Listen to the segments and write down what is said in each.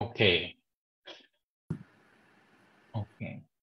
โอเคโอเค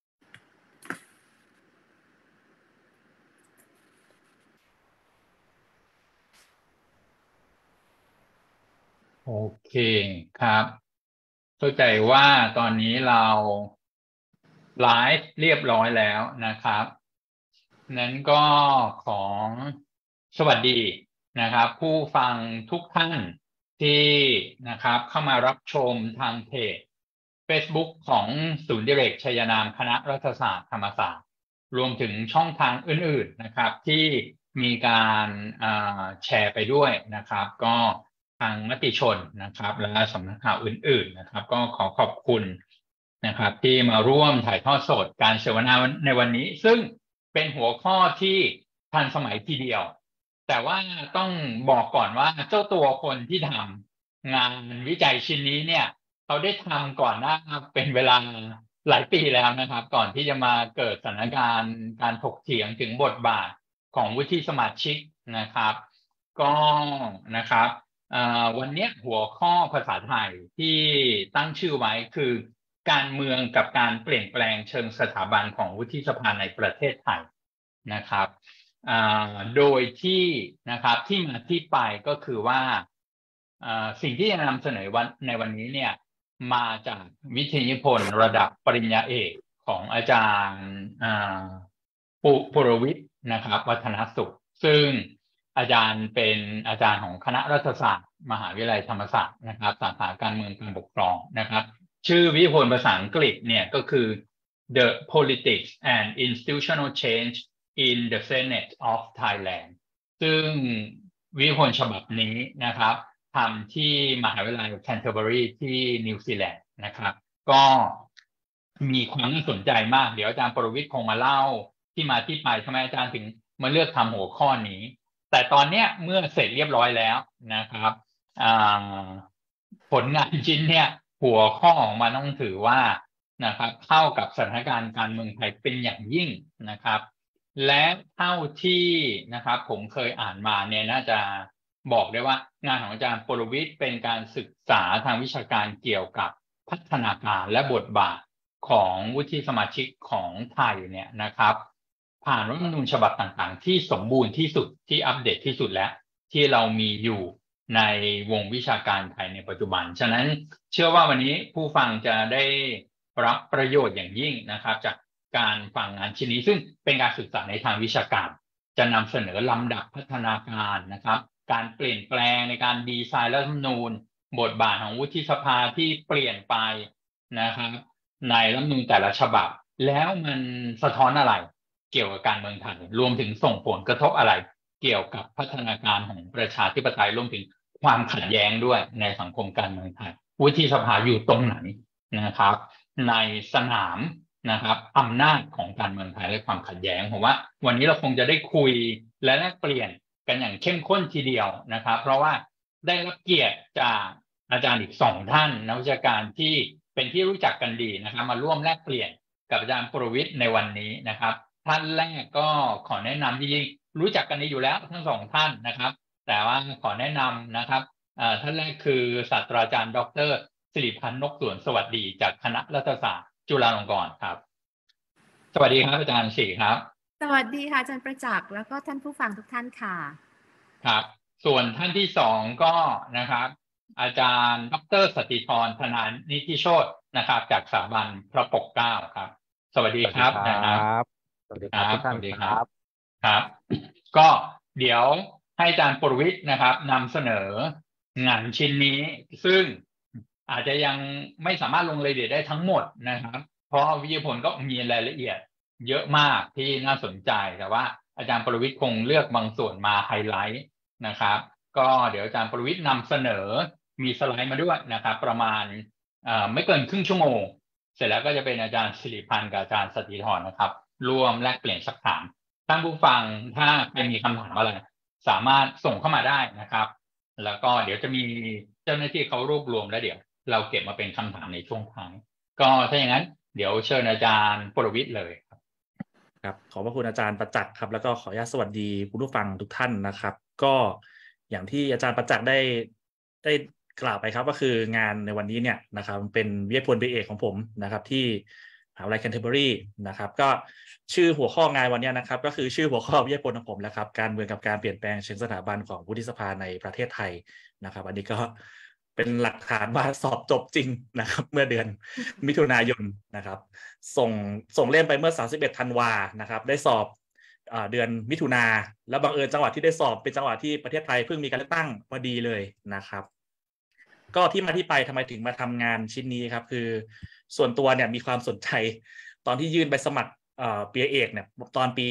โอเคครับเข้าใจว่าตอนนี้เราไลฟ์เรียบร้อยแล้วนะครับนั้นก็ของสวัสดีนะครับผู้ฟังทุกท่านที่นะครับเข้ามารับชมทางเพจ Facebook ของศูนย์ดิเรกชัยนามคณะรัฐศาสตร์ธรรมศาสตร์รวมถึงช่องทางอื่นๆนะครับที่มีการแชร์ไปด้วยนะครับก็ทางมติชนนะครับและสำนักข่าวอื่นๆนะครับก็ขอขอบคุณนะครับที่มาร่วมถ่ายทอดสดการเสวนาในวันนี้ซึ่งเป็นหัวข้อที่ทันสมัยทีเดียวแต่ว่าต้องบอกก่อนว่าเจ้าตัวคนที่ทำงานวิจัยชิ้นนี้เนี่ยเขาได้ทำก่อนหน้าเป็นเวลาหลายปีแล้วนะครับก่อนที่จะมาเกิดสถานการณ์การถกเถียงถึงบทบาทของวุฒิสมาชิกนะครับก็นะครับวันนี้หัวข้อภาษาไทยที่ตั้งชื่อไว้คือการเมืองกับการเปลี่ยนแปลงเชิงสถาบันของวุฒิสภาในประเทศไทยนะครับโดยที่นะครับที่มาที่ไปก็คือว่าสิ่งที่จะนำเสนอในวันนี้เนี่ยมาจากวิทยานิพนธ์ระดับปริญญาเอกของอาจารย์ปุรวิทย์นะครับวัฒนสุขซึ่งอาจารย์เป็นอาจารย์ของคณะรัฐศาสตร์มหาวิทยาลัยธรรมศาสตร์นะครับสาขาการเมืองการปกครองนะครับชื่อวิทยานิพนธ์ภาษาอังกฤษเนี่ยก็คือ The Politics and Institutional Change in the Senate of Thailand ซึ่งวิทยานิพนธ์ฉบับนี้นะครับทำที่มหาวิทยาลัยแคนเทอร์เบอรีที่นิวซีแลนด์นะครับก็มีความน่าสนใจมากเดี๋ยวอาจารย์ปรวิทย์คงมาเล่าที่มาที่ไปทำไมอาจารย์ถึงมาเลือกทำหัวข้อนี้แต่ตอนเนี้ยเมื่อเสร็จเรียบร้อยแล้วนะครับผลงานชิ้นเนี่ยหัวข้อของมันต้องถือว่านะครับเข้ากับสถานการณ์การเมืองไทยเป็นอย่างยิ่งนะครับและเท่าที่นะครับผมเคยอ่านมาเนี่ยน่าจะบอกได้ว่างานของอาจารย์ปรวิทย์เป็นการศึกษาทางวิชาการเกี่ยวกับพัฒนาการและบทบาทของวุฒิสมาชิกของไทยเนี่ยนะครับผ่านรัฐธรรมนูญฉบับต่างๆที่สมบูรณ์ที่สุดที่อัปเดตที่สุดแล้วที่เรามีอยู่ในวงวิชาการไทยในปัจจุบันฉะนั้นเชื่อว่าวันนี้ผู้ฟังจะได้รับประโยชน์อย่างยิ่งนะครับจากการฟังงานชิ้นนี้ซึ่งเป็นการศึกษาในทางวิชาการจะนำเสนอลำดับพัฒนาการนะครับการเปลี่ยนแปลงในการดีไซน์รัฐธรรมนูญบทบาทของวุฒิสภาที่เปลี่ยนไปนะครับในรัฐธรรมนูญแต่ละฉบับแล้วมันสะท้อนอะไรเกี่ยวกับการเมืองไทยรวมถึงส่งผลกระทบอะไรเกี่ยวกับพัฒนาการของประชาธิปไตยรวมถึงความขัดแย้งด้วยในสังคมการเมืองไทยวุฒิสภาอยู่ตรงไหนนะครับในสนามนะครับอำนาจของการเมืองไทยและความขัดแย้งผมว่าวันนี้เราคงจะได้คุยและแลกเปลี่ยนกันอย่างเข้มข้นทีเดียวนะครับเพราะว่าได้รับเกียรติจากอาจารย์อีก2ท่านนักวิชาการที่เป็นที่รู้จักกันดีนะครับมาร่วมแลกเปลี่ยนกับอาจารย์ปรวิทย์ในวันนี้นะครับท่านแรกก็ขอแนะนำจริงๆรู้จักกันดีอยู่แล้วทั้ง2ท่านนะครับแต่ว่าขอแนะนำนะครับท่านแรกคือศาสตราจารย์ดร.สิริพันธ์นกสวนสวัสดีจากคณะรัฐศาสตร์จุฬาลงกรณ์ครับสวัสดีครับอาจารย์ศรีครับสวัสดีค่ะอาจารย์ประจักษ์แล้วก็ท่านผู้ฟังทุกท่านค่ะครับส่วนท่านที่2ก็นะครับอาจารย์ดร.สติธรธนานิธิโชตินะครับจากสถาบันพระปกเกล้าครับสวัสดีครับนะครับสวัสดีครับทุกท่านครับครับก็เดี๋ยวให้อาจารย์ปรวิทย์นะครับนำเสนองานชิ้นนี้ซึ่งอาจจะยังไม่สามารถลงรายละเอียดได้ทั้งหมดนะครับเพราะวิทยาผลก็มีรายละเอียดเยอะมากที่น่าสนใจแต่ว่าอาจารย์ปรวิทย์คงเลือกบางส่วนมาไฮไลท์นะครับก็เดี๋ยวอาจารย์ปรวิทย์นำเสนอมีสไลด์มาด้วยนะครับประมาณไม่เกินครึ่งชั่วโมงเสร็จแล้วก็จะเป็นอาจารย์สิริพันธ์กับอาจารย์สติธรนะครับร่วมแลกเปลี่ยนสักถามท่านผู้ฟังถ้าใครมีคำถามอะไรสามารถส่งเข้ามาได้นะครับแล้วก็เดี๋ยวจะมีเจ้าหน้าที่เขารวบรวมแล้วเดี๋ยวเราเก็บมาเป็นคำถามในช่วงท้ายก็ถ้าอย่างนั้นเดี๋ยวเชิญอาจารย์ปรวิทย์เลยครับขอบพระคุณอาจารย์ประจักษ์ครับแล้วก็ขออนุญาตสวัสดีคุณผู้ฟังทุกท่านนะครับก็อย่างที่อาจารย์ประจักษ์ได้กล่าวไปครับก็คืองานในวันนี้เนี่ยนะครับเป็นวิทยาพลปีเอกของผมนะครับที่มหาวิทยาลัยแคนเทอร์เบอรีนะครับก็ชื่อหัวข้องานวันนี้นะครับก็คือชื่อหัวข้อวิทยาพลของผมแล้วครับการเมืองกับการเปลี่ยนแปลงเชิงสถาบันของวุฒิสภาในประเทศไทยนะครับอันนี้ก็เป็นหลักฐานว่าสอบจบจริงนะครับเมื่อเดือนมิถุนายนนะครับส่งเล่มไปเมื่อ31ธันวานะครับได้สอบเดือนมิถุนาแล้วบังเอิญจังหวัดที่ได้สอบเป็นจังหวัดที่ประเทศไทยเพิ่งมีการเลือกตั้งพอดีเลยนะครับก็ที่มาที่ไปทำไมถึงมาทำงานชิ้นนี้ครับคือส่วนตัวเนี่ยมีความสนใจตอนที่ยื่นใบสมัครปริญญาเอกเนี่ยตอนปี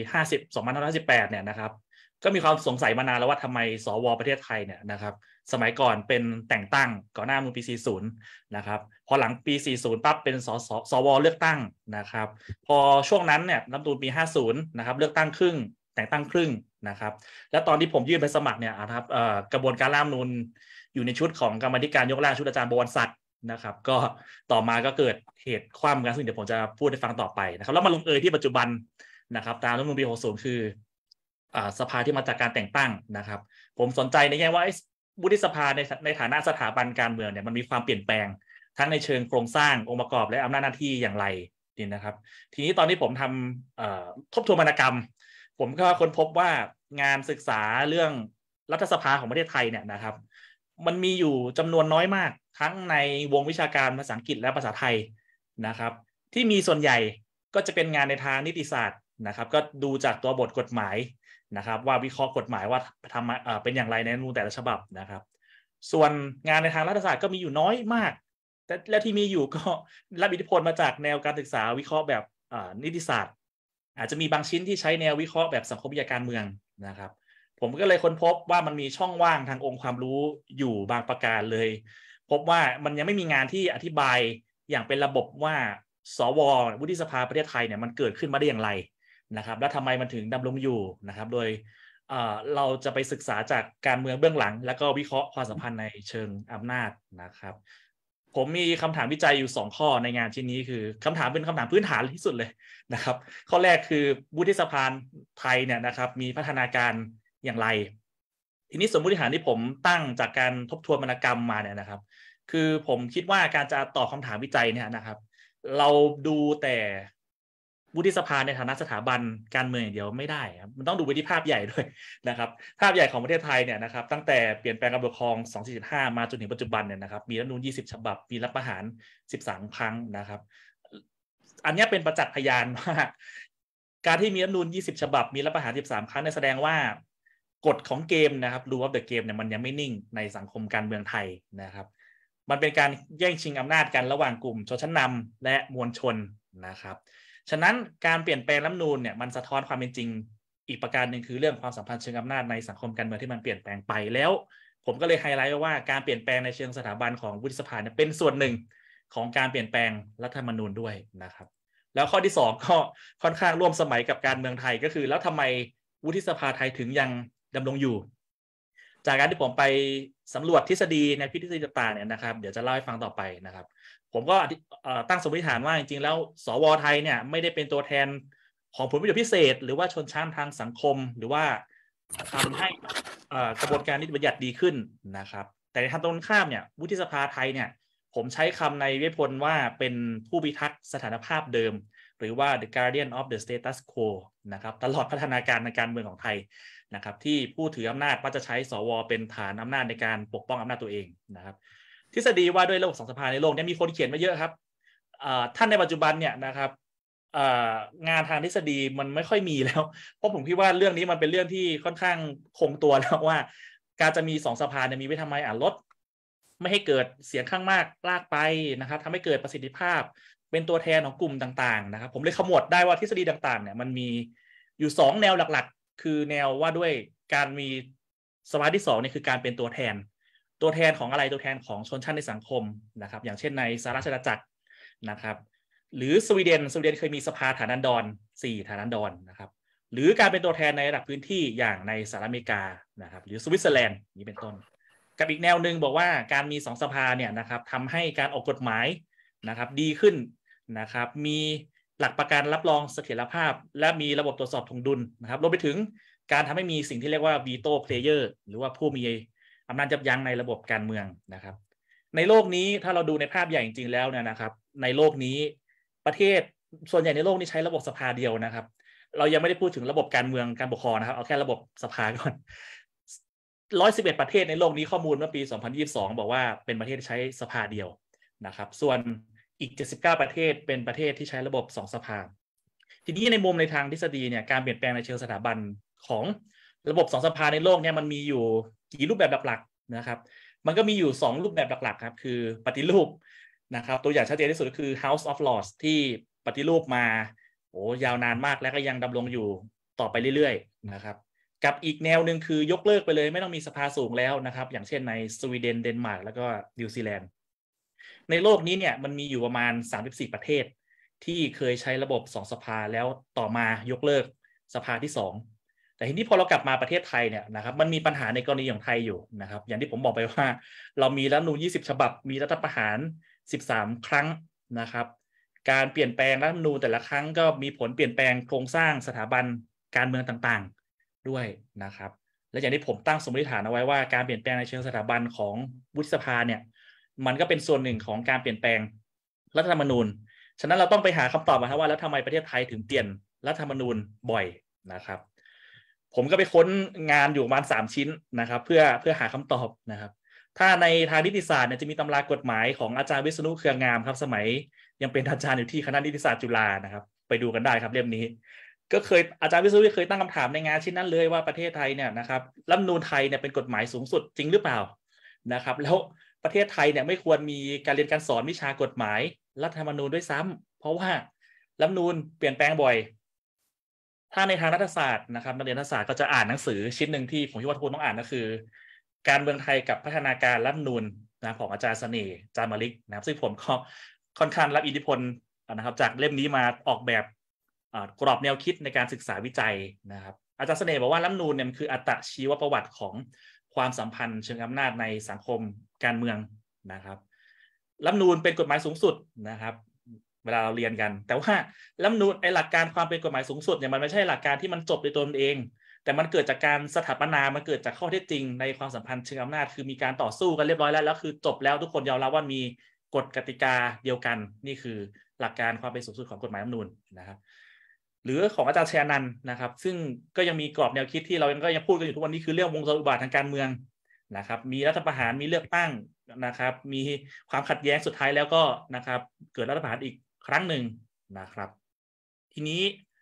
2558เนี่ยนะครับก็มีความสงสัยมานานแล้วว่าทำไมสวประเทศไทยเนี่ยนะครับสมัยก่อนเป็นแต่งตั้งก่อนหน้าปี40นะครับพอหลังปี40ปั๊บเป็นสวเลือกตั้งนะครับพอช่วงนั้นเนี่ยรัฐธรรมนูญปี50นะครับเลือกตั้งครึ่งแต่งตั้งครึ่งนะครับและตอนที่ผมยื่นไปสมัครเนี่ยนะครับกระบวนการร่างรัฐธรรมนูญอยู่ในชุดของกรรมาธิการยกร่างชุดอาจารย์บวรศักดิ์นะครับก็ต่อมาก็เกิดเหตุคว่ำกันซึ่งเดี๋ยวผมจะพูดให้ฟังต่อไปนะครับแล้วมาลงเอยที่ปัจจุบันนะครับตามรัฐธรรมนูญปี60คือสภาที่มาจากการแต่งตั้งนะครับผมสนใจในแง่ว่าวุฒิสภาในฐานะสถาบันการเมืองเนี่ยมันมีความเปลี่ยนแปลงทั้งในเชิงโครงสร้างองค์ประกอบและอำนาจหน้าที่อย่างไรนี่นะครับทีนี้ตอนที่ผมทำทบทวนวรรณกรรมผมก็ค้นพบว่างานศึกษาเรื่องรัฐสภาของประเทศไทยเนี่ยนะครับมันมีอยู่จำนวนน้อยมากทั้งในวงวิชาการภาษาอังกฤษและภาษาไทยนะครับที่มีส่วนใหญ่ก็จะเป็นงานในทางนิติศาสตร์นะครับก็ดูจากตัวบทกฎหมายนะครับว่าวิเคราะห์กฎหมายว่าทำเป็นอย่างไรในรัฐธรรมนูญแต่ละฉบับนะครับส่วนงานในทางรัฐศาสตร์ก็มีอยู่น้อยมากและที่มีอยู่ก็รับอิทธิพลมาจากแนวการศึกษาวิเคราะห์แบบนิติศาสตร์อาจจะมีบางชิ้นที่ใช้แนววิเคราะห์แบบสังคมวิทยาการเมืองนะครับผมก็เลยค้นพบว่ามันมีช่องว่างทางองค์ความรู้อยู่บางประการเลยพบว่ามันยังไม่มีงานที่อธิบายอย่างเป็นระบบว่าสววุฒิสภาประเทศไทยเนี่ยมันเกิดขึ้นมาได้อย่างไรนะครับและทำไมมันถึงดำรงอยู่นะครับโดยเราจะไปศึกษาจากการเมืองเบื้องหลังแล้วก็วิเคราะห์ความสัมพันธ์ในเชิงอำนาจนะครับผมมีคำถามวิจัยอยู่2ข้อในงานชิ้นนี้คือคำถามเป็นคำถามพื้นฐานที่สุดเลยนะครับข้อแรกคือวุฒิสภาไทยเนี่ยนะครับมีพัฒนาการอย่างไรทีนี้สมมติฐานที่ผมตั้งจากการทบทวนวรรณกรรมมาเนี่ยนะครับคือผมคิดว่าการจะตอบคำถามวิจัยเนี่ยนะครับเราดูแต่วุฒิสภาในฐานะสถาบันการเมืองอย่างเดียวไม่ได้ครับมันต้องดูไปที่ภาพใหญ่ด้วยนะครับภาพใหญ่ของประเทศไทยเนี่ยนะครับตั้งแต่เปลี่ยนแปลงการปกครอง2475มาจนถึงปัจจุบันเนี่ยนะครับมีรัฐธรรมนูญ20ฉบับมีรัฐประหาร13ครั้งนะครับอันนี้เป็นประจักษ์พยานว่าการที่มีรัฐธรรมนูญ20ฉบับมีรัฐประหาร13ครั้งแสดงว่ากฎของเกมนะครับ rule of the game เนี่ยมันยังไม่นิ่งในสังคมการเมืองไทยนะครับมันเป็นการแย่งชิงอำนาจกันระหว่างกลุ่มชนชั้นนำและมวลชนนะครับฉะนั้นการเปลี่ยนแปลงรัฐธรรมนูญเนี่ยมันสะท้อนความเป็นจริงอีกประการหนึ่งคือเรื่องความสัมพันธ์เชิงอำนาจในสังคมการเมืองที่มันเปลี่ยนแปลงไปแล้วผมก็เลยไฮไลท์ว่าการเปลี่ยนแปลงในเชิงสถาบันของวุฒิสภาเนี่ยเป็นส่วนหนึ่งของการเปลี่ยนแปลงรัฐธรรมนูญด้วยนะครับแล้วข้อที่2ก็ค่อนข้างร่วมสมัยกับการเมืองไทยก็คือแล้วทำไมวุฒิสภาไทยถึงยังดำรงอยู่จากการที่ผมไปสำรวจทฤษฎีในพิธีต่างๆเนี่ยนะครับเดี๋ยวจะเล่าให้ฟังต่อไปนะครับผมก็ตั้งสมมติฐานว่าจริงๆแล้วสวไทยเนี่ยไม่ได้เป็นตัวแทนของผลประโยชน์พิเศษหรือว่าชนชั้นทางสังคมหรือว่าทำให้กระบวนการนิติบัญญัติดีขึ้นนะครับแต่ในทางตรงข้ามเนี่ยวุฒิสภาไทยเนี่ยผมใช้คำในวิพจน์ว่าเป็นผู้พิทักษ์สถานภาพเดิมหรือว่า the guardian of the status quo นะครับตลอดพัฒนาการในการเมืองของไทยนะครับที่ผู้ถืออำนาจก็จะใช้สวเป็นฐานอำนาจในการปกป้องอำนาจตัวเองนะครับทฤษฎีว่าด้วยระบบ2สภาในโลกนี้มีคนเขียนมาเยอะครับท่านในปัจจุบันเนี่ยนะครับงานทางทฤษฎีมันไม่ค่อยมีแล้วเพราะผมคิดว่าเรื่องนี้มันเป็นเรื่องที่ค่อนข้างคงตัวแล้วว่าการจะมี2สภาเนี่ยมีไว้ทำไมลดไม่ให้เกิดเสียงข้างมากลากไปนะครับทำให้เกิดประสิทธิภาพเป็นตัวแทนของกลุ่มต่างๆนะครับผมเลยขมวดได้ว่าทฤษฎีต่างๆเนี่ยมันมีอยู่2แนวหลักๆคือแนวว่าด้วยการมีสภาที่2เนี่ยคือการเป็นตัวแทนของอะไรตัวแทนของชนชั้นในสังคมนะครับอย่างเช่นในสหราชอาณาจักรนะครับหรือสวีเดนเคยมีสภาฐานันดร4ฐานันดรนะครับหรือการเป็นตัวแทนในระดับพื้นที่อย่างในสหรัฐอเมริกานะครับหรือสวิตเซอร์แลนด์นี้เป็นต้นกับอีกแนวหนึ่งบอกว่าการมี2สภาเนี่ยนะครับทำให้การออกกฎหมายนะครับดีขึ้นนะครับมีหลักประกันรับรองเสถียรภาพและมีระบบตรวจสอบถ่วงดุลนะครับรวมไปถึงการทำให้มีสิ่งที่เรียกว่า veto player หรือว่าผู้มีอำนาจยับยั้งในระบบการเมืองนะครับในโลกนี้ถ้าเราดูในภาพใหญ่จริงๆแล้วเนี่ยนะครับในโลกนี้ประเทศส่วนใหญ่ในโลกนี้ใช้ระบบสภาเดียวนะครับเรายังไม่ได้พูดถึงระบบการเมืองการปกครองนะครับเอาแค่ระบบสภาก่อน111ประเทศในโลกนี้ข้อมูลเมื่อปี2022บอกว่าเป็นประเทศที่ใช้สภาเดียวนะครับส่วนอีก79ประเทศเป็นประเทศที่ใช้ระบบ2สภาทีนี้ในมุมในทางทฤษฎีเนี่ยการเปลี่ยนแปลงในเชิงสถาบันของระบบ2สภาในโลกเนี่ยมันมีอยู่กี่รูปแบบหลักๆนะครับมันก็มีอยู่2รูปแบบหลักๆครับคือปฏิรูปนะครับตัวอย่างชัดเจนที่สุดก็คือ House of Lords ที่ปฏิรูปมายาวนานมากและก็ยังดำรงอยู่ต่อไปเรื่อยๆนะครับกับอีกแนวหนึ่งคือยกเลิกไปเลยไม่ต้องมีสภาสูงแล้วนะครับอย่างเช่นในสวีเดนเดนมาร์กแล้วก็นิวซีแลนด์ในโลกนี้เนี่ยมันมีอยู่ประมาณ34ประเทศที่เคยใช้ระบบ2สภาแล้วต่อมายกเลิกสภาที่2แต่ทีนี้พอเรากลับมาประเทศไทยเนี่ยนะครับมันมีปัญหาในกรณีของไทยอยู่นะครับอย่างที่ผมบอกไปว่าเรามีรัฐธรรมนูญ20ฉบับมีรัฐประหาร13ครั้งนะครับการเปลี่ยนแปลงรัฐธรรมนูญแต่ละครั้งก็มีผลเปลี่ยนแปลงโครงสร้างสถาบันการเมืองต่างๆด้วยนะครับและอย่างที่ผมตั้งสมมติฐานเอาไว้ว่าการเปลี่ยนแปลงในเชิงสถาบันของวุฒิสภาเนี่ยมันก็เป็นส่วนหนึ่งของการเปลี่ยนแปลงรัฐธรรมนูญฉะนั้นเราต้องไปหาคำตอบมาว่าแล้วทำไมประเทศไทยถึงเปลี่ยนรัฐธรรมนูญบ่อยนะครับผมก็ไปค้นงานอยู่ประมาณ3ชิ้นนะครับเพื่อหาคำตอบนะครับถ้าในทางนิติศาสตร์เนี่ยจะมีตำรากฎหมายของอาจารย์วิษณุเครืองามครับสมัยยังเป็นอาจารย์อยู่ที่คณะนิติศาสตร์จุฬานะครับไปดูกันได้ครับเล่มนี้ก็เคยอาจารย์วิษณุเคยตั้งคำถามในงานชิ้นนั้นเลยว่าประเทศไทยเนี่ยนะครับรัฐธรรมนูญไทยเนี่ยเป็นกฎหมายสูงสุดจริงหรือเปล่านะครับแล้วประเทศไทยเนี่ยไม่ควรมีการเรียนการสอนวิชากฎหมายรัฐธรรมนูญด้วยซ้ำเพราะว่ารัฐธรรมนูญเปลี่ยนแปลงบ่อยถ้าในทางรัฐศาสตร์นะครับนักเรียนรัฐศาสตร์ก็จะอ่านหนังสือชิ้นหนึ่งที่ผมคิดว่าทุกคนต้องอ่านก็คือการเมืองไทยกับพัฒนาการรัฐธรรมนูญนะของอาจารย์เสน่ห์จามาลิกนะครับซึ่งผมก็ค่อนข้างรับอิทธิพลนะครับจากเล่มนี้มาออกแบบกรอบแนวคิดในการศึกษาวิจัยนะครับอาจารย์เสน่ห์บอกว่ารัฐธรรมนูญเนี่ยคืออัตชีวประวัติของความสัมพันธ์เชิงอำนาจในสังคมการเมืองนะครับรัฐธรรมนูญเป็นกฎหมายสูงสุดนะครับเวลาเราเรียนกันแต่ว่ารัฐธรรมนูญไอ้หลักการความเป็นกฎหมายสูงสุดเนี่ยมันไม่ใช่หลักการที่มันจบโดยตัวมันเองแต่มันเกิดจากการสถาปนามันเกิดจากข้อเท็จจริงในความสัมพันธ์เชิงอำนาจคือมีการต่อสู้กันเรียบร้อยแล้วคือจบแล้วทุกคนยอมรับว่ามีกฎกติกาเดียวกันนี่คือหลักการความเป็นสูงสุดของกฎหมายรัฐธรรมนูญนะครับหรือของอาจารย์ชัยนันท์นะครับซึ่งก็ยังมีกรอบแนวคิดที่เรายังพูดกันอยู่ทุกวันนี้คือเรื่องวงจรอุบาททางการเมืองนะครับมีรัฐประหารมีเลือกตั้งนะครับมีความขัดแย้งสุดท้ายแล้วก็นะครับเกิดรัฐประหารอีกครั้งหนึ่งนะครับทีนี้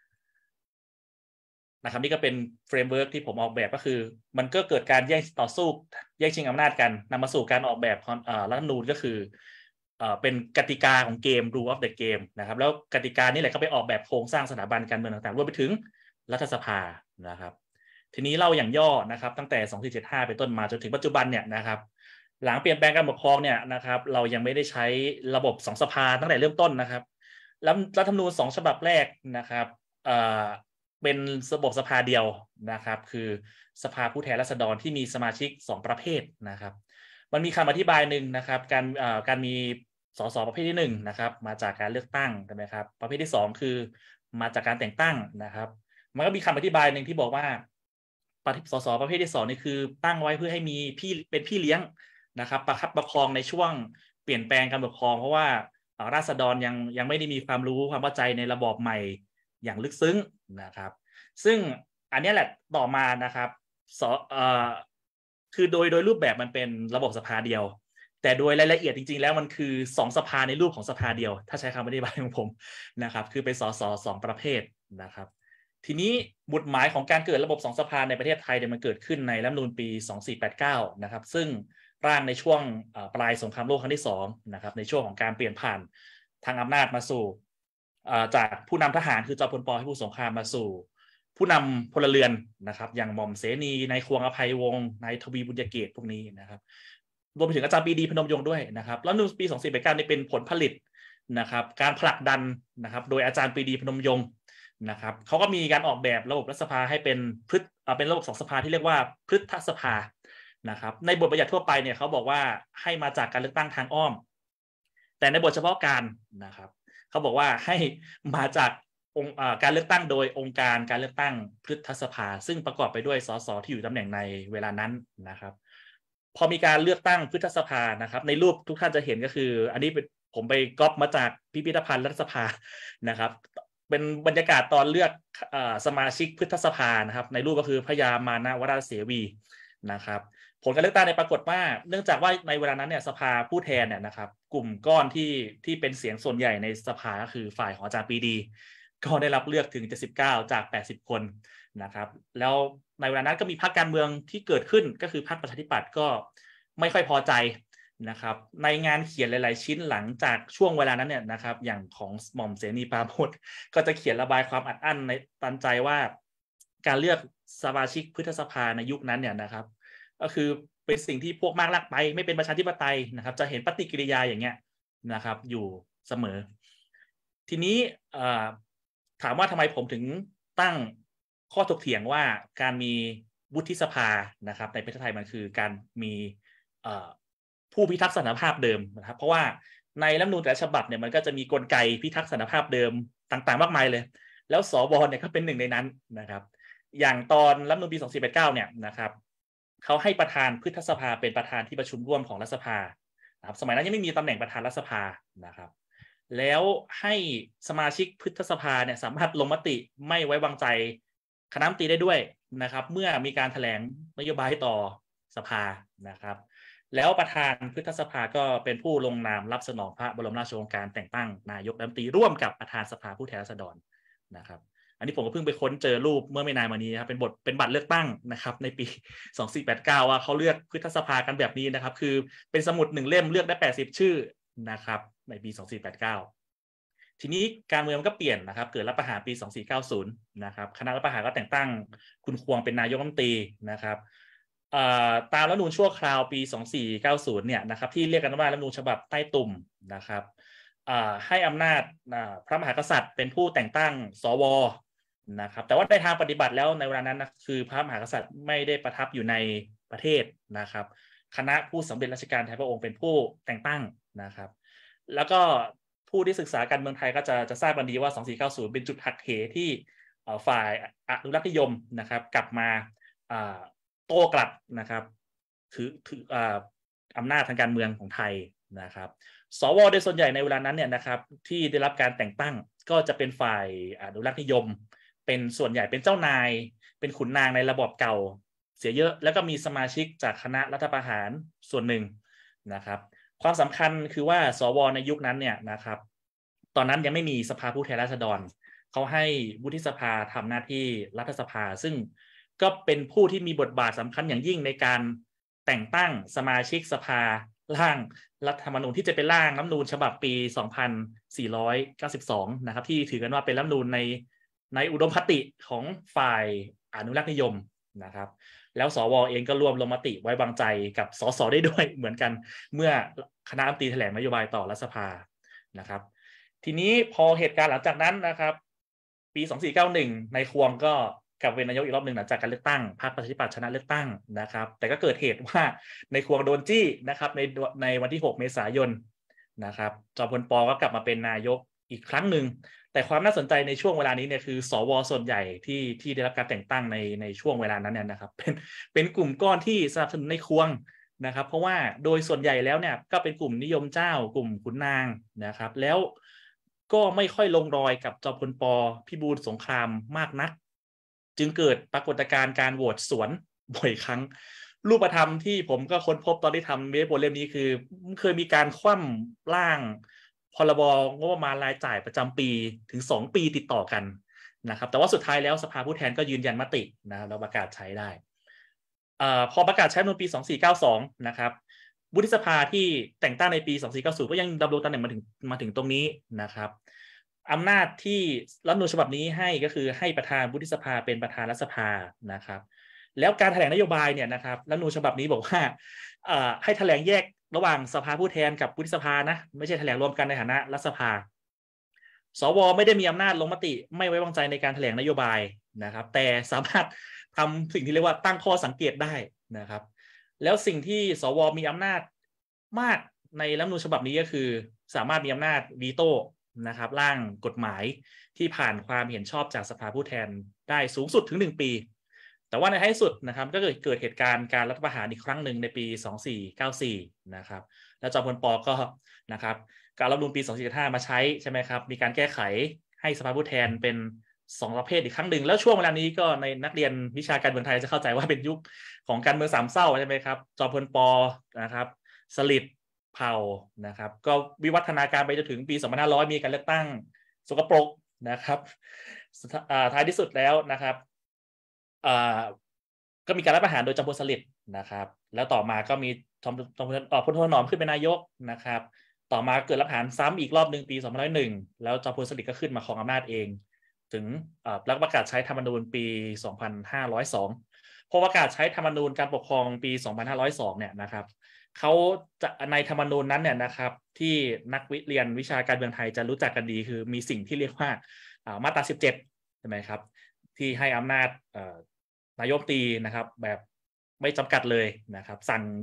นะครับนี่ก็เป็นเฟรมเวิร์กที่ผมออกแบบก็คือมันก็เกิดการแย่งต่อสู้แย่งชิงอำนาจกันนำมาสู่การออกแบบรัฐธรรมนูญก็คือเป็นกติกาของเกม rule of the game นะครับแล้วกติกานี่แหละก็ไปออกแบบโครงสร้างสถาบันการเมืองต่างๆรวมไปถึงรัฐสภานะครับทีนี้เล่าอย่างย่อนะครับตั้งแต่2475เป็นต้นมาจนถึงปัจจุบันเนี่ยนะครับหลังเปลี่ยนแปลงการปกครองเนี่ยนะครับเรายังไม่ได้ใช้ระบบ2สภาตั้งแต่เริ่มต้นนะครับแล้วรัฐธรรมนูญ2ฉบับแรกนะครับเป็นระบบสภาเดียวนะครับคือสภาผู้แทนราษฎรที่มีสมาชิก2ประเภทนะครับมันมีคำอธิบายหนึ่งนะครับการมีสสประเภทที่1นะครับมาจากการเลือกตั้งใช่ไหมครับประเภทที่2คือมาจากการแต่งตั้งนะครับมันก็มีคำอธิบายหนึ่งที่บอกว่าสสประเภทที่2นี่คือตั้งไว้เพื่อให้มีเป็นพี่เลี้ยงนะครับประคับประคองในช่วงเปลี่ยนแปลงการปกครองเพราะว่าราษฎรยังไม่ได้มีความรู้ความเข้าใจในระบอบใหม่อย่างลึกซึ้งนะครับซึ่งอันนี้แหละต่อมานะครับคือโดยรูปแบบมันเป็นระบบสภาเดียวแต่โดยรายละเอียดจริงๆแล้วมันคือ2สภาในรูปของสภาเดียวถ้าใช้คำอธิบายของผมนะครับคือเป็นสส2ประเภทนะครับทีนี้บุตรหมายของการเกิดระบบ2สภาในประเทศไทยเนี่ยมันเกิดขึ้นในรัฐธรรมนูญปี2489นะครับซึ่งร่างในช่วงปลายสงครามโลกครั้งที่2นะครับในช่วงของการเปลี่ยนผ่านทางอำนาจมาสู่จากผู้นำทหารคือจอมพลป.พิบูลสงครามมาสู่ผู้นำพลเรือนนะครับอย่างหม่อมเสนีนายควงอภัยวงศ์นายทวีบุญเกตพวกนี้นะครับรวมไปถึงอาจารย์ปรีดีพนมยงค์ด้วยนะครับแล้วในปี2489นี่เป็นผลผลิตนะครับการผลักดันนะครับโดยอาจารย์ปรีดีพนมยงค์นะครับเขาก็มีการออกแบบระบบรัฐสภาให้เป็นระบบ2สภาที่เรียกว่าพฤษภสภานะครับในบทบัญญัติทั่วไปเนี่ยเขาบอกว่าให้มาจากการเลือกตั้งทางอ้อมแต่ในบทเฉพาะการนะครับเขาบอกว่าให้มาจากการเลือกตั้งโดยองค์การการเลือกตั้งพฤษภสภาซึ่งประกอบไปด้วยสสที่อยู่ตำแหน่งในเวลานั้นนะครับพอมีการเลือกตั้งพฤษภานะครับในรูปทุกท่านจะเห็นก็คืออันนี้ผมไปก๊อปมาจากพิพิธภัณฑ์รัฐสภานะครับเป็นบรรยากาศตอนเลือกสมาชิกพฤษภานะครับในรูปก็คือพญามานวราเสวีนะครับผลการเลือกตั้งในปรากฏว่าเนื่องจากว่าในเวลานั้นเนี่ยสภาผู้แทนเนี่ยนะครับกลุ่มก้อนที่เป็นเสียงส่วนใหญ่ในสภาก็คือฝ่ายของอาจารย์ปรีดีก็ได้รับเลือกถึง79จาก80คนนะครับแล้วในเวลานั้นก็มีพรรคการเมืองที่เกิดขึ้นก็คือพรรคประชาธิปัตย์ก็ไม่ค่อยพอใจนะครับในงานเขียนหลายๆชิ้นหลังจากช่วงเวลานั้นเนี่ยนะครับอย่างของหม่อมเสนีปราโมชก็จะเขียนระบายความอัดอั้นในตันใจว่าการเลือกสมาชิกพฤษภาในยุคนั้นเนี่ยนะครับก็คือเป็นสิ่งที่พวกมากลากไปไม่เป็นประชาธิปไตยนะครับจะเห็นปฏิกิริยาอย่างเงี้ยนะครับอยู่เสมอทีนี้ถามว่าทำไมผมถึงตั้งข้อถกเถียงว่าการมีวุฒิสภานะครับในประเทศไทยมันคือการมีผู้พิทักษ์สันติภาพเดิมนะครับเพราะว่าในรัฐธรรมนูญแต่ละฉบับเนี่ยมันก็จะมีกลไกพิทักษ์สันติภาพเดิมต่างๆมากมายเลยแล้วสวเนี่ยก็เป็นหนึ่งในนั้นนะครับอย่างตอนรัฐธรรมนูญปี2489เนี่ยนะครับเขาให้ประธานพฤษภาเป็นประธานที่ประชุมร่วมของรัฐสภานะครับสมัยนั้นยังไม่มีตำแหน่งประธานรัฐสภานะครับแล้วให้สมาชิกพฤษภาเนี่ยสามารถลงมติไม่ไว้วางใจคณะรัฐมนตรีได้ด้วยนะครับเมื่อมีการแถลงนโยบายต่อสภานะครับแล้วประธานพฤษภาก็เป็นผู้ลงนามรับสนองพระบรมราชโองการแต่งตั้งนายกรัฐมนตรีร่วมกับประธานสภาผู้แทนราษฎรนะครับอันนี้ผมก็เพิ่งไปค้นเจอรูปเมื่อไม่นานมานี้นะครับเป็นบัตรเลือกตั้งนะครับในปี2489ว่าเขาเลือกพฤษภากันแบบนี้นะครับคือเป็นสมุด1เล่มเลือกได้80ชื่อนะครับในปี2489ทีนี้การเมืองมันก็เปลี่ยนนะครับเกิดรัฐประหารปี2490นะครับคณะรัฐประหารก็แต่งตั้งคุณควงเป็นนายกรัฐมนตรีนะครับตามรัฐธรรมนูญชั่วคราวปี2490เนี่ยนะครับที่เรียกกันว่ารัฐธรรมนูญฉบับใต้ตุ่มนะครับให้อำนาจพระมหากษัตริย์เป็นผู้แต่งตั้งสวนะครับแต่ว่าในทางปฏิบัติแล้วในเวลานั้นนะคือพระมหากษัตริย์ไม่ได้ประทับอยู่ในประเทศนะครับคณะผู้สำเร็จราชการแทนพระองค์เป็นผู้แต่งตั้งนะครับแล้วก็ผู้ที่ศึกษาการเมืองไทยก็จะทราบกันดีว่า2490เป็นจุดหักเหที่ฝ่ายอนุรักษนิยมนะครับกลับมาโต้กลับนะครับถืออำนาจทางการเมืองของไทยนะครับสวโดยส่วนใหญ่ในเวลานั้นเนี่ยนะครับที่ได้รับการแต่งตั้งก็จะเป็นฝ่ายอนุรักษนิยมเป็นส่วนใหญ่เป็นเจ้านายเป็นขุนนางในระบอบเก่าเสียเยอะแล้วก็มีสมาชิกจากคณะรัฐประหารส่วนหนึ่งนะครับความสำคัญคือว่าสวในยุคนั้นเนี่ยนะครับตอนนั้นยังไม่มีสภาผู้แทนราษฎรเขาให้วุฒิสภาทำหน้าที่รัฐสภาซึ่งก็เป็นผู้ที่มีบทบาทสำคัญอย่างยิ่งในการแต่งตั้งสมาชิกสภาร่างรัฐธรรมนูญที่จะเป็นร่างรัฐธรรมนูญฉบับปี2492นะครับที่ถือกันว่าเป็นรัฐธรรมนูญในอุดมคติของฝ่ายอนุรักษนิยมนะครับแล้วสวเองก็ร่วมลงมติไว้วางใจกับสสได้ด้วยเหมือนกันเมื่อคณะรัฐมนตรีแถลงนโยบายต่อรัฐสภานะครับทีนี้พอเหตุการณ์หลังจากนั้นนะครับปี2491ในควงก็กลับเป็นนายกอีกรอบหนึ่งหลังจากการเลือกตั้งพรรคประชาธิปัตย์ชนะเลือกตั้งนะครับแต่ก็เกิดเหตุว่าในควงโดนจี้นะครับในวันที่6เมษายนนะครับจอมพลป.ก็กลับมาเป็นนายกอีกครั้งหนึ่งแต่ความน่าสนใจในช่วงเวลานี้เนี่ยคือสวส่วนใหญ่ที่ได้รับการแต่งตั้งในช่วงเวลานั้นเนี่ยนะครับเป็นกลุ่มก้อนที่สนับสนุนในควงนะครับเพราะว่าโดยส่วนใหญ่แล้วเนี่ยก็เป็นกลุ่มนิยมเจ้ากลุ่มขุนนางนะครับแล้วก็ไม่ค่อยลงรอยกับจอมพลป.พิบูลสงครามมากนักจึงเกิดปรากฏการณ์การโหวตสวนบ่อยครั้งรูปธรรมที่ผมก็ค้นพบตอนที่ทำเว็บเล่มนี้คือเคยมีการคว่ำร่างพรบงบประมาณรายจ่ายประจำปีถึง2 ปีติดต่อกันนะครับแต่ว่าสุดท้ายแล้วสภาผู้แทนก็ยืนยันมตินะเราประกาศใช้ได้พอประกาศใช้ในปี2492นะครับวุฒิสภาที่แต่งตั้งในปี2490ก็ยังดำรงตำแหน่งมาถึงตรงนี้นะครับอำนาจที่รัฐธรรมนูญฉบับนี้ให้ก็คือให้ประธานวุฒิสภาเป็นประธานรัฐสภานะครับแล้วการแถลงนโยบายเนี่ยนะครับรัฐธรรมนูญฉบับนี้บอกว่าให้แถลงแยกระหว่างสภาผู้แทนกับวุฒิสภานะไม่ใช่แถลงรวมกันในฐานะรัฐสภาสวไม่ได้มีอำนาจลงมติไม่ไว้วางใจในการแถลงนโยบายนะครับแต่สามารถทำสิ่งที่เรียกว่าตั้งข้อสังเกตได้นะครับแล้วสิ่งที่สวมีอำนาจมากในรัฐธรรมนูญฉบับนี้ก็คือสามารถมีอำนาจวีโต้นะครับร่างกฎหมายที่ผ่านความเห็นชอบจากสภาผู้แทนได้สูงสุดถึง1 ปีแต่ว่าในท้ายสุดนะครับก็เกิดเหตุการณ์การรัฐประหารอีกครั้งหนึ่งในปี2494นะครับแล้วจอมพลป.ก็นะครับการรัฐธรรมนูญปี2475มาใช้ใช่ไหมครับมีการแก้ไขให้สภาผู้แทนเป็น2ประเภทอีกครั้งหนึ่งแล้วช่วงเวลานี้ก็ในนักเรียนวิชาการเมืองไทยจะเข้าใจว่าเป็นยุคของการเมืองสามเศร้าใช่ไหมครับจอมพลป.นะครับสฤษดิ์เผ่านะครับก็วิวัฒนาการไปจนถึงปี2500มีการเลือกตั้งสกปรกนะครับท้ายที่สุดแล้วนะครับก็มีการรัฐประหารโดยจอมพลสฤษดิ์นะครับแล้วต่อมาก็มีพลถนอมขึ้นเป็นนายกนะครับต่อมาเกิดรัฐประหารซ้ำอีกรอบหนึ่งปี2001แล้วจอมพลสฤษดิ์ก็ขึ้นมาครองอำนาจเองถึงแล้วประกาศใช้ธรรมนูญปี2502พอประกาศใช้ธรรมนูญการปกครองปี2502เนี่ยนะครับเขาจะในธรรมนูญนั้นเนี่ยนะครับที่นักเรียนวิชาการเมืองไทยจะรู้จักกันดีคือมีสิ่งที่เรียกว่ามาตรา17ใช่ไหมครับที่ให้อำนาจนายกรัฐมนตรีนะครับแบบไม่จำกัดเลยนะครับสั่ง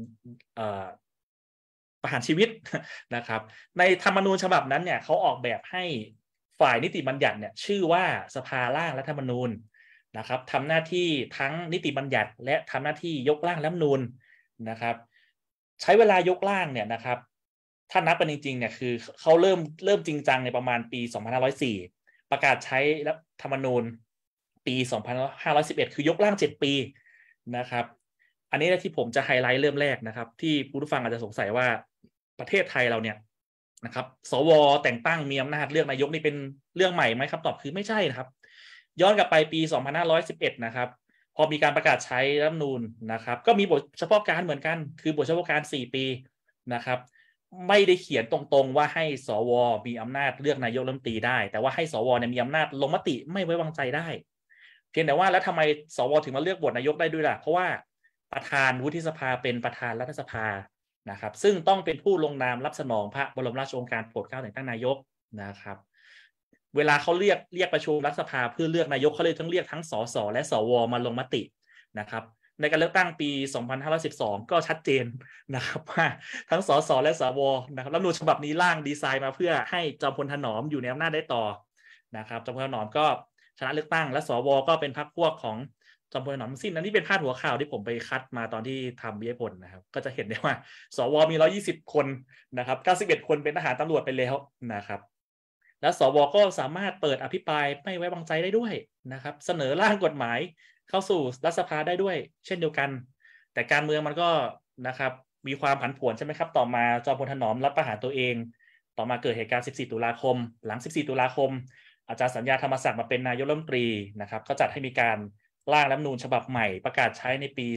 ประหารชีวิตนะครับในธรรมนูญฉบับนั้นเนี่ยเขาออกแบบให้ฝ่ายนิติบัญญัติเนี่ยชื่อว่าสภาร่างรัฐธรรมนูญนะครับทำหน้าที่ทั้งนิติบัญญัติและทำหน้าที่ยกร่างรัฐธรรมนูญนะครับใช้เวลายกร่างเนี่ยนะครับถ้านับเป็นจริงๆเนี่ยคือเขาเริ่มจริงจังในประมาณปี2504ประกาศใช้รัฐธรรมนูญปี2511คือยกร่าง7ปีนะครับอันนี้ที่ผมจะไฮไลท์เริ่มแรกนะครับที่ผู้ฟังอาจจะสงสัยว่าประเทศไทยเราเนี่ยนะครับสวแต่งตั้งมีอำนาจเลือกนายกนี่เป็นเรื่องใหม่ไหมครับตอบคือไม่ใช่นะครับย้อนกลับไปปี2511นะครับพอมีการประกาศใช้รัฐธรรมนูญนะครับก็มีบทเฉพาะการเหมือนกันคือบทเฉพาะการ4ปีนะครับไม่ได้เขียนตรงๆว่าให้สวมีอำนาจเลือกนายกรัฐมนตรีได้แต่ว่าให้สวเนี่ยมีอำนาจลงมติไม่ไว้วางใจได้เพียงแต่ว่าแล้วทำไมสวถึงมาเลือกบทนายกได้ด้วยล่ะเพราะว่าประธานวุฒิสภาเป็นประธานรัฐสภานะครับซึ่งต้องเป็นผู้ลงนามรับสนองพระบรมราชโองการโปรดเกล้าแต่งตั้งนายกนะครับเวลาเขาเรียกประชุมรัฐสภาเพื่อเลือกนายกเขาเลยต้องเรียกทั้งสสและสวมาลงมตินะครับในการเลือกตั้งปี2512ก็ชัดเจนนะครับว่าทั้งสสและสวนะครับรัฐธรรมนูญฉบับนี้ร่างดีไซน์มาเพื่อให้จอมพลถนอมอยู่ในอำนาจได้ต่อนะครับจอมพลถนอมก็ชนะเลือกตั้งและสวก็เป็นพรรคพวกของจอมพลถนอมสิ้นอันนี้เป็นพาดหัวข่าวที่ผมไปคัดมาตอนที่ทำวิทยาพลนะครับก็จะเห็นได้ว่าสวมี120คนนะครับ91คนเป็นทหารตำรวจไปแล้วนะครับและสวก็สามารถเปิดอภิปรายไม่ไว้วางใจได้ด้วยนะครับเสนอร่างกฎหมายเข้าสู่รัฐสภาได้ด้วยเช่นเดียวกันแต่การเมืองมันก็นะครับมีความผันผวนใช่ไหมครับต่อมาจอมพลถนอมรัฐประหารตัวเองต่อมาเกิดเหตุการณ์14ตุลาคมหลัง14ตุลาคมอาจารย์สัญญาธรรมศักดิ์มาเป็นนายกรัฐมนตรีนะครับก็จัดให้มีการร่างรัฐธรรมนูญฉบับใหม่ประกาศใช้ในปี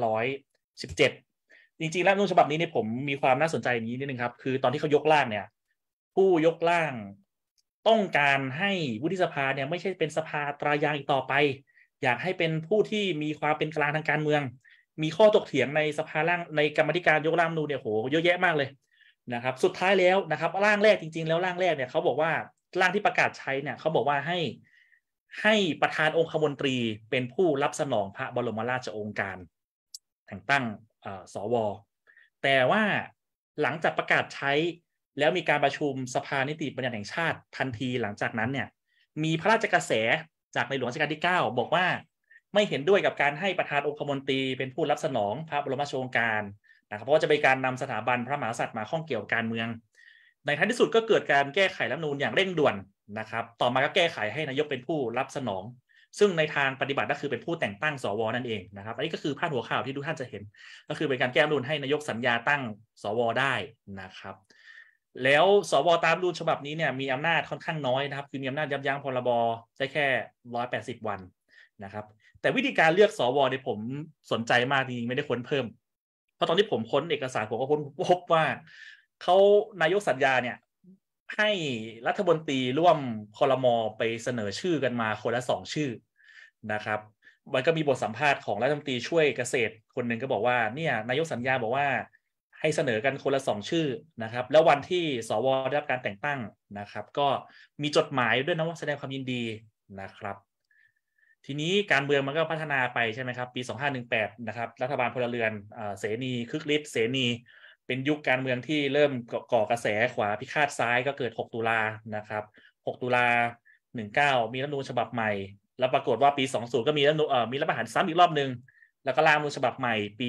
2517จริงๆรัฐธรรมนูญฉบับนี้เนี่ยผมมีความน่าสนใจอย่างนี้นิดนึงครับคือตอนที่เขายกร่างเนี่ยผู้ยกร่างต้องการให้วุฒิสภาเนี่ยไม่ใช่เป็นสภาตรายางอีกต่อไปอยากให้เป็นผู้ที่มีความเป็นกลางทางการเมืองมีข้อถกเถียงในสภาร่างในกรรมาธิการยกร่างรัฐธรรมนูญเนี่ยโหเยอะแยะมากเลยนะครับสุดท้ายแล้วนะครับร่างแรกจริงๆแล้วร่างแรกเนี่ยเขาบอกว่าร่างที่ประกาศใช้เนี่ยเขาบอกว่าให้ประธานองคมนตรีเป็นผู้รับสนองพระบรมราชโองการแต่งตั้งสวแต่ว่าหลังจากประกาศใช้แล้วมีการประชุมสภานิติบัญญัติแห่งชาติทันทีหลังจากนั้นเนี่ยมีพระราชกระแสจากในหลวงรัชกาลที่9บอกว่าไม่เห็นด้วยกับการให้ประธานองคมนตรีเป็นผู้รับสนองพระบรมราชโองการนะครับเพราะว่าจะเป็นการนำสถาบันพระมหากษัตริย์มาข้องเกี่ยวกับการเมืองในท้ายที่สุดก็เกิดการแก้ไขรัฐธรรมนูญอย่างเร่งด่วนนะครับต่อมาก็แก้ไขให้นายกเป็นผู้รับสนองซึ่งในทางปฏิบัติก็คือเป็นผู้แต่งตั้งสวนั่นเองนะครับอันนี้ก็คือพาดหัวข่าวที่ทุกท่านจะเห็นก็คือเป็นการแก้รัฐธรรมนูญให้นายกสัญญาตั้งสวได้นะครับแล้วสวตามรัฐธรรมนูญฉบับนี้เนี่ยมีอำนาจค่อนข้างน้อยนะครับคือมีอำนาจยับยั้งพรบได้แค่180วันนะครับแต่วิธีการเลือกสวเนี่ยผมสนใจมากจริงๆไม่ได้ค้นเพิ่มเพราะตอนที่ผมค้นเอกสารผมก็ค้นพบว่าเขานายกสัญญาเนี่ยให้รัฐมนตรีร่วมครม.ไปเสนอชื่อกันมาคนละ2ชื่อนะครับมันก็มีบทสัมภาษณ์ของรัฐมนตรีช่วยเกษตรคนหนึ่งก็บอกว่าเนี่ยนายกสัญญาบอกว่าให้เสนอกันคนละ2ชื่อนะครับแล้ววันที่สวได้รับการแต่งตั้งนะครับก็มีจดหมายด้วยนะว่าแสดงความยินดีนะครับทีนี้การเมืองมันก็พัฒนาไปใช่ไหมครับปี2518นะครับรัฐบาลพลเรือนเสนีคึกฤทธิ์เสนีเป็นยุคการเมืองที่เริ่มก่อกระแสขวาพิฆาตซ้ายก็เกิด6ตุลานะครับ6ตุลา19มีรัฐธรรมนูญฉบับใหม่แล้วปรากฏว่าปี20ก็มีรัฐประหารซ้ำอีกรอบนึงแล้วก็ร่างรัฐธรรมนูญฉบับใหม่ปี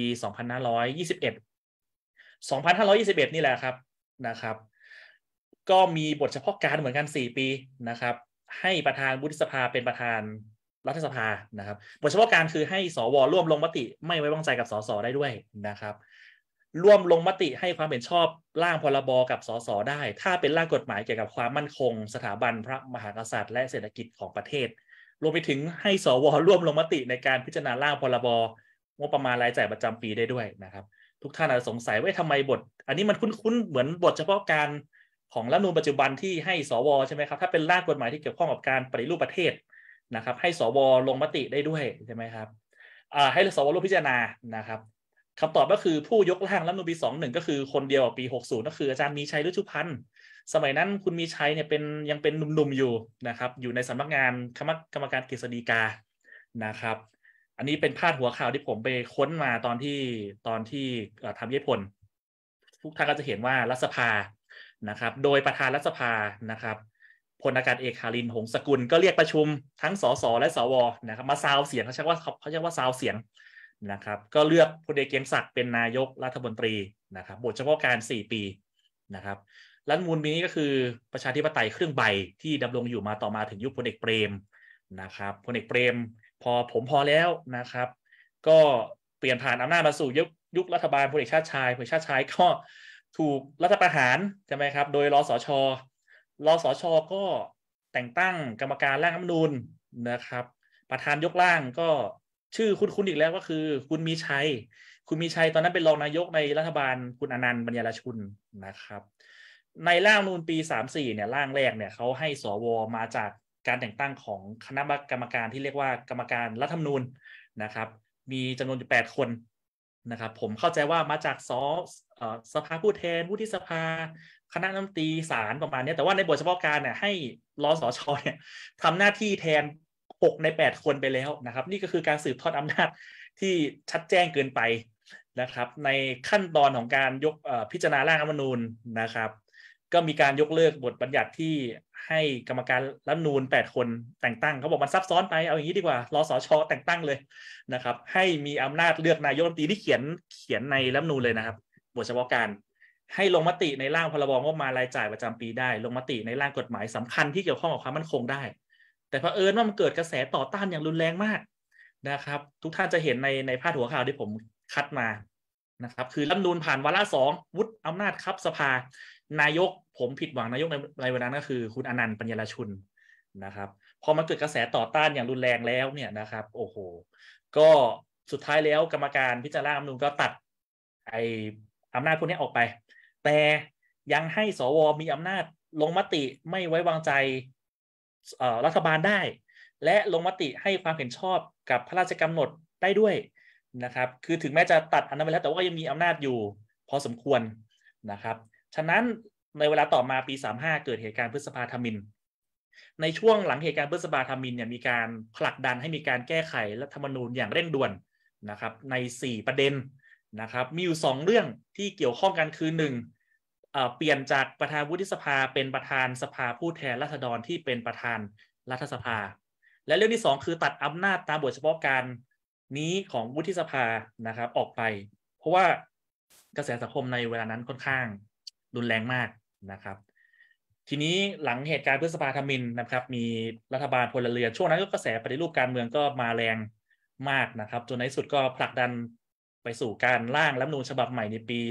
2521นี่แหละครับนะครับก็มีบทเฉพาะการเหมือนกัน4 ปีนะครับให้ประธานวุฒิสภาเป็นประธานรัฐสภานะครับบทเฉพาะการคือให้สวร่วมลงมติไม่ไว้วางใจกับสสได้ด้วยนะครับร่วมลงมติให้ความเห็นชอบร่างพรบกับสสได้ถ้าเป็นร่างกฎหมายเกี่ยวกับความมั่นคงสถาบันพระมหากษัตริย์และเศรษฐกิจของประเทศรวมไปถึงให้สวร่วมลงมติในการพิจารณาร่างพรบงบประมาณรายจ่ายประจำปีได้ด้วยนะครับทุกท่านอาจจะสงสัยว่าทำไมบทอันนี้มันคุ้นๆเหมือนบทเฉพาะการของรัฐธรรมนูญปัจจุบันที่ให้สวใช่ไหมครับถ้าเป็นร่างกฎหมายที่เกี่ยวข้องกับการปฏิรูปประเทศนะครับให้สวลงมติได้ด้วยใช่ไหมครับให้สวร่วมพิจารณานะครับคำตอบก็คือผู้ยกร่างรัฐธรรมนูญปี21ก็คือคนเดียวปี60ก็คืออาจารย์มีชัยฤชุพันธ์สมัยนั้นคุณมีชัยเนี่ยยังเป็นหนุ่มๆอยู่นะครับอยู่ในสำนักงานคณะกรรมการกฤษฎีกานะครับอันนี้เป็นพาดหัวข่าวที่ผมไปค้นมาตอนที่ทำวิทยพลทุกท่านก็จะเห็นว่ารัฐสภานะครับโดยประธานรัฐสภานะครับพลอากาศเอกคารินหงสกุลก็เรียกประชุมทั้งสสและสวนะครับมาซาวเสียงเขาเรียกว่าซาวเสียงนะครับก็เลือกพลเอกเกรียงศักดิ์เป็นนายกรัฐมนตรีนะครับบทเฉพาะการ4 ปีนะครับรัฐธรรมนูญปีนี้ก็คือประชาธิปไตยครึ่งใบที่ดำรงอยู่มาต่อมาถึงยุคพลเอกเปรมนะครับพลเอกเปรมพอแล้วนะครับก็เปลี่ยนผ่านอำนาจมาสู่ยุครัฐบาลพลเอกชาติชายก็ถูกรัฐประหารใช่ไหมครับโดยรสช.ก็แต่งตั้งกรรมการร่างรัฐธรรมนูญนะครับประธานยกร่างก็ชื่อคุณอีกแล้วก็คือคุณมีชัยตอนนั้นเป็นรองนายกในรัฐบาลคุณอนันต์ ปัญญารชุนนะครับในร่างรัฐธรรมนูญปี34เนี่ยร่างแรกเนี่ยเขาให้สวมาจากการแต่งตั้งของคณะกรรมการที่เรียกว่ากรรมการรัฐธรรมนูญนะครับมีจำนวนอยู่8 คนนะครับผมเข้าใจว่ามาจากสภาผู้แทนวุฒิสภาคณะรัฐมนตรีศาลประมาณนี้แต่ว่าในบทเฉพาะการเนี่ยให้รสช.เนี่ยทำหน้าที่แทน6 ใน 8 คนไปแล้วนะครับนี่ก็คือการสืบทอดอำนาจที่ชัดแจ้งเกินไปนะครับในขั้นตอนของการพิจารณาร่างรัฐธรรมนูญนะครับก็มีการยกเลิกบทบัญญัติที่ให้กรรมการรัฐธรรมนูญ8 คนแต่งตั้งเขาบอกมันซับซ้อนไปเอาอย่างนี้ดีกว่ารสช.แต่งตั้งเลยนะครับให้มีอำนาจเลือกนายกรัฐมนตรีที่เขียนในรัฐธรรมนูญเลยนะครับบทเฉพาะการให้ลงมติในร่างพรบงบประมาณรายจ่ายประจำปีได้ลงมติในร่างกฎหมายสำคัญที่เกี่ยวข้องกับความมั่นคงได้แต่เผอิญว่ามันเกิดกระแสต่อต้านอย่างรุนแรงมากนะครับทุกท่านจะเห็นในพาดหัวข่าวที่ผมคัดมานะครับคือรัฐธรรมนูญผ่านวาระ2วุฒิอำนาจครับสภานายกผมผิดหวังนายกในวันนั้นก็คือคุณอนันต์ ปัญญารชุนนะครับพอมันเกิดกระแสต่อต้านอย่างรุนแรงแล้วเนี่ยนะครับโอ้โหก็สุดท้ายแล้วกรรมการพิจารณารัฐธรรมนูญก็ตัดอำนาจพวกนี้ออกไปแต่ยังให้สวมีอำนาจลงมติไม่ไว้วางใจรัฐบาลได้และลงมติให้ความเห็นชอบกับพระราชกำหนดได้ด้วยนะครับคือถึงแม้จะตัดอันนั้นไปแล้วแต่ว่ายังมีอำนาจอยู่พอสมควรนะครับฉะนั้นในเวลาต่อมาปี35เกิดเหตุการณ์พฤษภาธมิฬในช่วงหลังเหตุการณ์พฤษภาธมิฬเนี่ยมีการผลักดันให้มีการแก้ไขรัฐธรรมนูญอย่างเร่งด่วนนะครับใน4 ประเด็นนะครับมีอยู่2 เรื่องที่เกี่ยวข้องกันคือ1เปลี่ยนจากประธานวุฒิสภาเป็นประธานสภาผู้แทนราษฎรที่เป็นประธานรัฐสภาและเรื่องที่2คือตัดอำนาจตามบทเฉพาะการนี้ของวุฒิสภานะครับออกไปเพราะว่ากระแสสังคมในเวลานั้นค่อนข้างรุนแรงมากนะครับทีนี้หลังเหตุการณ์พฤษภาธมิฬนะครับมีรัฐบาลพลเรือนช่วงนั้นก็กระแสปฏิรูปการเมืองก็มาแรงมากนะครับจนในที่สุดก็ผลักดันไปสู่การร่างรัฐธรรมนูญฉบับใหม่ในปี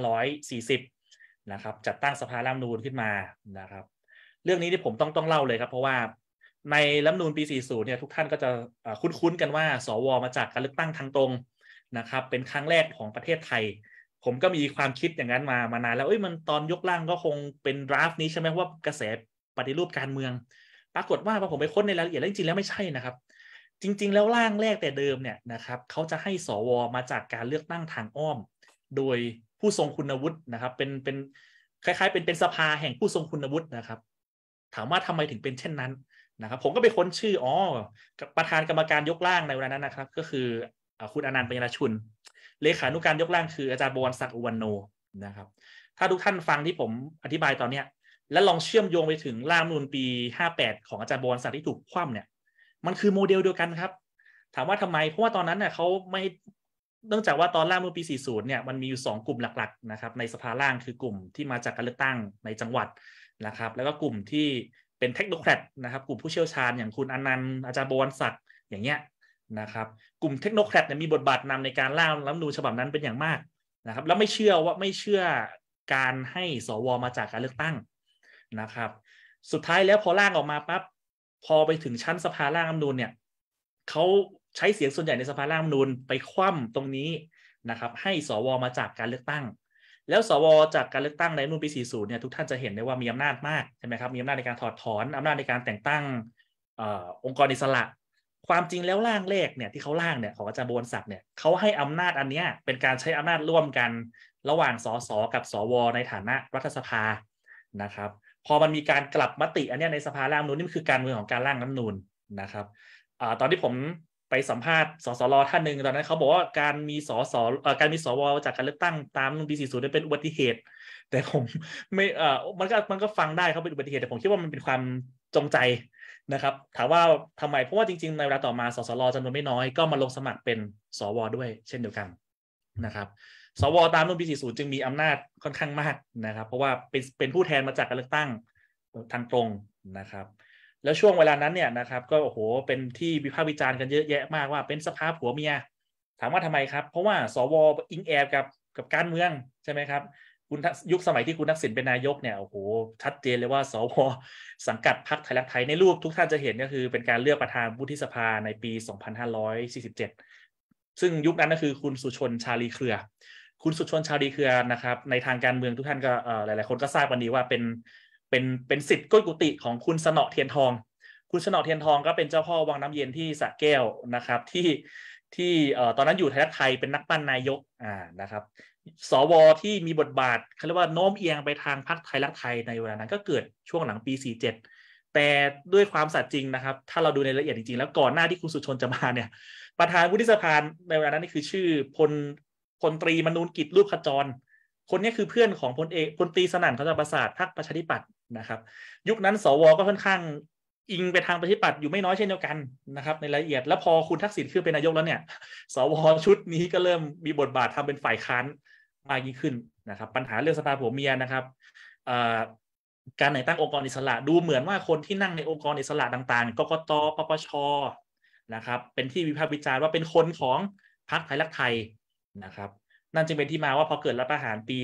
2540นะครับจัดตั้งสภารัฐธรรมนูญขึ้นมานะครับเรื่องนี้ที่ผมต้องเล่าเลยครับเพราะว่าในรัฐธรรมนูญปี40เนี่ยทุกท่านก็จะคุ้นกันว่าสวมาจากการเลือกตั้งทางตรงนะครับเป็นครั้งแรกของประเทศไทยผมก็มีความคิดอย่างนั้นมานานแล้วมันตอนยกร่างก็คงเป็นดราฟต์นี้ใช่ไหมว่ากระแสปฏิรูปการเมืองปรากฏว่าพอผมไปค้นในรายละเอียดแล้วจริงๆแล้วไม่ใช่นะครับจริงๆแล้วร่างแรกแต่เดิมเนี่ยนะครับเขาจะให้สวมาจากการเลือกตั้งทางอ้อมโดยผู้ทรงคุณวุฒินะครับเป็นคล้ายๆเป็นสภาแห่งผู้ทรงคุณวุฒินะครับถามว่าทำไมถึงเป็นเช่นนั้นนะครับผมก็ไปค้นชื่อประธานกรรมการยกร่างในเวลานั้นนะครับก็คือคุณอนันต์ ปัญญารชุนเลขานุการยกร่างคืออาจารย์บวรศักดิ์ อุวันโนนะครับถ้าทุกท่านฟังที่ผมอธิบายตอนนี้และลองเชื่อมโยงไปถึงร่างรัฐธรรมนูญปี58ของอาจารย์บวรศักดิ์ที่ถูกคว่ำเนี่ยมันคือโมเดลเดียวกันครับถามว่าทำไมเพราะว่าตอนนั้นเนี่ยเขาไม่เนื่องจากว่าตอนล่างเมื่อปี40เนี่ยมันมีอยู่2กลุ่มหลักๆนะครับในสภาล่างคือกลุ่มที่มาจากการเลือกตั้งในจังหวัดนะครับแล้วก็กลุ่มที่เป็นเทคโนแครตนะครับกลุ่มผู้เชี่ยวชาญอย่างคุณอนันต์อาจารย์บวรศักดิ์อย่างเงี้ยนะครับกลุ่มเทคโนแครตเนี่ยมีบทบาทนำในการร่างรัฐธรรมนูญฉบับนั้นเป็นอย่างมากนะครับแล้วไม่เชื่อการให้สวมาจากการเลือกตั้งนะครับสุดท้ายแล้วพอร่างออกมาปั๊บพอไปถึงชั้นสภาร่างรัฐธรรมนูญเนี่ยเขาใช้เสียงส่วนใหญ่ในสภาร่างรัฐธรรมนูญไปคว่ำตรงนี้นะครับให้สวมาจากการเลือกตั้งแล้วสวจากการเลือกตั้งในรัฐธรรมนูญปี40เนี่ยทุกท่านจะเห็นได้ว่ามีอำนาจมากใช่ไหมครับมีอำนาจในการถอดถอนอำนาจในการแต่งตั้งองค์กรอิสระความจริงแล้วร่างแรกเนี่ยที่เขาร่างเนี่ยของอาจารย์บวรศักดิ์เนี่ยเขาให้อำนาจอันเนี้ยเป็นการใช้อำนาจร่วมกันระหว่างสสกับสวในฐานะรัฐสภานะครับพอมันมีการกลับมติอันนี้ในสภาร่างรัฐธรรมนูญนี่มันคือการเมืองของการร่างรัฐธรรมนูญนะครับตอนที่ผมไปสัมภาษณ์สสรท่านหนึ่งตอนนั้นเขาบอกว่าการมีการมีสวจากการเลือกตั้งตามรัฐธรรมนูญปี40เป็นอุบัติเหตุแต่ผมไม่มันก็ฟังได้เขาเป็นอุบัติเหตุแต่ผมคิดว่ามันเป็นความจงใจนะครับถามว่าทำไมเพราะว่าจริงๆในเวลาต่อมาสสรจำนวนไม่น้อยก็มาลงสมัครเป็นสวด้วยเช่นเดียวกันนะครับสวตามรัฐธรรมนูญปี40จึงมีอำนาจค่อนข้างมากนะครับเพราะว่าเป็นผู้แทนมาจากการเลือกตั้งทางตรงนะครับแล้วช่วงเวลานั้นเนี่ยนะครับก็โอ้โหเป็นที่วิพากษ์วิจารณ์กันเยอะแยะมากว่าเป็นสภาผัวเมียถามว่าทำไมครับเพราะว่าสวอิงแอบกับการเมืองใช่ไหมครับคุณยุคสมัยที่คุณทักษิณเป็นนายกเนี่ยโอ้โหชัดเจนเลยว่าสวสังกัดพรรคไทยรักไทยในรูปทุกท่านจะเห็นก็คือเป็นการเลือกประธานวุฒิสภาในปี2547ซึ่งยุคนั้นก็คือคุณสุชนชาลีเครือคุณสุชนชาลีเครือนะครับในทางการเมืองทุกท่านก็หลายๆคนก็ทราบกันดีว่าเป็นศิษย์ก้นกุฏิของคุณสนอเทียนทองคุณสนอเทียนทองก็เป็นเจ้าพ่อวังน้ำเย็นที่สระแก้วนะครับที่ตอนนั้นอยู่ไทยรักไทยเป็นนักปั้นนายกนะครับสวที่มีบทบาทเขาเรียกว่าโน้มเอียงไปทางพรรคไทยรักไทยในเวลานั้นก็เกิดช่วงหลังปี47แต่ด้วยความสัตย์จริงนะครับถ้าเราดูในรายละเอียดจริงๆแล้วก่อนหน้าที่คุณสุชนจะมาเนี่ยประธานวุฒิสภาในเวลานั้นนี่คือชื่อพลตรีมนูญกิจรูปขจรคนนี้คือเพื่อนของพลตรีสนั่นขจรประสาทพรรคประชาธิปัตย์นะครับยุคนั้นสวก็ค่อนข้างอิงไปทางประชาธิปัตย์อยู่ไม่น้อยเช่นเดียวกันนะครับในรายละเอียดแล้วพอคุณทักษิณขึ้นเป็นนายกแล้วเนี่ยสวชุดนี้ก็เริ่มมีบทบาททำเป็นฝ่ายค้านมากยิ่งขึ้นนะครับปัญหาเรื่องสภาผัวเมียนะครับการแต่งตั้งองค์กรอิสระดูเหมือนว่าคนที่นั่งในองค์กรอิสระต่างๆกกต.ปปช.นะครับเป็นที่วิพากษ์วิจารณ์ว่าเป็นคนของพรรคไทยรักไทยนะครับนั่นจึงเป็นที่มาว่าพอเกิดรัฐประหารปี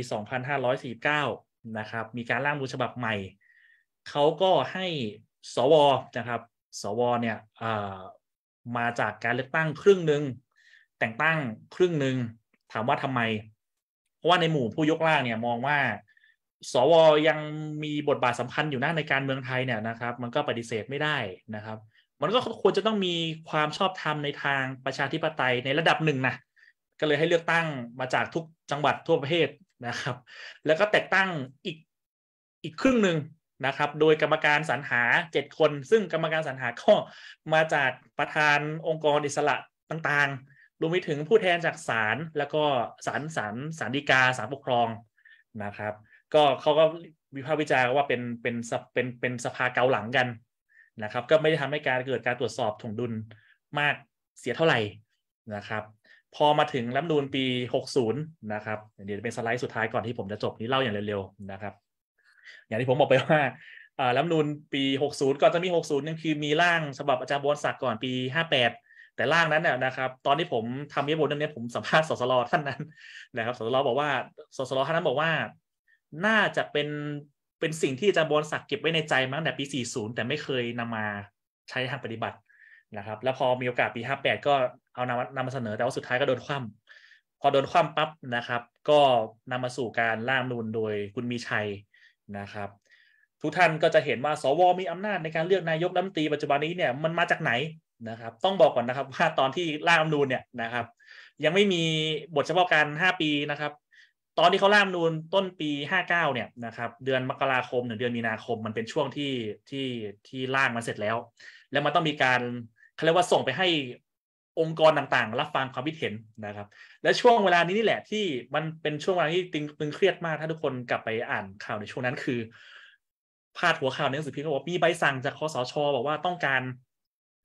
2549นะครับมีการร่างรัฐธรรมนูญฉบับใหม่เขาก็ให้สวนะครับสวเนี่ยมาจากการเลือกตั้งครึ่งหนึ่งแต่งตั้งครึ่งหนึ่งถามว่าทำไมเพราะว่าในหมู่ผู้ยกร่างเนี่ยมองว่าสวยังมีบทบาทสำคัญอยู่นะในการเมืองไทยเนี่ยนะครับมันก็ปฏิเสธไม่ได้นะครับมันก็ควรจะต้องมีความชอบธรรมในทางประชาธิปไตยในระดับหนึ่งนะก็เลยให้เลือกตั้งมาจากทุกจังหวัดทั่วประเทศนะครับแล้วก็แต่งตั้งอีกครึ่งหนึ่งนะครับโดยกรรมการสรรหา7คนซึ่งกรรมการสรรหาก็มาจากประธานองค์กรอิสระต่างๆรวมไปถึงผู้แทนจากศาลแล้วก็ศาลฎีกาศาลปกครองนะครับก็เขาก็วิพากษ์วิจารณ์ว่าเป็นสภาเกาหลังกันนะครับก็ไม่ได้ทำให้เกิดการตรวจสอบถ่วงดุลมากเสียเท่าไหร่นะครับพอมาถึงรัฐธรรมนูญปี60นะครับเดี๋ยวเป็นสไลด์สุดท้ายก่อนที่ผมจะจบนี้เล่าอย่างเร็วๆนะครับอย่างที่ผมบอกไปว่ารัฐธรรมนูญปี60ก่อนจะมี60นั่นคือมีร่างฉบับอาจารย์บวรศักดิ์ก่อนปี58แต่ร่างนั้นเนี่ยนะครับตอนที่ผมทำวิดีโอนั้นเนี่ยผมสัมภาษณ์สสรท่านนั้นนะครับสสรบอกว่าสสรท่านนั้นบอกว่าน่าจะเป็นสิ่งที่อาจารย์บวรศักดิ์เก็บไว้ในใจมาตั้งแต่ปี40แต่ไม่เคยนำมาใช้ทางปฏิบัตินะครับแล้วพอมีโอกาสปี58ก็เอานำมาเสนอแต่ว่าสุดท้ายก็โดนคว่ำพอโดนคว่ำปั๊บนะครับก็นำมาสู่การร่างรัฐธรรมนูญโดยคุณมีชัยนะครับทุกท่านก็จะเห็นว่าสวมีอำนาจในการเลือกนายกรัฐมนตรีปัจจุบันนี้เนี่ยมันมาจากไหนนะครับต้องบอกก่อนนะครับว่าตอนที่ร่างรัฐธรรมนูญเนี่ยนะครับยังไม่มีบทเฉพาะการ5ปีนะครับตอนที่เขาร่างรัฐธรรมนูญต้นปี59เนี่ยนะครับเดือนมกราคมถึงเดือนมีนาคมมันเป็นช่วงที่ร่างมันเสร็จแล้วมันต้องมีการเขาเรียกว่าส่งไปให้องค์กรต่างๆรับฟังความคิดเห็นนะครับและช่วงเวลานี้นี่แหละที่มันเป็นช่วงเวลาที่ตึงเครียดมากถ้าทุกคนกลับไปอ่านข่าวในช่วงนั้นคือพาดหัวข่าวในหนังสือพิมพ์ก็บอกมีใบสั่งจากคสช.บอกว่าต้องการ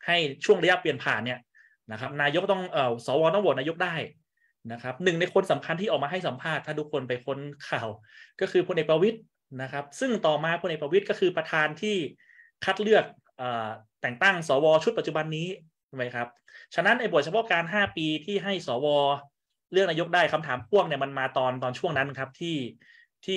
ให้ช่วงระยะเปลี่ยนผ่านเนี่ยนะครับนายกต้องสวต้องโหวตนายกได้นะครับหนึ่งในคนสำคัญที่ออกมาให้สัมภาษณ์ถ้าทุกคนไปค้นข่าวก็คือพลเอกประวิตรนะครับซึ่งต่อมาพลเอกประวิตรก็คือประธานที่คัดเลือกแต่งตั้งสวชุดปัจจุบันนี้ใช่ไหมครับฉะนั้นไอ้บทเฉพาะการ5ปีที่ให้สวเลือกนายกได้คำถามพ่วงเนี่ยมันมาตอนช่วงนั้นครับที่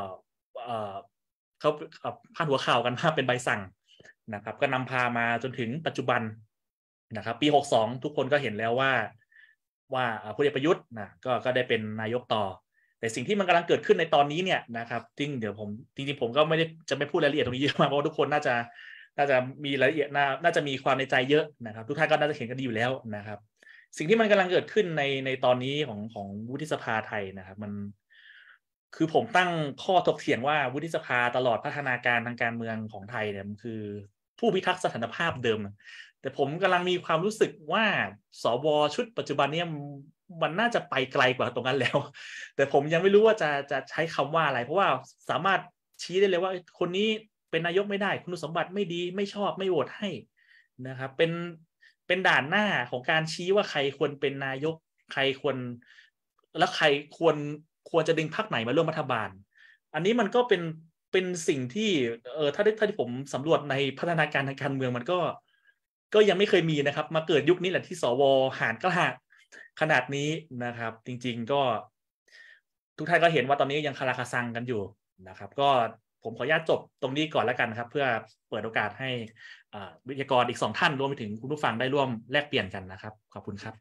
เขาพาดหัวข่าวกันว่าเป็นใบสั่งนะครับก็นำพามาจนถึงปัจจุบันนะครับปี62ทุกคนก็เห็นแล้วว่าพลเอกประยุทธ์นะก็ได้เป็นนายกต่อแต่สิ่งที่มันกำลังเกิดขึ้นในตอนนี้เนี่ยนะครับจริงผมก็ไม่พูดรายละเอียดตรงนี้เยอะมากเพราะทุกคนน่าจะมีรายละเอียดน่าจะมีความในใจเยอะนะครับทุกท่านก็น่าจะเห็นกันดีอยู่แล้วนะครับสิ่งที่มันกำลังเกิดขึ้นในตอนนี้ของวุฒิสภาไทยนะครับมันคือผมตั้งข้อถกเถียงว่าวุฒิสภาตลอดพัฒนาการทางการเมืองของไทยเนี่ยมันคือผู้พิทักษ์สถานภาพเดิมแต่ผมกำลังมีความรู้สึกว่าสวชุดปัจจุบันเนี่ยมันน่าจะไปไกลกว่าตรงนั้นแล้วแต่ผมยังไม่รู้ว่าจะใช้คำว่าอะไรเพราะว่าสามารถชี้ได้เลยว่าคนนี้เป็นนายกไม่ได้คุณสมบัติไม่ดีไม่ชอบไม่โหวตให้นะครับเป็นด่านหน้าของการชี้ว่าใครควรเป็นนายกใครควรแล้วใครควรจะดึงพรรคไหนมาร่วมรัฐบาลอันนี้มันก็เป็นสิ่งที่ถ้าที่ผมสำรวจในพัฒนาการทางการเมืองมันก็ยังไม่เคยมีนะครับมาเกิดยุคนี้แหละที่สวหารกล้าขนาดนี้นะครับจริงๆก็ทุกท่านก็เห็นว่าตอนนี้ยังคาราคาซังกันอยู่นะครับก็ผมขออนุญาตจบตรงนี้ก่อนแล้วกันครับเพื่อเปิดโอกาสให้วิทยากรอีก2ท่านรวมไปถึงคุณผู้ฟังได้ร่วมแลกเปลี่ยนกันนะครับขอบคุณครับ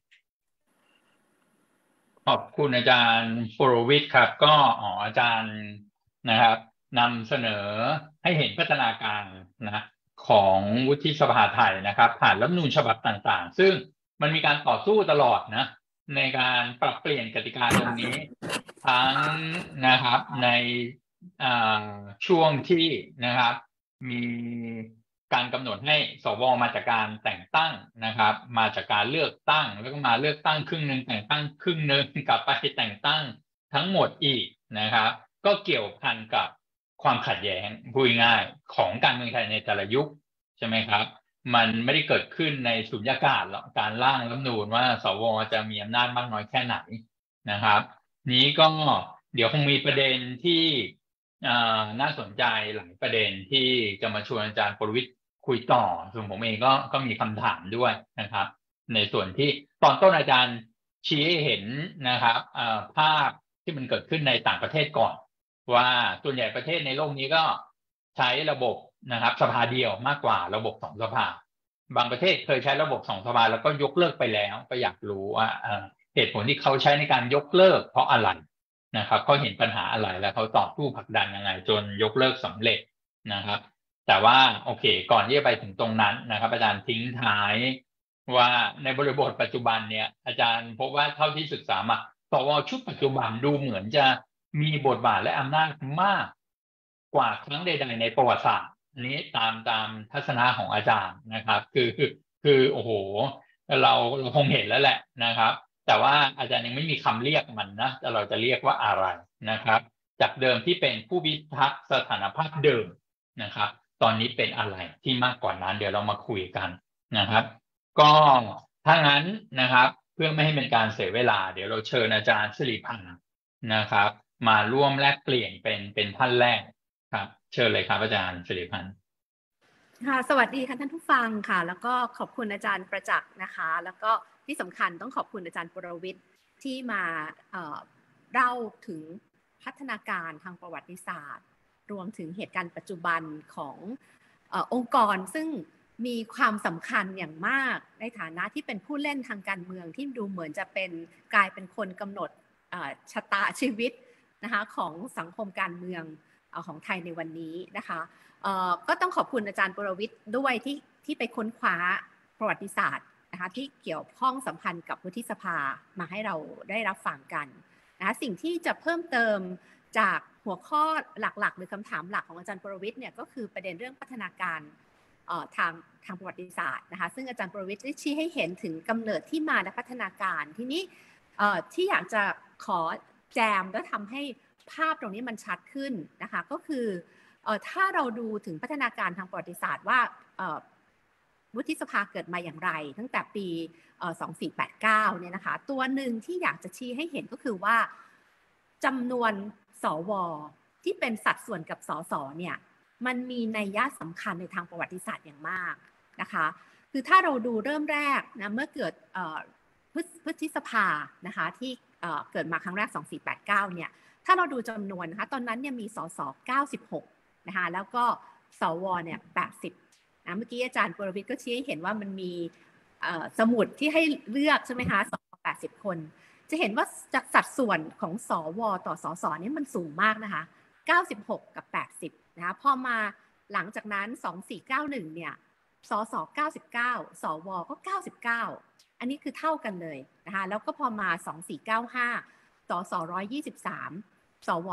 ขอบคุณอาจารย์ปรวิทย์ครับก็อาจารย์นะครับนำเสนอให้เห็นพัฒนาการนะของวุฒิสภาไทยนะครับผ่านรัฐธรรมนูญฉบับต่างๆซึ่งมันมีการต่อสู้ตลอดนะในการปรับเปลี่ยนกติกาตรงนี้ทั้งนะครับในช่วงที่นะครับมีการกำหนดให้สวมาจากการแต่งตั้งนะครับมาจากการเลือกตั้งแล้วก็มาเลือกตั้งครึ่งนึงแต่งตั้งครึ่งนึงกลับไปแต่งตั้งทั้งหมดอีกนะครับก็เกี่ยวพันกับความขัดแย้งพูดง่ายของการเมืองไทยในแต่ละยุคใช่ไหมครับมันไม่ได้เกิดขึ้นในสุญญากาศหรอกการร่างรัฐธรรมนูญว่าสวจะมีอำนาจมากน้อยแค่ไหนนะครับนี้ก็เดี๋ยวคงมีประเด็นที่น่าสนใจหลายประเด็นที่จะมาชวนอาจารย์ปรวิทย์คุยต่อส่วนผมเองก็มีคำถามด้วยนะครับในส่วนที่ตอนต้นอาจารย์ชี้ให้เห็นนะครับภาพที่มันเกิดขึ้นในต่างประเทศก่อนว่าส่วนใหญ่ประเทศในโลกนี้ก็ใช้ระบบนะครับสภาเดียวมากกว่าระบบ2 สภาบางประเทศเคยใช้ระบบ2 สภาแล้วก็ยกเลิกไปแล้วก็อยากรู้ว่าเหตุผลที่เขาใช้ในการยกเลิกเพราะอะไรนะครับเขาเห็นปัญหาอะไรแล้วเขาต่อสู้ผลักดันยังไงจนยกเลิกสำเร็จนะครับแต่ว่าโอเคก่อนที่จะไปถึงตรงนั้นนะครับอาจารย์ทิ้งท้ายว่าในบริบทปัจจุบันเนี่ยอาจารย์พบว่าเท่าที่ศึกษามาสวชุดปัจจุบันดูเหมือนจะมีบทบาทและอำนาจมากกว่าครั้งใดๆในประวัติศาสตร์นี้ตามทัศนะของอาจารย์นะครับคือโอ้โหเราคงเห็นแล้วแหละนะครับแต่ว่าอาจารย์ยังไม่มีคำเรียกมันนะแต่เราจะเรียกว่าอะไรนะครับจากเดิมที่เป็นผู้พิทักษ์สถานภาพเดิมนะครับตอนนี้เป็นอะไรที่มากกว่านั้นเดี๋ยวเรามาคุยกันนะครับก็ถ้างั้นนะครับเพื่อไม่ให้เป็นการเสียเวลาเดี๋ยวเราเชิญอาจารย์สิริพันธ์นะครับมาร่วมแลกเปลี่ยนเป็นท่านแรกครับเชิญเลยครับอาจารย์สิริพันธ์ค่ะสวัสดีค่ะท่านผู้ฟังค่ะแล้วก็ขอบคุณอาจารย์ประจักษ์นะคะแล้วก็ที่สำคัญต้องขอบคุณอาจารย์ปรวิทย์ที่มาเล่าถึงพัฒนาการทางประวัติศาสตร์รวมถึงเหตุการณ์ปัจจุบันขององค์กรซึ่งมีความสำคัญอย่างมากในฐานะที่เป็นผู้เล่นทางการเมืองที่ดูเหมือนจะกลายเป็นคนกำหนดชะตาชีวิตนะคะของสังคมการเมืองของไทยในวันนี้นะคะก็ต้องขอบคุณอาจารย์ปรวิทย์ด้วยที่ไปค้นคว้าประวัติศาสตร์นะคะที่เกี่ยวข้องสัมพันธ์กับวุฒิสภามาให้เราได้รับฟังกันนะคะสิ่งที่จะเพิ่มเติมจากหัวข้อหลักๆหรือคำถามหลักของอาจารย์ปรวิทย์เนี่ยก็คือประเด็นเรื่องพัฒนาการทางประวัติศาสตร์นะคะซึ่งอาจารย์ปรวิทย์ได้ชี้ให้เห็นถึงกำเนิดที่มาและพัฒนาการทีนี้ที่อยากจะขอแจมและทำให้ภาพตรงนี้มันชัดขึ้นนะคะก็คือถ้าเราดูถึงพัฒนาการทางประวัติศาสตร์ว่าวุฒิสภาเกิดมาอย่างไรตั้งแต่ปี2489เนี่ยนะคะตัวหนึ่งที่อยากจะชี้ให้เห็นก็คือว่าจำนวนสวที่เป็นสัดส่วนกับสสเนี่ยมันมีนัยยะสำคัญในทางประวัติศาสตร์อย่างมากนะคะคือถ้าเราดูเริ่มแรกนะเมื่อเกิดพฤษภานะคะที่เกิดมาครั้งแรก2489เนี่ยถ้าเราดูจำนวนนะคะตอนนั้นเนี่ยมีสส96นะคะแล้วก็สวเนี่ย80นะเมื่อกี้อาจารย์ปรวิทย์ก็ชี้ให้เห็นว่ามันมีสมุดที่ให้เลือกใช่ไหมคะสว80คนจะเห็นว่าจากสัดส่วนของสวต่อสสนี่มันสูงมากนะคะ96กับ80นะคะพอมาหลังจากนั้น2491เนี่ยสส99สวก็99อันนี้คือเท่ากันเลยนะคะแล้วก็พอมา2495สส123สว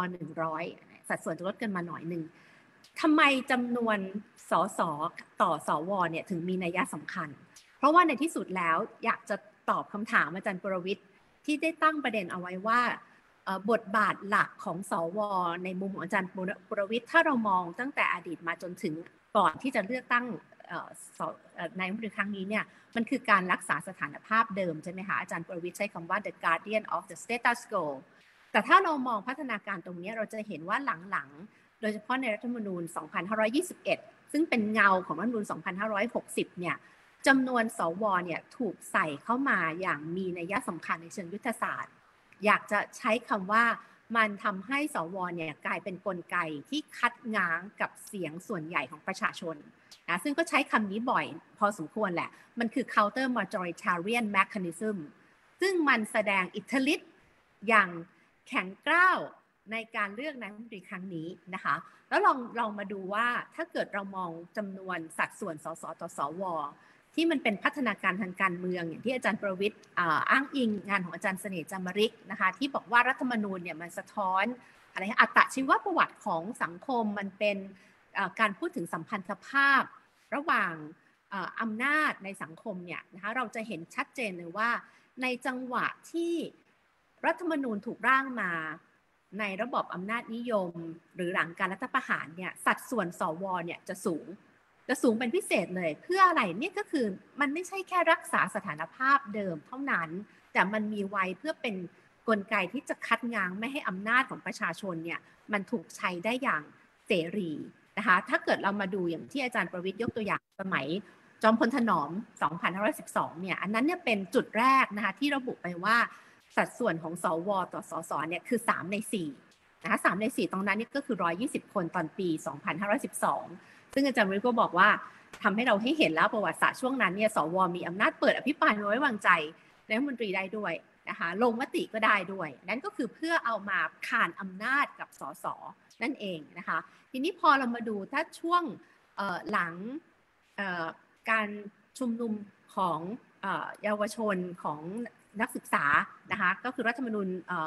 100สัดส่วนจะลดกันมาหน่อยนึงทำไมจำนวนสสต่อสวเนี่ยถึงมีนัยสำคัญเพราะว่าในที่สุดแล้วอยากจะตอบคำถามอาจารย์ปรวิทย์ที่ได้ตั้งประเด็นเอาไว้ว่าบทบาทหลักของสวในมุมของอาจารย์ปรวิทย์ถ้าเรามองตั้งแต่อดีตมาจนถึงก่อนที่จะเลือกตั้งในรัฐมนตรีครั้งนี้เนี่ยมันคือการรักษาสถานภาพเดิมใช่ไหมคะอาจารย์ปรวิทย์ใช้คำว่า the guardian of the status quo แต่ถ้าเรามองพัฒนาการตรงนี้เราจะเห็นว่าหลังๆโดยเฉพาะในรัฐธรรมนูญ 2521 ซึ่งเป็นเงาของรัฐธรรมนูญ 2560 เนี่ยจำนวนสวเนี่ยถูกใส่เข้ามาอย่างมีนัยสำคัญในเชิงยุทธศาสตร์อยากจะใช้คำว่ามันทำให้สวเนี่ยกลายเป็นกลไกที่คัดง้างกับเสียงส่วนใหญ่ของประชาชนนะซึ่งก็ใช้คำนี้บ่อยพอสมควรแหละมันคือ counter majoritarian mechanism ซึ่งมันแสดงอิทธิฤทธิ์อย่างแข็งกร้าวในการเลือกนายกรัฐมนตรีครั้งนี้นะคะแล้วลองมาดูว่าถ้าเกิดเรามองจำนวนสัดส่วนสสต่อสวที่มันเป็นพัฒนาการทางการเมืองอย่างที่อาจารย์ประวิตรอ้างอิงงานของอาจารย์เสน่ห์จามริกนะคะที่บอกว่ารัฐธรรมนูญเนี่ยมันสะท้อนอะไรอัตชีวประวัติของสังคมมันเป็นการพูดถึงสัมพันธภาพระหว่างอำนาจในสังคมเนี่ยนะคะเราจะเห็นชัดเจนเลยว่าในจังหวะที่รัฐธรรมนูญถูกร่างมาในระบอบอำนาจนิยมหรือหลังการรัฐประหารเนี่ยสัดส่วนสวเนี่ยจะสูงเป็นพิเศษเลยเพื่ออะไรเนี่ยก็คือมันไม่ใช่แค่รักษาสถานภาพเดิมเท่านั้นแต่มันมีไว้เพื่อเป็นกลไกที่จะคัดง้างไม่ให้อำนาจของประชาชนเนี่ยมันถูกใช้ได้อย่างเสรีนะคะถ้าเกิดเรามาดูอย่างที่อาจารย์ประวิตรยกตัวอย่างสมัยจอมพลถนอม 2512 เนี่ยอันนั้นเนี่ยเป็นจุดแรกนะคะที่ระบุไปว่าสัดส่วนของสวต่อสสเนี่ยคือ3 ใน 4นะคะ3 ใน 4ตรงนั้นนี่ก็คือ120คนตอนปี 2512ซึ่งอาจารย์วิทย์ก็บอกว่าทำให้เราให้เห็นแล้วประวัติศาสตร์ช่วงนั้นเนี่ยสวมีอำนาจเปิดอภิปรายไม่ไว้วางใจนายกรัฐมนตรีได้ด้วยนะคะลงมติก็ได้ด้วยนั่นก็คือเพื่อเอามาขานอำนาจกับสสนั่นเองนะคะทีนี้พอเรามาดูถ้าช่วงหลังการชุมนุมของเยาวชนของนักศึกษานะคะก็คือรัฐธรรมนูญ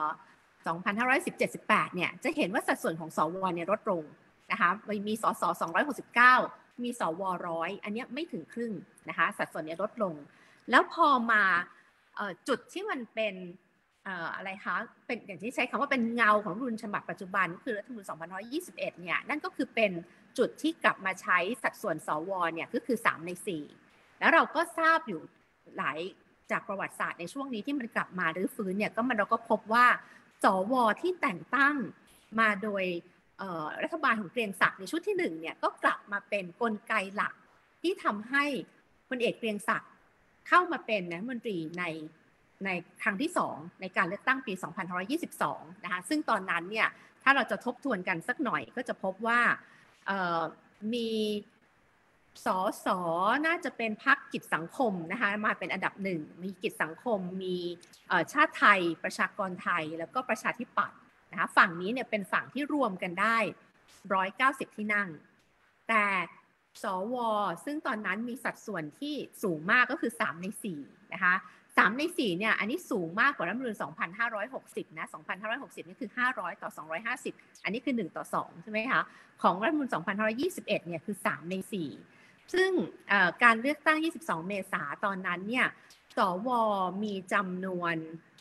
2517-18เนี่ยจะเห็นว่าสัดส่วนของสวเนี่ยลดลงนะคะมีสส269มีสว100อันนี้ไม่ถึงครึ่งนะคะสัดส่วนนี้ลดลงแล้วพอมาจุดที่มันเป็นอะไรคะเป็นอย่างที่ใช้คำว่าเป็นเงาของรัฐธรรมนูญฉบับปัจจุบันคือรัฐธรรมนูญ2521เนี่ยนั่นก็คือเป็นจุดที่กลับมาใช้สัดส่วนสวเนี่ยก็คือ3 ใน 4แล้วเราก็ทราบอยู่หลายจากประวัติศาสตร์ในช่วงนี้ที่มันกลับมารื้อฟื้นเนี่ยก็เราก็พบว่าสวที่แต่งตั้งมาโดยรัฐบาลของเกรียงศักดิ์ในชุดที่1เนี่ยก็กลับมาเป็นกลไกหลักที่ทำให้พลเอกเกรียงศักดิ์เข้ามาเป็นนายกรัฐมนตรีในครั้งที่2ในการเลือกตั้งปี 2522 นะคะซึ่งตอนนั้นเนี่ยถ้าเราจะทบทวนกันสักหน่อยก็จะพบว่ามีสสน่าจะเป็นพรรคกิจสังคมนะคะมาเป็นอันดับ1มีกิจสังคมมีชาติไทยประชากรไทยแล้วก็ประชาธิปัตย์นะคะฝั่งนี้เนี่ยเป็นฝั่งที่รวมกันได้190ที่นั่งแต่สวซึ่งตอนนั้นมีสัดส่วนที่สูงมากก็คือ3 ใน 4นะคะ3 ใน 4เนี่ยอันนี้สูงมากกว่ารัฐธรรมนูญ 2560 นะ2560นี่คือ500ต่อ250อันนี้คือ1ต่อ2ใช่ไหมคะของรัฐธรรมนูญ 2521เนี่ยคือ3 ใน 4ซึ่งการเลือกตั้ง22 เมษายนตอนนั้นเนี่ยสวมีจำนวน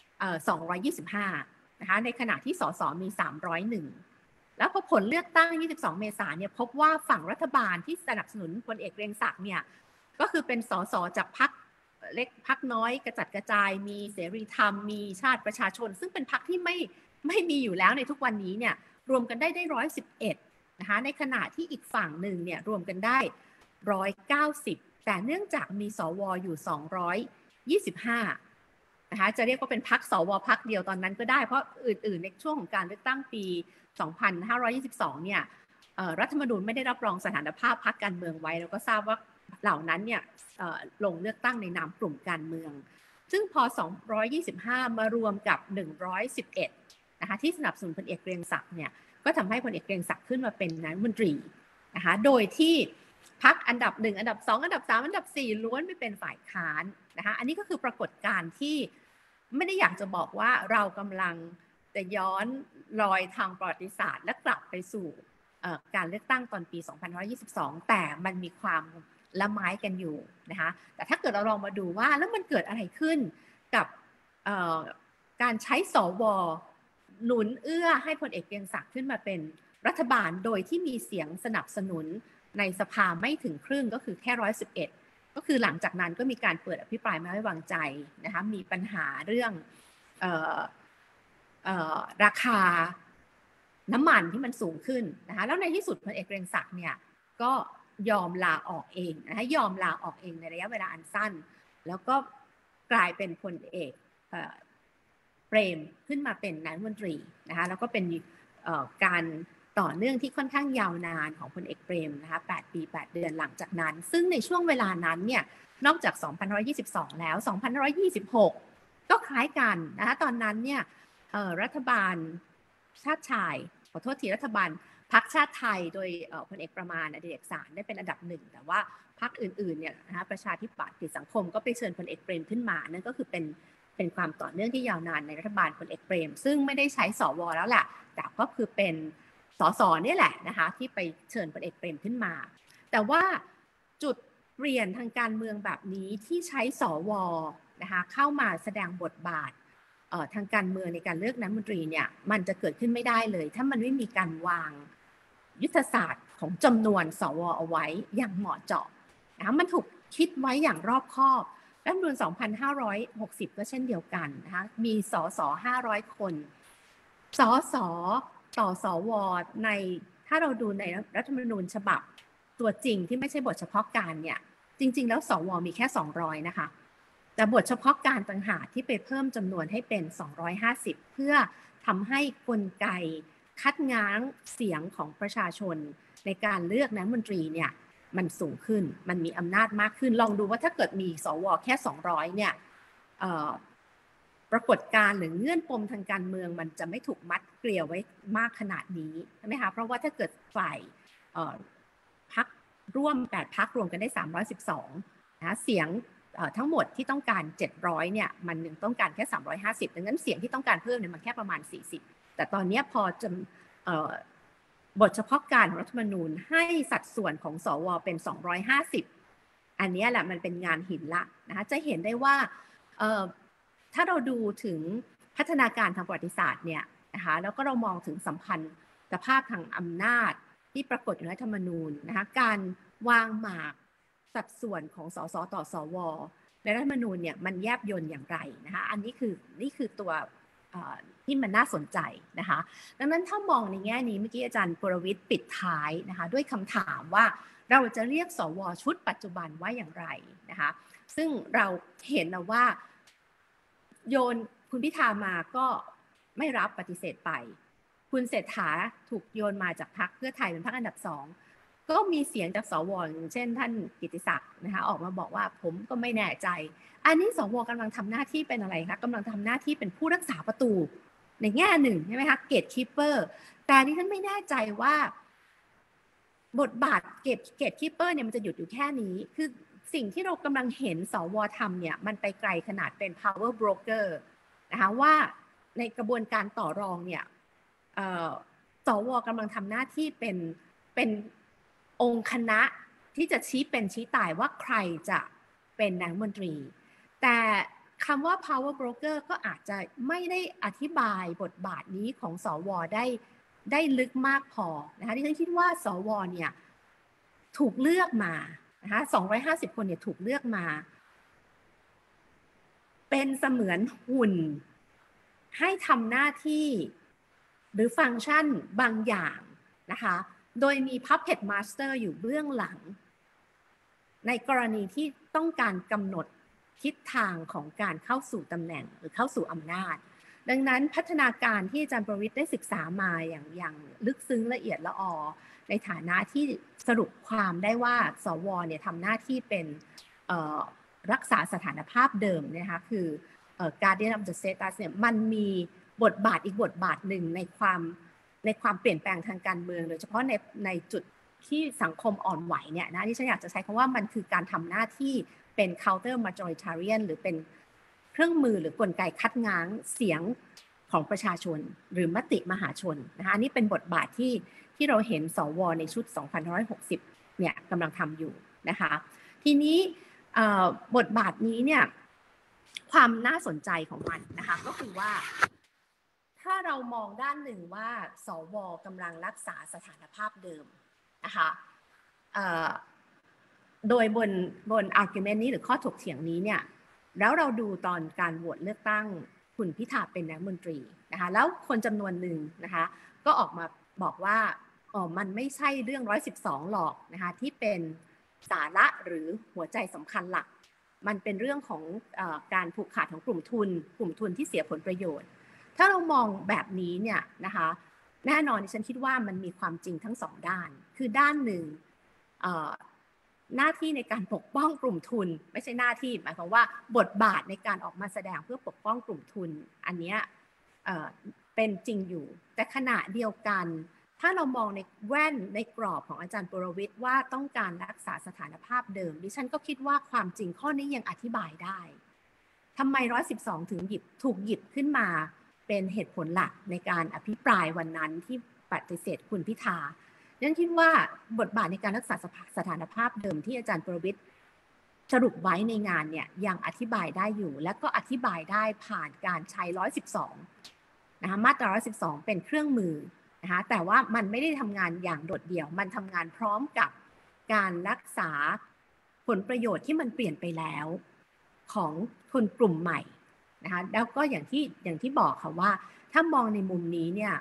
225นะคะในขณะที่สสมี301แล้วพอผลเลือกตั้ง22 เมษายนเนี่ยพบว่าฝั่งรัฐบาลที่สนับสนุนพลเอกเกรียงศักดิ์เนี่ยก็คือเป็นสสจากพรรคเล็กพรรคน้อยกระจัดกระจายมีเสรีธรรมมีชาติประชาชนซึ่งเป็นพรรคที่ไม่มีอยู่แล้วในทุกวันนี้เนี่ยรวมกันได้111นะคะในขณะที่อีกฝั่งหนึ่งเนี่ยรวมกันได้190แต่เนื่องจากมีสวอยู่225นะคะจะเรียกว่าเป็นพรรคสวพรรคเดียวตอนนั้นก็ได้เพราะอื่นๆในช่วงของการเลือกตั้งปี2522เนี่ยรัฐธรรมนูญไม่ได้รับรองสถานภาพพรรคการเมืองไว้แล้วก็ทราบว่าเหล่านั้นเนี่ยลงเลือกตั้งในนามกลุ่มการเมืองซึ่งพอ225มารวมกับ111นะคะที่สนับสนุนพลเอกเกรียงศักดิ์เนี่ยก็ทำให้พลเอกเกรียงศักดิ์ขึ้นมาเป็นนายกรัฐมนตรีนะคะโดยที่พรรคอันดับ1อันดับ2อันดับ3อันดับ4ล้วนไม่เป็นฝ่ายค้านนะคะอันนี้ก็คือปรากฏการณ์ที่ไม่ได้อยากจะบอกว่าเรากำลังจะย้อนรอยทางประวัติศาสตร์และกลับไปสู่การเลือกตั้งตอนปี2522แต่มันมีความละไม้กันอยู่นะคะแต่ถ้าเกิดเราลองมาดูว่าแล้วมันเกิดอะไรขึ้นกับการใช้สวหนุนเอื้อให้พลเอกเกรียงศักดิ์ขึ้นมาเป็นรัฐบาลโดยที่มีเสียงสนับสนุนในสภาไม่ถึงครึ่งก็คือแค่111ก็คือหลังจากนั้นก็มีการเปิดอภิปรายไม่ไว้วางใจนะคะมีปัญหาเรื่องราคาน้ำมันที่มันสูงขึ้นนะคะแล้วในที่สุดพลเอกเกรียงศักดิ์เนี่ยก็ยอมลาออกเองนะคะยอมลาออกเองในระยะเวลาอันสั้นแล้วก็กลายเป็นพลเอกเปรมขึ้นมาเป็นนายกรัฐมนตรีนะคะแล้วก็เป็นการต่อเนื่องที่ค่อนข้างยาวนานของพลเอกเปรมนะคะ8 ปี 8 เดือนหลังจากนั้นซึ่งในช่วงเวลานั้นเนี่ยนอกจาก2522แล้ว2526ก็คล้ายกันนะคะตอนนั้นเนี่ยรัฐบาลชาติชายขอโทษทีรัฐบาลพรรคชาติไทยโดยพลเอกประมาณอดิเรกสารได้เป็นอันดับ1แต่ว่าพรรคอื่นๆเนี่ยนะคะประชาธิปัตย์กิจสังคมก็ไปเชิญพลเอกเปรมขึ้นมานั่นก็คือเป็นความต่อเนื่องที่ยาวนานในรัฐบาลพลเอกเปรมซึ่งไม่ได้ใช้สวแล้วแหละแต่ก็คือเป็นสสนี่แหละนะคะที่ไปเชิญพลเอกเปรมขึ้นมาแต่ว่าจุดเปลี่ยนทางการเมืองแบบนี้ที่ใช้สวนะคะเข้ามาแสดงบทบาททางการเมืองในการเลือกนายกรัฐมนตรีเนี่ยมันจะเกิดขึ้นไม่ได้เลยถ้ามันไม่มีการวางยุทธศาสตร์ของจำนวนสวเอาไว้อย่างเหมาะเจาะนะมันถูกคิดไว้อย่างรอบคอบรัฐธรรมนูญ2560ก็เช่นเดียวกันนะคะมีสส500คนสสต่อสวในถ้าเราดูในรัฐธรรมนูญฉบับตัวจริงที่ไม่ใช่บทเฉพาะการเนี่ยจริงๆแล้วสวมีแค่200นะคะแต่บทเฉพาะการต่างหากที่ไปเพิ่มจำนวนให้เป็น250เพื่อทำให้กลไกคัดง้างเสียงของประชาชนในการเลือกนายกรัฐมนตรีเนี่ยมันสูงขึ้นมันมีอำนาจมากขึ้นลองดูว่าถ้าเกิดมีสวแค่200เนี่ยปรากฏการณ์หรือเงื่อนปมทางการเมืองมันจะไม่ถูกมัดเกลียวไว้มากขนาดนี้ใช่ไหมคะเพราะว่าถ้าเกิดฝ่ายพรรคร่วม8พรรครวมกันได้312นะเสียงทั้งหมดที่ต้องการ700เนี่ยมันหนึ่งต้องการแค่350ดังนั้นเสียงที่ต้องการเพิ่มเนี่ยมันแค่ประมาณ40แต่ตอนนี้พอจะบทเฉพาะการของรัฐธรรมนูญให้สัดส่วนของสวเป็น250อันนี้แหละมันเป็นงานหินละนะคะจะเห็นได้ว่าถ้าเราดูถึงพัฒนาการทางประวัติศาสตร์เนี่ยนะคะแล้วก็เรามองถึงสัมพันธภาพทางอำนาจที่ปรากฏอยู่ในรัฐธรรมนูญนะคะการวางหมากสัดส่วนของสสต่อสวในรัฐธรรมนูญเนี่ยมันแยบยลอย่างไรนะคะอันนี้คือตัวที่มันน่าสนใจนะคะดังนั้นถ้ามองในแง่นี้เมื่อกี้อาจารย์ปรวิทย์ปิดท้ายนะคะด้วยคำถามว่าเราจะเรียกสวชุดปัจจุบันว่าอย่างไรนะคะซึ่งเราเห็นนะว่าโยนคุณพิธามาก็ไม่รับปฏิเสธไปคุณเศรษฐาถูกโยนมาจากพรรคเพื่อไทยเป็นพรรคอันดับ2ก็มีเสียงจากสวอย่างเช่นท่านกิติศักดิ์นะคะออกมาบอกว่าผมก็ไม่แน่ใจอันนี้สวกำลังทำหน้าที่เป็นอะไรคะกำลังทำหน้าที่เป็นผู้รักษาประตูในแง่หนึ่งใช่ไหมคะเกตคีปเปอร์แต่นี่ท่านไม่แน่ใจว่าบทบาทเกตคีปเปอร์เนี่ยมันจะหยุดอยู่แค่นี้คือสิ่งที่เรากำลังเห็นสวทำเนี่ยมันไปไกลขนาดเป็น power broker นะคะว่าในกระบวนการต่อรองเนี่ยสวกำลังทำหน้าที่เป็นองค์คณะที่จะชี้เป็นชี้ตายว่าใครจะเป็นนายกรัฐมนตรีแต่คำว่า power broker ก็อาจจะไม่ได้อธิบายบทบาทนี้ของสวได้ลึกมากพอนะคะที่ฉันคิดว่าสวเนี่ยถูกเลือกมานะคะ250 คนเนี่ยถูกเลือกมาเป็นเสมือนหุ่นให้ทำหน้าที่หรือฟังก์ชันบางอย่างนะคะโดยมี Puppet Master อยู่เบื้องหลังในกรณีที่ต้องการกำหนดทิศทางของการเข้าสู่ตำแหน่งหรือเข้าสู่อำนาจดังนั้นพัฒนาการที่อาจารย์ประวิตรได้ศึกษามาอย่างลึกซึ้งละเอียดละออในฐานะที่สรุปความได้ว่าสวเนี่ยทำหน้าที่เป็นรักษาสถานภาพเดิมนะคะคือGuardian of the Status เนี่ยมันมีบทบาทอีกบทบาทหนึ่งในความเปลี่ยนแปลงทางการเมืองโดยเฉพาะในจุดที่สังคมอ่อนไหวเนี่ยนะที่ฉันอยากจะใช้คำว่ามันคือการทำหน้าที่เป็น counter majoritarian หรือเป็นเครื่องมือหรือกลไกคัดง้างเสียงของประชาชนหรือมติมหาชนนะคะอันนี้เป็นบทบาทที่เราเห็นสวในชุด 2560 เนี่ยกำลังทำอยู่นะคะทีนี้บทบาทนี้เนี่ยความน่าสนใจของมันนะคะก็คือว่าถ้าเรามองด้านหนึ่งว่าสวกำลังรักษาสถานภาพเดิมนะคะโดยบน argument นี้หรือข้อถกเถียงนี้เนี่ยแล้วเราดูตอนการโหวตเลือกตั้งคุณพิธาเป็นนายกรัฐมนตรีนะคะแล้วคนจำนวนหนึ่งนะคะก็ออกมาบอกว่ามันไม่ใช่เรื่อง112หรอกนะคะที่เป็นสาระหรือหัวใจสำคัญหลักมันเป็นเรื่องของการผูกขาดของกลุ่มทุนที่เสียผลประโยชน์ถ้าเรามองแบบนี้เนี่ยนะคะแน่นอนดิฉันคิดว่ามันมีความจริงทั้งสองด้านคือด้านหนึ่งหน้าที่ในการปกป้องกลุ่มทุนไม่ใช่หน้าที่หมายความว่าบทบาทในการออกมาแสดงเพื่อปกป้องกลุ่มทุนอันนี้เป็นจริงอยู่แต่ขณะเดียวกันถ้าเรามองในแว่นในกรอบของอาจารย์ปรวิตรว่าต้องการรักษาสถานภาพเดิมดิฉันก็คิดว่าความจริงข้อนี้ยังอธิบายได้ทำไม112ถึงถูกหยิบขึ้นมาเป็นเหตุผลหลักในการอภิปรายวันนั้นที่ปฏิเสธคุณพิธาฉันคิดว่าบทบาทในการรักษาสถานภาพเดิมที่อาจารย์ประวิตรสรุปไว้ในงานเนี่ยยังอธิบายได้อยู่และก็อธิบายได้ผ่านการใช้112นะคะมาตรา112เป็นเครื่องมือนะคะแต่ว่ามันไม่ได้ทำงานอย่างโดดเดี่ยวมันทำงานพร้อมกับการรักษาผลประโยชน์ที่มันเปลี่ยนไปแล้วของคนกลุ่มใหม่นะคะแล้วก็อย่างที่บอกค่ะว่าถ้ามองในมุมนี้เนี่ย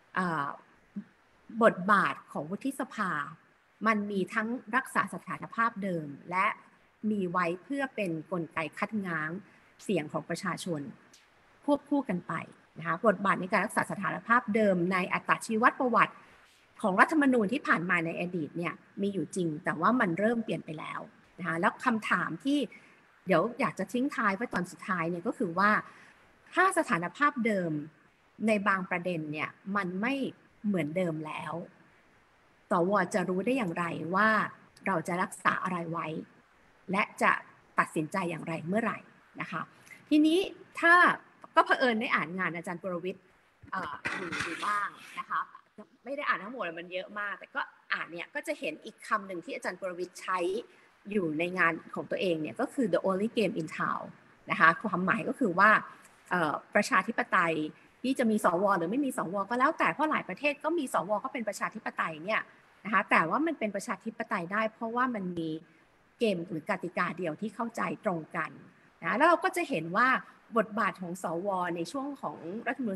บทบาทของวุฒิสภามันมีทั้งรักษาสถานภาพเดิมและมีไว้เพื่อเป็นกลไกคัดง้างเสียงของประชาชนควบคู่กันไปนะคะบทบาทในการรักษาสถานภาพเดิมในอัตชีวประวัติของรัฐธรรมนูญที่ผ่านมาในอดีตเนี่ยมีอยู่จริงแต่ว่ามันเริ่มเปลี่ยนไปแล้วนะคะแล้วคำถามที่เดี๋ยวอยากจะทิ้งท้ายไว้ตอนสุดท้ายเนี่ยก็คือว่าถ้าสถานภาพเดิมในบางประเด็นเนี่ยมันไม่เหมือนเดิมแล้วสว.จะรู้ได้อย่างไรว่าเราจะรักษาอะไรไว้และจะตัดสินใจอย่างไรเมื่อไหร่นะคะทีนี้ถ้าก็เผอิญได้อ่านงานอาจารย์ปรวิตรอยู่บ้างนะคะไม่ได้อ่านทั้งหมดมันเยอะมากแต่ก็อ่านเนี่ยก็จะเห็นอีกคำหนึ่งที่อาจารย์ปรวิตรใช้อยู่ในงานของตัวเองเนี่ยก็คือ the only game in town นะคะความหมายก็คือว่าประชาธิปไตยที่จะมีสวหรือไม่มีสวก็แล้วแต่เพราะหลายประเทศก็มีสวก็เป็นประชาธิปไตยเนี่ยนะคะแต่ว่ามันเป็นประชาธิปไตยได้เพราะว่ามันมีเกมหรือกติกาเดียวที่เข้าใจตรงกันนะแล้วเราก็จะเห็นว่าบทบาทของสวในช่วงของรัฐธรรมนูญ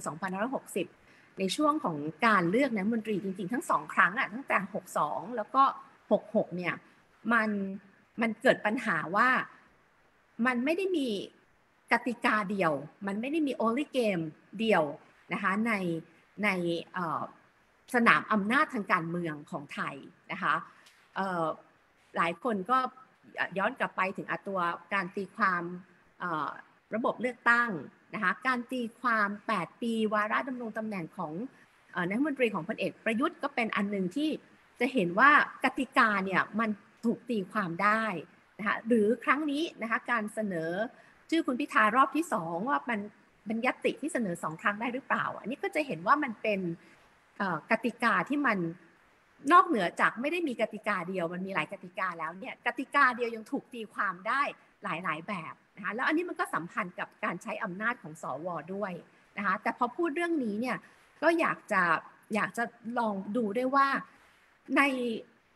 2560ในช่วงของการเลือกนายกรัฐมนตรีจริงๆทั้ง2ครั้งตั้งแต่62แล้วก็66เนี่ยมันเกิดปัญหาว่ามันไม่ได้มีกติกาเดียวมันไม่ได้มี only game เดียวนะคะในสนามอำนาจทางการเมืองของไทยนะคะหลายคนก็ย้อนกลับไปถึงตัวการตีความระบบเลือกตั้งนะคะการตีความ8ปีวาระดำรงตำแหน่งของนายกรัฐมนตรีของพลเอกประยุทธ์ก็เป็นอันนึงที่จะเห็นว่ากติกาเนี่ยมันถูกตีความได้นะคะหรือครั้งนี้นะคะการเสนอชื่อคุณพิธารอบที่2ว่ามันญัตติที่เสนอ2ครั้งได้หรือเปล่าอันนี้ก็จะเห็นว่ามันเป็นกติกาที่มันนอกเหนือจากไม่ได้มีกติกาเดียวมันมีหลายกติกาแล้วเนี่ยกติกาเดียวยังถูกตีความได้หลายแบบนะคะแล้วอันนี้มันก็สัมพันธ์กับการใช้อำนาจของสว.ด้วยนะคะแต่พอพูดเรื่องนี้เนี่ยก็อยากจะลองดูด้วยว่าใน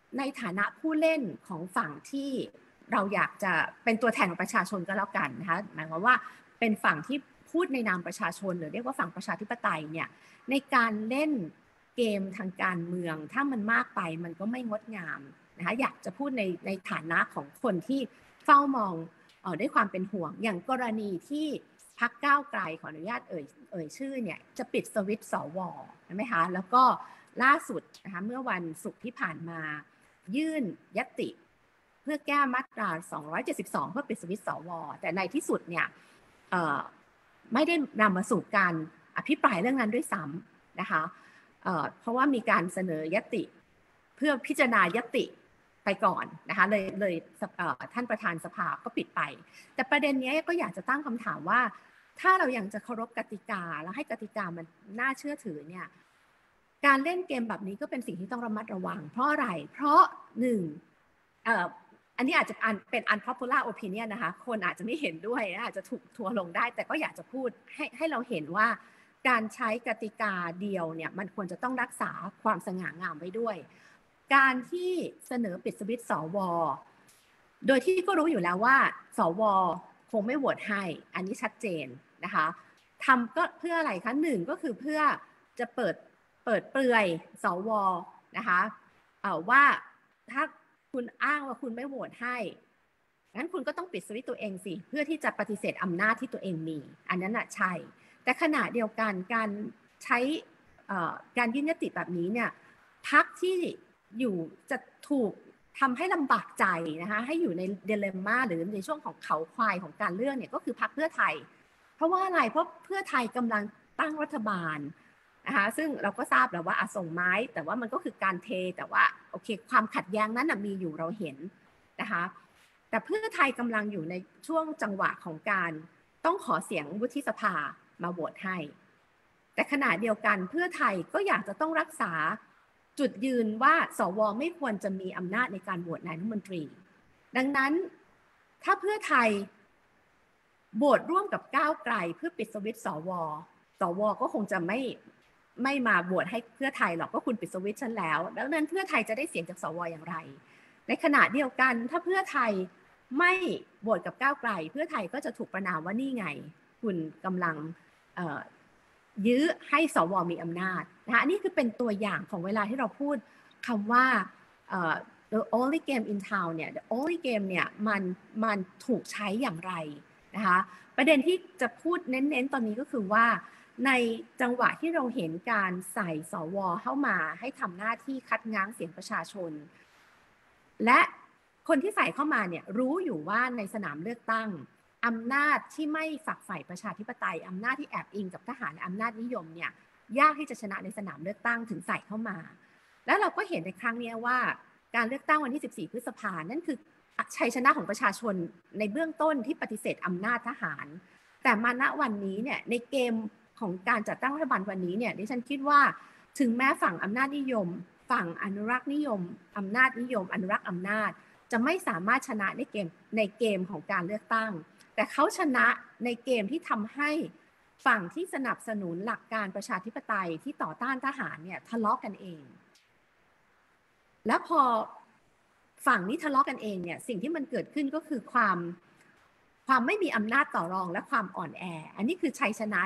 ในฐานะผู้เล่นของฝั่งที่เราอยากจะเป็นตัวแทนของประชาชนก็แล้วกันนะคะหมายความว่าเป็นฝั่งที่พูดในนามประชาชนหรือเรียกว่าฝั่งประชาธิปไตยเนี่ยในการเล่นเกมทางการเมืองถ้ามันมากไปมันก็ไม่งดงามนะคะอยากจะพูดในฐานะของคนที่เฝ้ามองด้วยความเป็นห่วงอย่างกรณีที่พรรคก้าวไกลขออนุญาตเอ่ยชื่อเนี่ยจะปิดสวิตช์สวใช่ไหมคะแล้วก็ล่าสุดนะคะเมื่อวันศุกร์ที่ผ่านมายื่นญัตติเพื่อแก้มาตรา272เพื่อปิดสวิตช์สวแต่ในที่สุดเนี่ยไม่ได้นำมาสู่การอภิปรายเรื่องนั้นด้วยซ้ำนะคะเพราะว่ามีการเสนอญัตติเพื่อพิจารณาญัตติไปก่อนนะคะเลยท่านประธานสภาก็ปิดไปแต่ประเด็นนี้ก็อยากจะตั้งคำถามว่าถ้าเรายังจะเคารพกติกาแล้วให้กติกามันน่าเชื่อถือเนี่ยการเล่นเกมแบบนี้ก็เป็นสิ่งที่ต้องระมัดระวังเพราะอะไรเพราะหนึ่งอันนี้อาจจะเป็น unpopular opinion นะคะคนอาจจะไม่เห็นด้วยอาจจะถูกทัวร์ลงได้แต่ก็อยากจะพูดให้เราเห็นว่าการใช้กติกาเดียวเนี่ยมันควรจะต้องรักษาความสง่างามไว้ด้วยการที่เสนอปิดสวิตช์สวโดยที่ก็รู้อยู่แล้วว่าสวคงไม่โหวตให้อันนี้ชัดเจนนะคะทำก็เพื่ออะไรคะหนึ่งก็คือเพื่อจะเปิดเปลือยสวนะคะว่าถ้าคุณอ้างว่าคุณไม่โหวตให้งั้นคุณก็ต้องปิดสวิตช์ตัวเองสิเพื่อที่จะปฏิเสธอำนาจที่ตัวเองมีอันนั้นน่ะใช่แต่ขณะเดียวกันการใช้การยื่นยติแบบนี้เนี่ยพรรคที่อยู่จะถูกทำให้ลำบากใจนะคะให้อยู่ในเดเลม่าหรือในช่วงของเขาควายของการเลือกเนี่ยก็คือพรรคเพื่อไทยเพราะว่าอะไรเพราะเพื่อไทยกำลังตั้งรัฐบาลนะคะซึ่งเราก็ทราบแล้วว่าส่งไม้แต่ว่ามันก็คือการเทแต่ว่าโอเคความขัดแย้งนั้นมีอยู่เราเห็นนะคะแต่เพื่อไทยกำลังอยู่ในช่วงจังหวะของการต้องขอเสียงวุฒิสภามาโหวตให้แต่ขณะเดียวกันเพื่อไทยก็อยากจะต้องรักษาจุดยืนว่าสวไม่ควรจะมีอำนาจในการโหวตนายกรัฐมนตรีดังนั้นถ้าเพื่อไทยโหวตร่วมกับก้าวไกลเพื่อปิดสวิตช์สวก็คงจะไม่มาโหวตให้เพื่อไทยหรอกก็คุณปิดสวิตช์ฉันแล้วดังนั้นเพื่อไทยจะได้เสียงจากสวอย่างไรในขณะเดียวกันถ้าเพื่อไทยไม่โหวตกับก้าวไกลเพื่อไทยก็จะถูกประณามว่านี่ไงคุณกำลังยื้อให้สวมีอำนาจนะคะนี่คือเป็นตัวอย่างของเวลาที่เราพูดคำว่าthe only game in town เนี่ย the only game เนี่ยมันถูกใช้อย่างไรนะคะประเด็นที่จะพูดเน้นๆตอนนี้ก็คือว่าในจังหวะที่เราเห็นการใส่สวเข้ามาให้ทำหน้าที่คัดง้างเสียงประชาชนและคนที่ใส่เข้ามาเนี่ยรู้อยู่ว่าในสนามเลือกตั้งอำนาจที่ไม่ฝักใฝ่ประชาธิปไตยอำนาจที่แอบอิงกับทหารอำนาจนิยมเนี่ยยากที่จะชนะในสนามเลือกตั้งถึงใส่เข้ามาแล้วเราก็เห็นในครั้งนี้ว่าการเลือกตั้งวันที่14พฤษภาคมนั่นคือชัยชนะของประชาชนในเบื้องต้นที่ปฏิเสธอำนาจทหารแต่มาณวันนี้เนี่ยในเกมของการจัดตั้งรัฐบาลวันนี้เนี่ยดิฉันคิดว่าถึงแม้ฝั่งอำนาจนิยมฝั่งอนุรักษ์นิยมอำนาจนิยมอนุรักษ์อำนาจจะไม่สามารถชนะในเกมของการเลือกตั้งแต่เขาชนะในเกมที่ทำให้ฝั่งที่สนับสนุนหลักการประชาธิปไตยที่ต่อต้านทหารเนี่ยทะเลาะกันเองแล้วพอฝั่งนี้ทะเลาะกันเองเนี่ยสิ่งที่มันเกิดขึ้นก็คือความไม่มีอำนาจต่อรองและความอ่อนแออันนี้คือชัยชนะ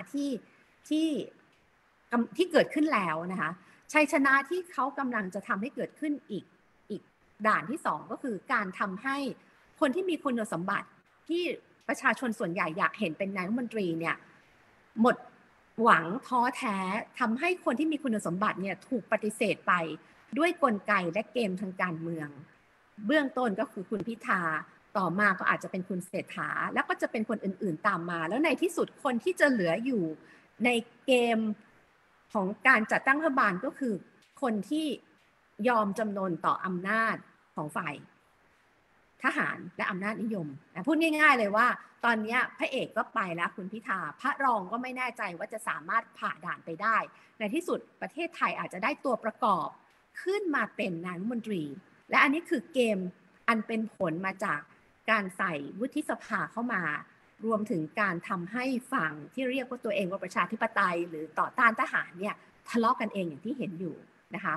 ที่เกิดขึ้นแล้วนะคะชัยชนะที่เขากำลังจะทำให้เกิดขึ้นอีกด่านที่2ก็คือการทำให้คนที่มีคุณสมบัติที่ประชาชนส่วนใหญ่อยากเห็นเป็นนายกรัฐมนตรีเนี่ยหมดหวังท้อแท้ทำให้คนที่มีคุณสมบัติเนี่ยถูกปฏิเสธไปด้วยกลไกและเกมทางการเมืองเบื้องต้นก็คือคุณพิธาต่อมาก็อาจจะเป็นคุณเศรษฐาแล้วก็จะเป็นคนอื่นๆตามมาแล้วในที่สุดคนที่จะเหลืออยู่ในเกมของการจัดตั้งรัฐบาลก็คือคนที่ยอมจำนนต่ออำนาจของฝ่ายทหารและอำนาจนิยมพูดง่ายๆเลยว่าตอนนี้พระเอกก็ไปแล้วคุณพิธาพระรองก็ไม่แน่ใจว่าจะสามารถผ่าด่านไปได้ในที่สุดประเทศไทยอาจจะได้ตัวประกอบขึ้นมาเป็นนายกรัฐมนตรีและอันนี้คือเกมอันเป็นผลมาจากการใส่วุฒิสภาเข้ามารวมถึงการทำให้ฝั่งที่เรียกว่าตัวเองว่าประชาธิปไตยหรือต่อต้านทหารเนี่ยทะเลาะกันเองอย่างที่เห็นอยู่นะคะ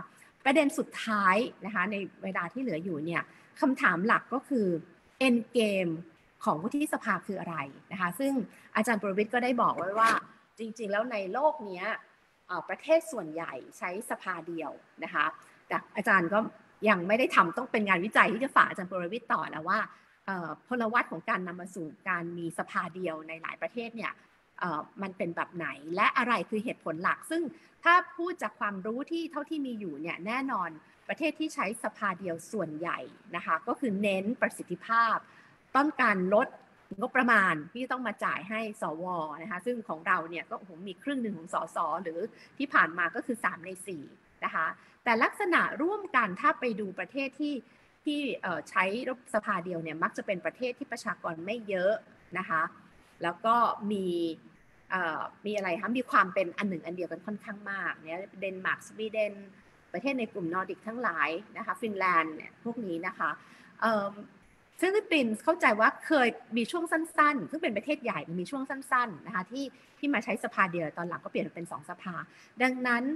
ประเด็นสุดท้ายนะคะในเวลาที่เหลืออยู่เนี่ยคำถามหลักก็คือ end game ของวุฒิสภาคืออะไรนะคะซึ่งอาจารย์ประวิตรก็ได้บอกไว้ว่าจริงๆแล้วในโลกนี้ประเทศส่วนใหญ่ใช้สภาเดียวนะคะแต่อาจารย์ก็ยังไม่ได้ทำต้องเป็นงานวิจัยที่จะฝากอาจารย์ประวิตรต่อแล้วว่าพลวัตของการนำมาสู่การมีสภาเดียวในหลายประเทศเนี่ยมันเป็นแบบไหนและอะไรคือเหตุผลหลักซึ่งถ้าพูดจากความรู้ที่เท่าที่มีอยู่เนี่ยแน่นอนประเทศที่ใช้สภาเดียวส่วนใหญ่นะคะก็คือเน้นประสิทธิภาพต้องการลดงบประมาณที่ต้องมาจ่ายให้สวนะคะซึ่งของเราเนี่ยก็มีครึ่งหนึ่งของสสหรือที่ผ่านมาก็คือ3 ใน 4นะคะแต่ลักษณะร่วมกันถ้าไปดูประเทศที่ใช้สภาเดียวเนี่ยมักจะเป็นประเทศที่ประชากรไม่เยอะนะคะแล้วก็มีอะไรคะมีความเป็นอันหนึ่งอันเดียวกันค่อนข้างมากเนี่ยเดนมาร์กสวีเดนประเทศในกลุ่มนอร์ดิกทั้งหลายนะคะฟินแลนด์เนี่ยพวกนี้นะคะฟิลิปปินส์เข้าใจว่าเคยมีช่วงสั้นๆซึ่งเป็นประเทศใหญ่มีช่วงสั้นๆนะคะที่มาใช้สภาเดียวตอนหลังก็เปลี่ยนเป็น2 สภาดังนั้น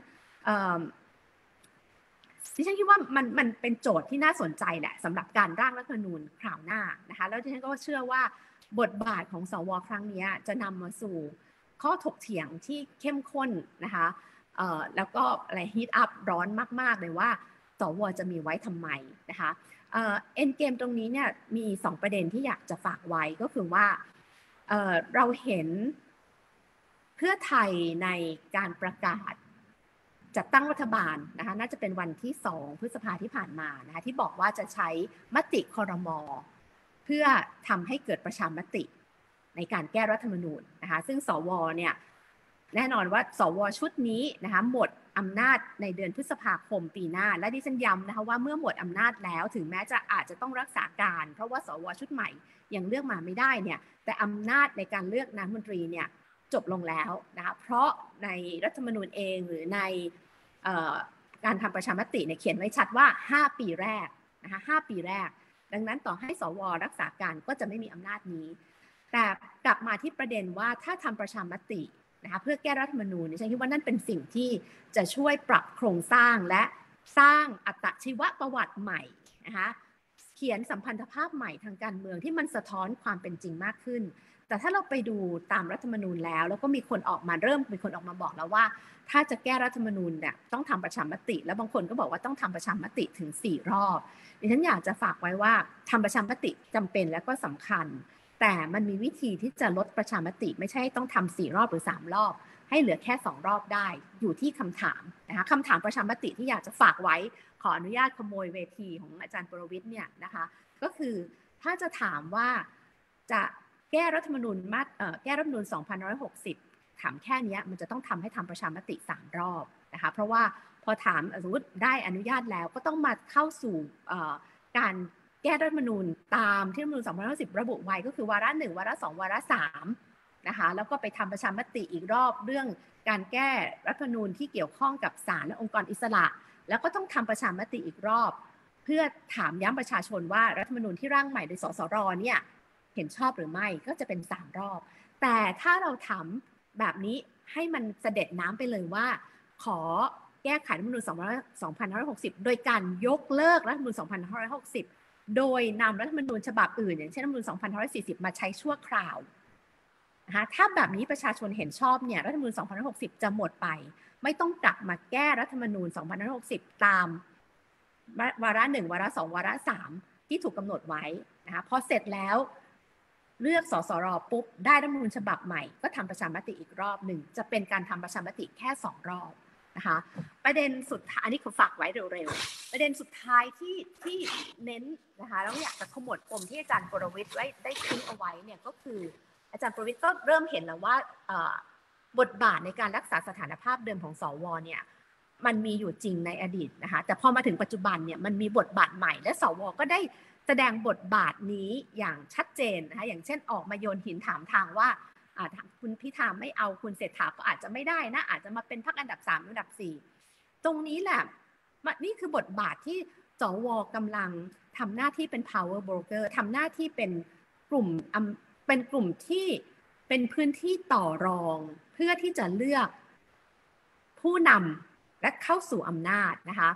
ดิฉันคิดว่ามันเป็นโจทย์ที่น่าสนใจแหละสำหรับการร่างรัฐธรรมนูญคราวหน้านะคะแล้วดิฉันก็เชื่อว่าบทบาทของสวครั้งนี้จะนำมาสู่ข้อถกเถียงที่เข้มข้นนะคะแล้วก็อะไรฮีทอัพร้อนมากๆเลยว่าสวจะมีไว้ทำไมนะคะเอ็นเกมตรงนี้เนี่ยมี2 ประเด็นที่อยากจะฝากไว้ก็คือว่าเราเห็นเพื่อไทยในการประกาศจัดตั้งรัฐบาลนะคะน่าจะเป็นวันที่2 พฤษภาคมที่ผ่านมานะคะที่บอกว่าจะใช้มติครม.เพื่อทำให้เกิดประชามติในการแก้รัฐธรรมนูญนะคะซึ่งสวเนี่ยแน่นอนว่าสวชุดนี้นะคะหมดอำนาจในเดือนพฤษภาคมปีหน้าและดิฉันย้ำนะคะว่าเมื่อหมดอำนาจแล้วถึงแม้จะอาจจะต้องรักษาการเพราะว่าสวชุดใหม่ยังเลือกมาไม่ได้เนี่ยแต่อำนาจในการเลือกนายกรัฐมนตรีเนี่ยจบลงแล้วนะคะเพราะในรัฐธรรมนูญเองหรือในการทำประชามติเนี่ยเขียนไว้ชัดว่า5 ปีแรกนะคะ5 ปีแรกดังนั้นต่อให้สวรักษาการก็จะไม่มีอำนาจนี้แต่กลับมาที่ประเด็นว่าถ้าทำประชามตินะคะเพื่อแก้รัฐธรรมนูญฉันคิดว่านั่นเป็นสิ่งที่จะช่วยปรับโครงสร้างและสร้างอัตชีวประวัติใหม่นะคะเขียนสัมพันธภาพใหม่ทางการเมืองที่มันสะท้อนความเป็นจริงมากขึ้นแต่ถ้าเราไปดูตามรัฐธรรมนูญแล้วก็มีคนออกมาบอกแล้วว่าถ้าจะแก้รัฐธรรมนูญเนี่ยต้องทำประชามติแล้วบางคนก็บอกว่าต้องทำประชามติถึง4 รอบดิฉันอยากจะฝากไว้ว่าทำประชามติจำเป็นและก็สำคัญแต่มันมีวิธีที่จะลดประชามติไม่ใช่ต้องทำ4 รอบหรือ3 รอบให้เหลือแค่2 รอบได้อยู่ที่คำถามนะคะคำถามประชามติที่อยากจะฝากไว้ขออนุญาตขโมยเวทีของอาจารย์ประวิตรเนี่ยนะคะก็คือถ้าจะถามว่าจะแก้รัฐธรรมนูญแก้รัฐธรรมนูญ2560ถามแค่นี้มันจะต้องทำให้ทำประชามติ3 รอบนะคะเพราะว่าพอถามสมมติได้อนุญาตแล้วก็ต้องมาเข้าสู่การแก้รัฐธรรมนูญตามที่รัฐธรรมนูญ2560ระบุไว้ก็คือวาระ1วาระ2วาระ3นะคะแล้วก็ไปทำประชามติอีกรอบเรื่องการแก้รัฐธรรมนูญที่เกี่ยวข้องกับศาลและองค์กรอิสระแล้วก็ต้องทำประชามติอีกรอบเพื่อถามย้ำประชาชนว่ารัฐธรรมนูญที่ร่างใหม่โดยสสรเนี่ยเห็นชอบหรือไม่ก็จะเป็น3 รอบแต่ถ้าเราทำแบบนี้ให้มันเสด็จน้ำไปเลยว่าขอแก้ไขรัฐธรรมนูญ2560โดยการยกเลิกรัฐธรรมนูญ2560โดยนำรัฐธรรมนูญฉบับอื่นอย่างเช่นรัฐธรรมนูญ2540มาใช้ชั่วคราวนะคะถ้าแบบนี้ประชาชนเห็นชอบเนี่ยรัฐธรรมนูญ2560จะหมดไปไม่ต้องกลับมาแก้รัฐธรรมนูญ2560ตามวาระ1วาระ2วาระ3ที่ถูกกำหนดไว้นะคะพอเสร็จแล้วเลือกสสรปุ๊บได้รัฐธรรมนูญฉบับใหม่ก็ทำประชามติอีกรอบหนึ่งจะเป็นการทำประชามติแค่2 รอบนะคะประเด็นสุดท้ายอันนี้เขาฝากไว้เร็วๆประเด็นสุดท้ายที่เน้นนะคะแล้วอยากจะขมวดปมที่อาจารย์ประวิตรได้ทิ้งเอาไว้เนี่ยก็คืออาจารย์ประวิตรก็เริ่มเห็นแล้วว่าบทบาทในการรักษาสถานภาพเดิมของสวเนี่ยมันมีอยู่จริงในอดีตนะคะแต่พอมาถึงปัจจุบันเนี่ยมันมีบทบาทใหม่และสวก็ได้แสดงบทบาทนี้อย่างชัดเจนนะคะอย่างเช่นออกมาโยนหินถามทางว่าคุณพิธาไม่เอาคุณเศรษฐาก็อาจจะไม่ได้นะอาจจะมาเป็นพรรคอันดับ3อันดับ4ตรงนี้แหละนี่คือบทบาทที่สวกำลังทำหน้าที่เป็น power broker ทำหน้าที่เป็นกลุ่มที่เป็นพื้นที่ต่อรองเพื่อที่จะเลือกผู้นำและเข้าสู่อำนาจนะคะ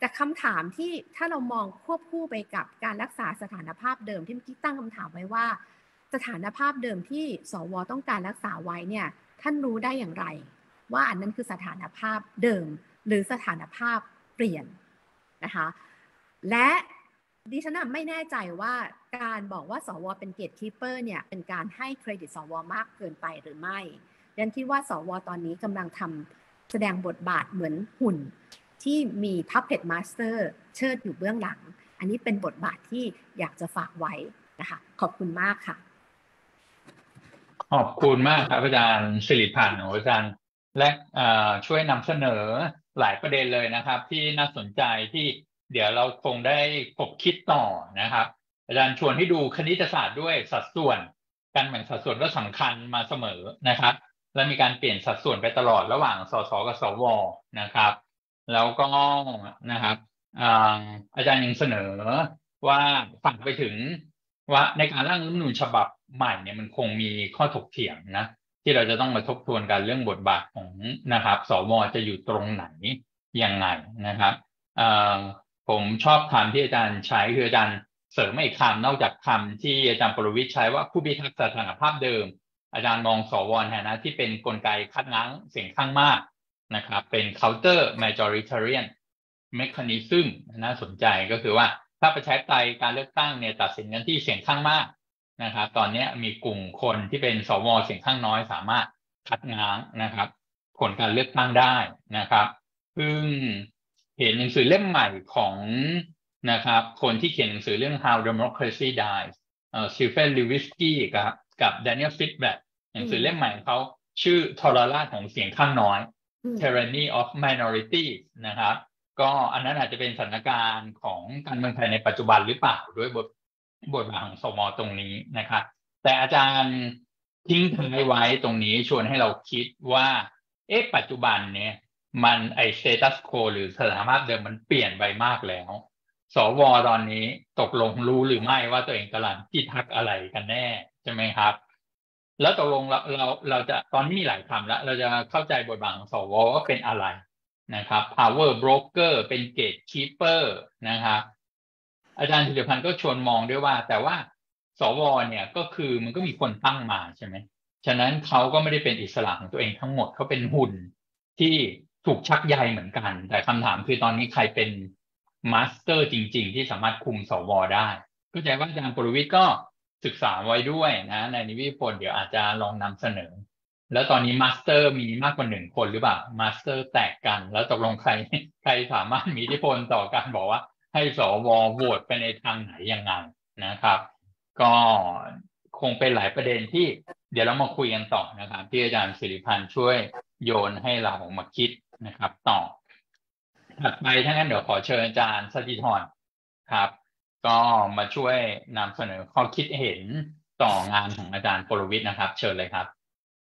แต่คำถามที่ถ้าเรามองควบคู่ไปกับการรักษาสถานภาพเดิมที่เมื่อกี้ตั้งคำถามไว้ว่าสถานภาพเดิมที่สวต้องการรักษาไว้เนี่ยท่านรู้ได้อย่างไรว่าอันนั้นคือสถานภาพเดิมหรือสถานภาพเปลี่ยนนะคะและดิฉันไม่แน่ใจว่าการบอกว่าสวเป็นเกตคีเปอร์เนี่ยเป็นการให้เครดิตสวมากเกินไปหรือไม่ดิฉันคิดว่าสวตอนนี้กำลังทำแสดงบทบาทเหมือนหุ่นที่มี Puppet Master เชิดอยู่เบื้องหลังอันนี้เป็นบทบาทที่อยากจะฝากไว้นะคะขอบคุณมากค่ะขอบคุณมากครับอาจารย์สิริพันธ์ของอาจารย์และช่วยนำเสนอหลายประเด็นเลยนะครับที่น่าสนใจที่เดี๋ยวเราคงได้คบคิดต่อนะครับอาจารย์ชวนให้ดูคณิตศาสตร์ด้วยสัดส่วนการแบ่งสัดส่วนก็สำคัญมาเสมอนะครับและมีการเปลี่ยนสัดส่วนไปตลอดระหว่างสสกับสวนะครับแล้วก็นะครับอาจารย์ยังเสนอว่าฝากไปถึงว่าในการร่างรัฐธรรมนูญฉบับใหม่เนี่ยมันคงมีข้อถกเถียงนะที่เราจะต้องมาทบทวนกันเรื่องบทบาทของนะครับสวจะอยู่ตรงไหนยังไงนะครับผมชอบคำที่อาจารย์ใช้คืออาจารย์เสริมอีกคำนอกจากคำที่อาจารย์ปรวิทย์ใช้ว่าผู้พิทักษ์สถานภาพเดิมอาจารย์มองสวในฐานะที่เป็นกลไกคัดง้างเสียงข้างมากนะครับเป็น counter majoritarian mechanism น่าสนใจก็คือว่าถ้าประชาธิปไตยการเลือกตั้งเนี่ยตัดสินกันที่เสียงข้างมากนะครับตอนนี้มีกลุ่มคนที่เป็นสวเสียงข้างน้อยสามารถคัดง้างนะครับผลการเลือกตั้งได้นะครับซึ่งเห็นหนังสือเล่มใหม่ของนะครับคนที่เขียนหนังสือเรื่อง How Democracy Dies สตีเฟน ลิวิสกี้กับแดเนียล ฟิตแบล็กหนังสือเล่มใหม่ของเขาชื่อทรราชของเสียงข้างน้อย Tyranny of Minorities นะครับก็อันนั้นอาจจะเป็นสถานการณ์ของการเมืองไทยในปัจจุบันหรือเปล่าด้วยบทบาทของสวตรงนี้นะครับแต่อาจารย์ทิ้งท้ายไว้ตรงนี้ชวนให้เราคิดว่าปัจจุบันเนี่ยมันสเตตัสโคหรือสถานภาพเดิมมันเปลี่ยนไปมากแล้วสวตอนนี้ตกลงรู้หรือไม่ว่าตัวเองกำลังพิทักษ์อะไรกันแน่ใช่ไหมครับแล้วตกลงเราจะตอนนี้มีหลายคำแล้วเราจะเข้าใจบทบาทของสวว่าเป็นอะไรนะครับ power broker เป็น gatekeeper นะครับอาจารย์ธีรพันธ์ก็ชวนมองด้วยว่าแต่ว่าสวเนี่ยก็คือมันก็มีคนตั้งมาใช่ไหมฉะนั้นเขาก็ไม่ได้เป็นอิสระของตัวเองทั้งหมดเขาเป็นหุ่นที่ถูกชักใยเหมือนกันแต่คำถามคือตอนนี้ใครเป็นมาสเตอร์จริงๆที่สามารถคุมสวได้เข้าใจว่าอาจารย์ปรวิทย์ก็ศึกษาไว้ด้วยนะในนิวิพลเดี๋ยวอาจจะลองนำเสนอแล้วตอนนี้มาสเตอร์มีมากกว่า1 คนหรือเปล่ามาสเตอร์แตกกันแล้วตกลงใครสามารถมีอิทธิพลต่อการบอกว่าให้สวโหวตไปในทางไหนยังไงนะครับก็คงเป็นหลายประเด็นที่เดี๋ยวเรามาคุยกันต่อนะครับที่อาจารย์สิริพันธ์ช่วยโยนให้เรามาคิดนะครับต่อถัดไปถ้างั้นเดี๋ยวขอเชิญอาจารย์สถิธรครับก็มาช่วยนำเสนอข้อคิดเห็นต่องานของอาจารย์ปรวิทย์นะครับเชิญเลยครับ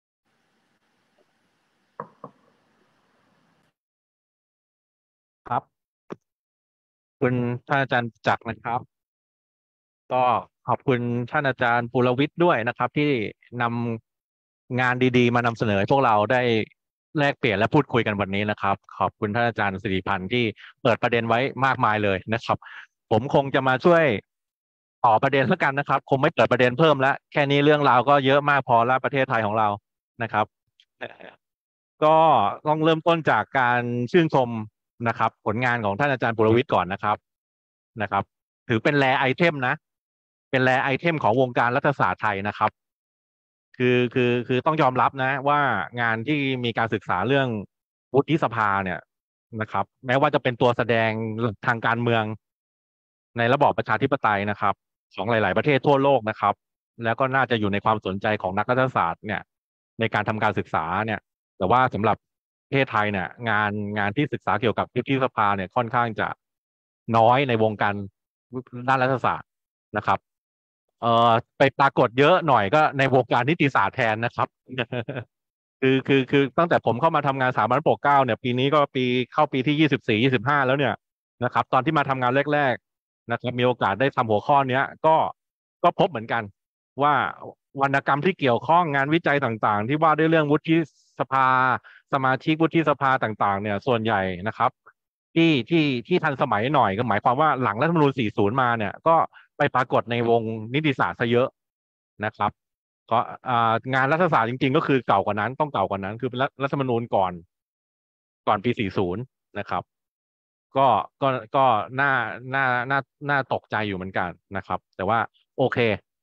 ครับคุณท่านอาจารย์จักรนะครับ ก็ขอบคุณท่านอาจารย์ปุรวิทย์ด้วยนะครับที่นำงานดีๆมานำเสนอให้พวกเราได้แลกเปลี่ยนและพูดคุยกันวันนี้นะครับขอบคุณท่านอาจารย์สิริพันธ์ที่เปิดประเด็นไว้มากมายเลยนะครับผมคงจะมาช่วยต่อประเด็นแล้วกันนะครับคงไม่เปิดประเด็นเพิ่มแล้วแค่นี้เรื่องราวก็เยอะมากพอแล้วประเทศไทยของเรานะครับก็ต้องเริ่มต้นจากการชื่นชมนะครับผลงานของท่านอาจารย์ปุรวิทย์ก่อนนะครับถือเป็นแรร์ไอเทมนะเป็นแรร์ไอเทมของวงการรัฐศาสตร์ไทยนะครับคือต้องยอมรับนะว่างานที่มีการศึกษาเรื่องวุฒิสภาเนี่ยนะครับแม้ว่าจะเป็นตัวแสดงทางการเมืองในระบอบประชาธิปไตยนะครับของหลายๆประเทศทั่วโลกนะครับแล้วก็น่าจะอยู่ในความสนใจของนักรัฐศาสตร์เนี่ยในการทำการศึกษาเนี่ยแต่ว่าสำหรับประเทศไทยเนี่ยงานที่ศึกษาเกี่ยวกับวุฒิสภาเนี่ยค่อนข้างจะน้อยในวงการด้านรัฐศาสตร์นะครับไปปรากฏเยอะหน่อยก็ในวงการนิติศาสตร์แทนนะครับ คือตั้งแต่ผมเข้ามาทำงานสถาบันปกเกล้าเนี่ยปีนี้ก็เข้าปีที่24-25แล้วเนี่ยนะครับตอนที่มาทำงานแรกๆนะครับมีโอกาสได้ทำหัวข้อเนี้ยก็พบเหมือนกันว่าวรรณกรรมที่เกี่ยวข้องงานวิจัยต่างๆที่ว่าด้วยเรื่องวุฒิสภาสมาชิกวุฒิสภาต่างๆเนี่ยส่วนใหญ่นะครับที่ทันสมัยหน่อยก็หมายความว่าหลังรัฐธรรมนูญ 40 มาเนี่ยก็ไปปรากฏในวงนิติศาสตร์ซะเยอะนะครับก็งานรัฐศาสตร์จริงๆก็คือเก่ากว่านั้นต้องเก่ากว่านั้นคือรัฐธรรมนูญก่อนปี 40 นะครับก็ก็น่าน่าตกใจอยู่เหมือนกันนะครับ แต่ว่าโอเค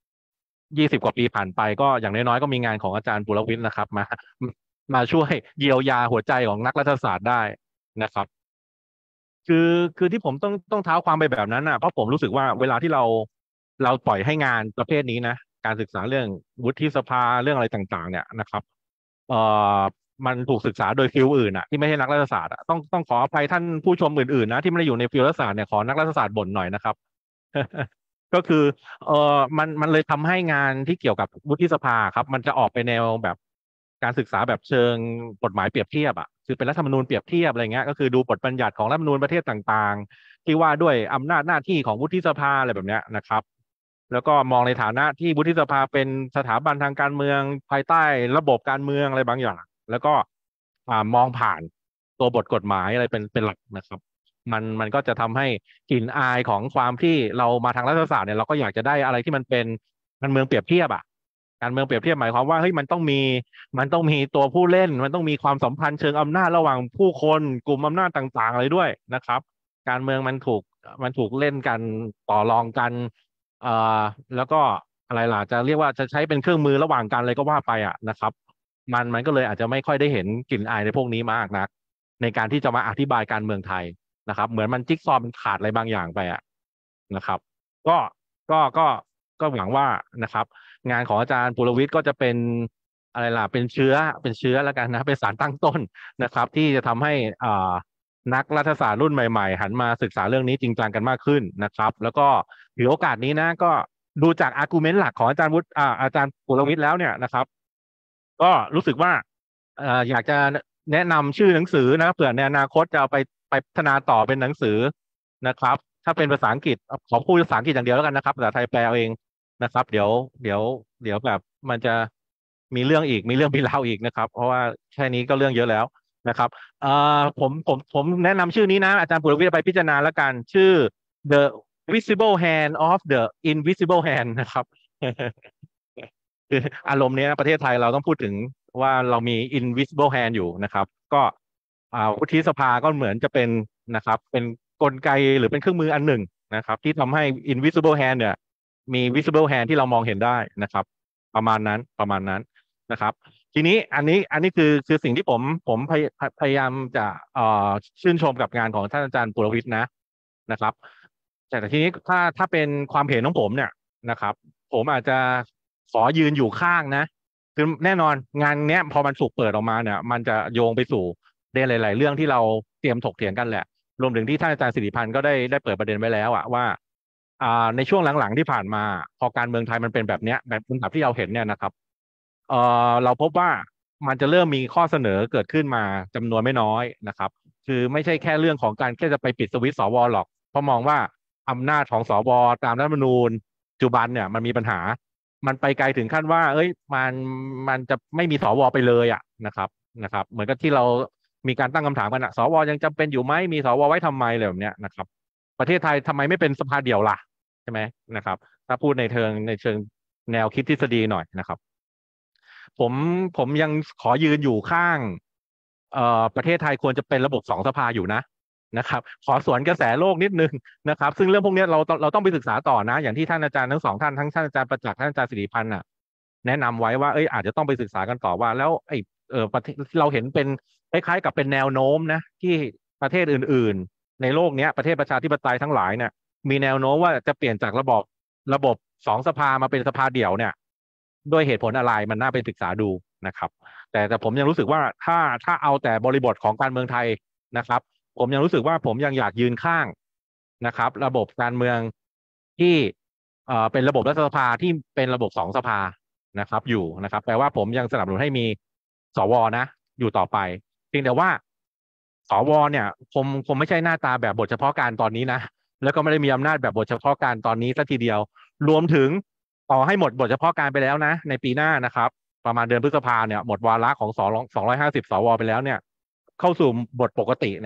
20 กว่าปีผ่านไปก็อย่างน้อยๆก็มีงานของอาจารย์ปุรวิทย์นะครับมาช่วยเยียวยาหัวใจของนักรัฐศาสตร์ได้นะครับ คือที่ผมต้องเท้าความไปแบบนั้นเพราะผมรู้สึกว่าเวลาที่เราปล่อยให้งานประเภทนี้นะการศึกษาเรื่องวุฒิสภาเรื่องอะไรต่างๆเนี่ยนะครับเอ่อมันถูกศึกษาโดยฟิลอื่นที่ไม่ใช่นักรัฐศาสตร์ต้องขออภัยท่านผู้ชมอื่นๆนะที่ไม่ได้อยู่ในฟิลรัฐศาสตร์เนี่ยขอนักรัฐศาสตร์บ่นหน่อยนะครับ ก็คือมันเลยทำให้งานที่เกี่ยวกับวุฒิสภาครับมันจะออกไปแนวแบบการศึกษาแบบเชิงกฎหมายเปรียบเทียบคือเป็นรัฐธรรมนูญเปรียบเทียบอะไรเงี้ยก็คือดูบทบัญญัติของรัฐธรรมนูญประเทศต่างๆที่ว่าด้วยอำนาจหน้าที่ของวุฒิสภาอะไรแบบเนี้ยนะครับแล้วก็มองในฐานะที่วุฒิสภาเป็นสถาบันทางการเมืองภายใต้ระบบการเมืองอะไรบางอย่างแล้วก็มองผ่านตัวบทกฎหมายอะไรเป็นหลักนะครับมันก็จะทำให้กลิ่นอายของความที่เรามาทางรัฐศาสตร์เนี่ยเราก็อยากจะได้อะไรที่มันเป็นการเมืองเปรียบเทียบการเมืองเปรียบเทียบหมายความว่าเฮ้ยมันต้องมีตัวผู้เล่นมันต้องมีความสัมพันธ์เชิงอำนาจระหว่างผู้คนกลุ่มอำนาจต่างๆอะไรด้วยนะครับการเมืองมันถูกเล่นกันต่อรองกันแล้วก็อะไรล่ะจะเรียกว่าจะใช้เป็นเครื่องมือระหว่างกันอะไรก็ว่าไปนะครับมันก็เลยอาจจะไม่ค่อยได้เห็นกลิ่นอายในพวกนี้มากนักในการที่จะมาอธิบายการเมืองไทยนะครับเหมือนมันจิ๊กซอว์มันขาดอะไรบางอย่างไปนะครับก็ก็หวังว่านะครับงานของอาจารย์ปุรวิทย์ก็จะเป็นอะไรล่ะเป็นเชื้อแล้วกันนะเป็นสารตั้งต้นนะครับที่จะทำให้นักรัฐศาสตร์รุ่นใหม่ๆหันมาศึกษาเรื่องนี้จริงจังกันมากขึ้นนะครับแล้วก็ถือโอกาสนี้นะก็ดูจากอาร์กิวเมนต์หลักของอาจารย์ปุรวิทย์แล้วเนี่ยนะครับก็รู้สึกว่าอยากจะแนะนำชื่อหนังสือนะเผื่อในอนาคตจะเอาไปพัฒนาต่อเป็นหนังสือนะครับถ้าเป็นภาษาอังกฤษขอพูดภาษาอังกฤษอย่างเดียวแล้วกันนะครับภาษาไทยแปลเอาเองนะครับเดี๋ยวแบบมันจะมีเรื่องมีราวอีกนะครับเพราะว่าแค่นี้ก็เรื่องเยอะแล้วนะครับผมแนะนำชื่อนี้นะอาจารย์ปุรวิทย์ไปพิจารณาแล้วกันชื่อ The Visible Hand of the Invisible Hand นะครับคืออารมณ์นี้ประเทศไทยเราต้องพูดถึงว่าเรามี invisible hand อยู่นะครับก็วุฒิสภาก็เหมือนจะเป็นนะครับเป็นกลไกหรือเป็นเครื่องมืออันหนึ่งนะครับที่ทำให้ invisible hand เนี่ยมี visible hand ที่เรามองเห็นได้นะครับประมาณนั้นนะครับทีนี้อันนี้คือสิ่งที่ผมพยายามจะชื่นชมกับงานของท่านอาจารย์ปุรวิทย์นะครับแต่ทีนี้ถ้าเป็นความเห็นของผมเนี่ยนะครับผมอาจจะขอยืนอยู่ข้างนะคือแน่นอนงานเนี้ยพอมันถูกเปิดออกมาเนี่ยมันจะโยงไปสู่ในหลายๆเรื่องที่เราเตรียมถกเถียงกันแหละรวมถึงที่ท่านอาจารย์สิริพันธ์ก็ได้เปิดประเด็นไว้แล้วว่าในช่วงหลังๆที่ผ่านมาพอการเมืองไทยมันเป็นแบบเนี้ยแบบที่เราเห็นเนี่ยนะครับเราพบว่ามันจะเริ่มมีข้อเสนอเกิดขึ้นมาจำนวนไม่น้อยนะครับคือไม่ใช่แค่เรื่องของการแค่จะไปปิดสวิตช์สวหรอกเพราะมองว่าอำนาจของสวตามรัฐธรรมนูญปัจจุบันเนี่ยมันมีปัญหามันไปไกลถึงขั้นว่าเอ้ยมันจะไม่มีสวไปเลยนะครับเหมือนกับที่เรามีการตั้งคำถามกันสวยังจำเป็นอยู่ไหมมีสวไว้ทำไมอะไรแบบเนี้ยนะครับประเทศไทยทำไมไม่เป็นสภาเดี่ยวล่ะใช่ไหมนะครับถ้าพูดในเชิงแนวคิดทฤษฎีหน่อยนะครับผมยังขอยืนอยู่ข้างประเทศไทยควรจะเป็นระบบ2 สภาอยู่นะครับขอสวนกระแสโลกนิดนึงนะครับซึ่งเรื่องพวกนี้เราต้องไปศึกษาต่อนะอย่างที่ท่านอาจารย์ทั้ง2 ท่านทั้งท่านอาจารย์ประจักษ์ท่านอาจารย์สิริพันธ์แนะนำไว้ว่าอาจจะต้องไปศึกษากันต่อว่าแล้วประเทศเราเห็นเป็นคล้ายๆกับเป็นแนวโน้มนะที่ประเทศอื่นๆในโลกนี้ประเทศประชาธิปไตยทั้งหลายเนี่ยมีแนวโน้มว่าจะเปลี่ยนจากระบบ2 สภามาเป็นสภาเดี่ยวเนี่ยด้วยเหตุผลอะไรมันน่าไปศึกษาดูนะครับแต่ผมยังรู้สึกว่าถ้าเอาแต่บริบทของการเมืองไทยนะครับผมยังรู้สึกว่าผมยังอยากยืนข้างนะครับระบบการเมืองที่เป็นระบบรัฐสภาที่เป็นระบบ2 สภานะครับอยู่นะครับแปลว่าผมยังสนับสนุนให้มีสวนะอยู่ต่อไปเพียงแต่ว่าสวเนี่ยคงไม่ใช่หน้าตาแบบบทเฉพาะการตอนนี้นะแล้วก็ไม่ได้มีอำนาจแบบบทเฉพาะการตอนนี้ซะทีเดียวรวมถึงต่อให้หมดบทเฉพาะการไปแล้วนะในปีหน้านะครับประมาณเดือนพฤษภาเนี่ยหมดวาระของ250 สวไปแล้วเนี่ยเข้าสู่บทปกติเนี่ย